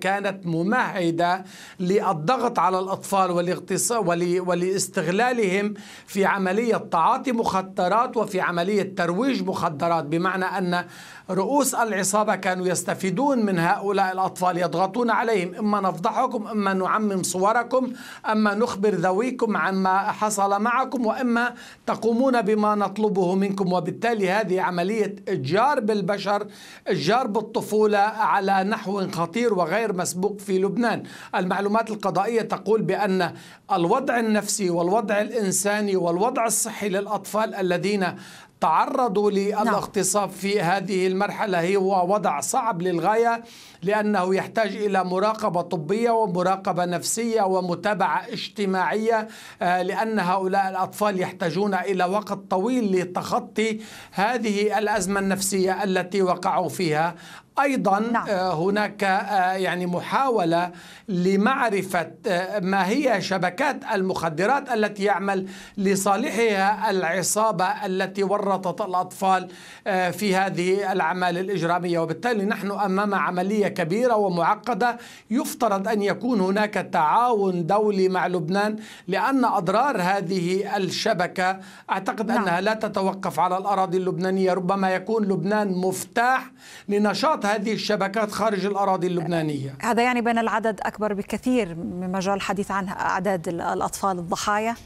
Speaker 4: كانت ممهدة للضغط على الأطفال والاغتصاب ولاستغلالهم في عملية تعاطي مخدرات وفي عملية ترويج مخدرات، بمعنى أن رؤوس العصابة كانوا يستفيدون من هؤلاء الأطفال، يضغطون عليهم: إما نفضحكم، إما نعمم صوركم، أما نخبر ذويكم عما حصل معكم، وإما تقومون بما نطلبه منكم. وبالتالي هذه عملية إتجار بالبشر، إتجار بالطفولة على نحو خطير وغير مسبوق في لبنان. المعلومات القضائية تقول بأن الوضع النفسي والوضع الإنساني والوضع الصحي للأطفال الذين تعرضوا للاغتصاب في هذه المرحلة هو وضع صعب للغاية، لأنه يحتاج إلى مراقبة طبية ومراقبة نفسية ومتابعة اجتماعية، لأن هؤلاء الأطفال يحتاجون إلى وقت طويل لتخطي هذه الأزمة النفسية التي وقعوا فيها. أيضا نعم. هناك يعني محاولة لمعرفة ما هي شبكات المخدرات التي يعمل لصالحها العصابة التي ورطت الأطفال في هذه الأعمال الإجرامية. وبالتالي نحن أمام عملية كبيرة ومعقدة، يفترض أن يكون هناك تعاون دولي مع لبنان، لأن أضرار هذه الشبكة أعتقد نعم. أنها لا تتوقف على الأراضي اللبنانية، ربما يكون لبنان مفتاح لنشاط هذه الشبكات خارج الأراضي اللبنانية.
Speaker 2: هذا يعني بأن العدد أكبر بكثير من مجال الحديث عنها، أعداد الأطفال الضحايا.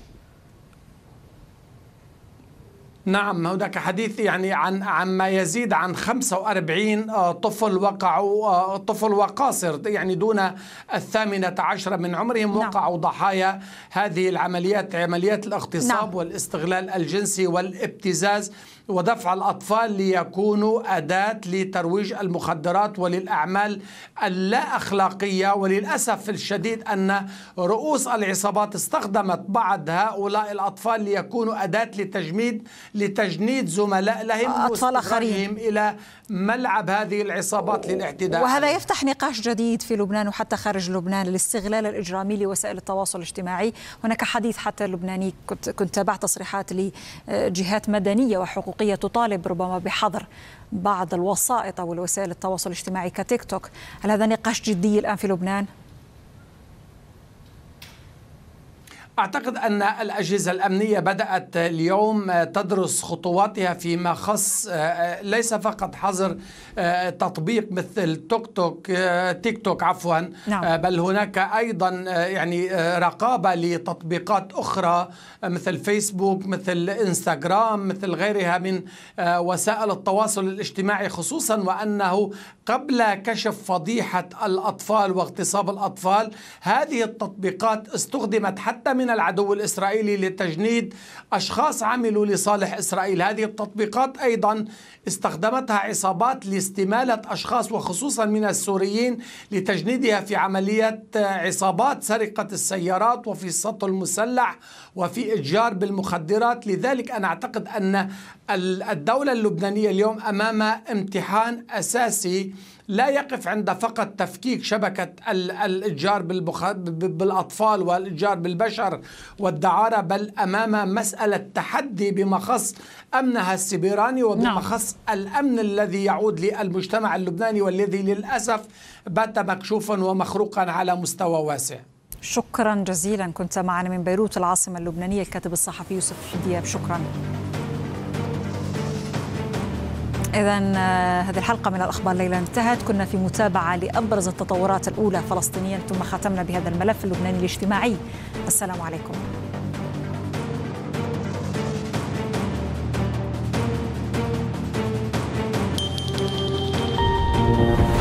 Speaker 4: نعم، هناك حديث يعني عن عن ما يزيد عن خمسة وأربعين طفل وقعوا، طفل وقاصر يعني دون الثامنة عشرة من عمرهم وقعوا نعم. ضحايا هذه العمليات، عمليات الاغتصاب نعم. والاستغلال الجنسي والابتزاز ودفع الأطفال ليكونوا أداة لترويج المخدرات وللأعمال اللا أخلاقية. وللأسف الشديد أن رؤوس العصابات استخدمت بعض هؤلاء الأطفال ليكونوا أداة لتجميد لتجنيد زملاء لهم
Speaker 2: أطفال آخرين
Speaker 4: إلى ملعب هذه الصابات للاعتداء.
Speaker 2: وهذا يفتح نقاش جديد في لبنان وحتى خارج لبنان، الاستغلال الإجرامي لوسائل التواصل الاجتماعي. هناك حديث حتى لبناني، كنت كنت تابعت تصريحات لجهات مدنية وحقوقية تطالب ربما بحظر بعض الوسائط أو وسائل التواصل الاجتماعي كتيك توك. هل هذا نقاش جدي الآن في لبنان؟
Speaker 4: أعتقد أن الأجهزة الأمنية بدأت اليوم تدرس خطواتها فيما خص ليس فقط حظر تطبيق مثل توك توك تيك توك عفوا نعم. بل هناك أيضا يعني رقابة لتطبيقات أخرى مثل فيسبوك، مثل إنستغرام، مثل غيرها من وسائل التواصل الاجتماعي، خصوصا وأنه قبل كشف فضيحة الأطفال واغتصاب الأطفال هذه التطبيقات استخدمت حتى من العدو الإسرائيلي لتجنيد أشخاص عملوا لصالح إسرائيل. هذه التطبيقات أيضا استخدمتها عصابات لاستمالة أشخاص وخصوصا من السوريين لتجنيدها في عملية عصابات سرقة السيارات وفي السطو المسلح وفي إتجار بالمخدرات. لذلك أنا أعتقد أن الدولة اللبنانية اليوم أمام امتحان أساسي لا يقف عند فقط تفكيك شبكة الإتجار بالأطفال والإتجار بالبشر والدعارة، بل أمام مسألة تحدي بما خص أمنها السبيراني وبما خص الأمن الذي يعود للمجتمع اللبناني والذي للأسف بات مكشوفا ومخروقا على مستوى واسع.
Speaker 2: شكرا جزيلا، كنت معنا من بيروت العاصمة اللبنانية الكاتب الصحفي يوسف دياب. شكرا. إذن هذه الحلقة من الأخبار الليلة انتهت. كنا في متابعة لأبرز التطورات الأولى فلسطينيا، ثم ختمنا بهذا الملف اللبناني الاجتماعي. السلام عليكم.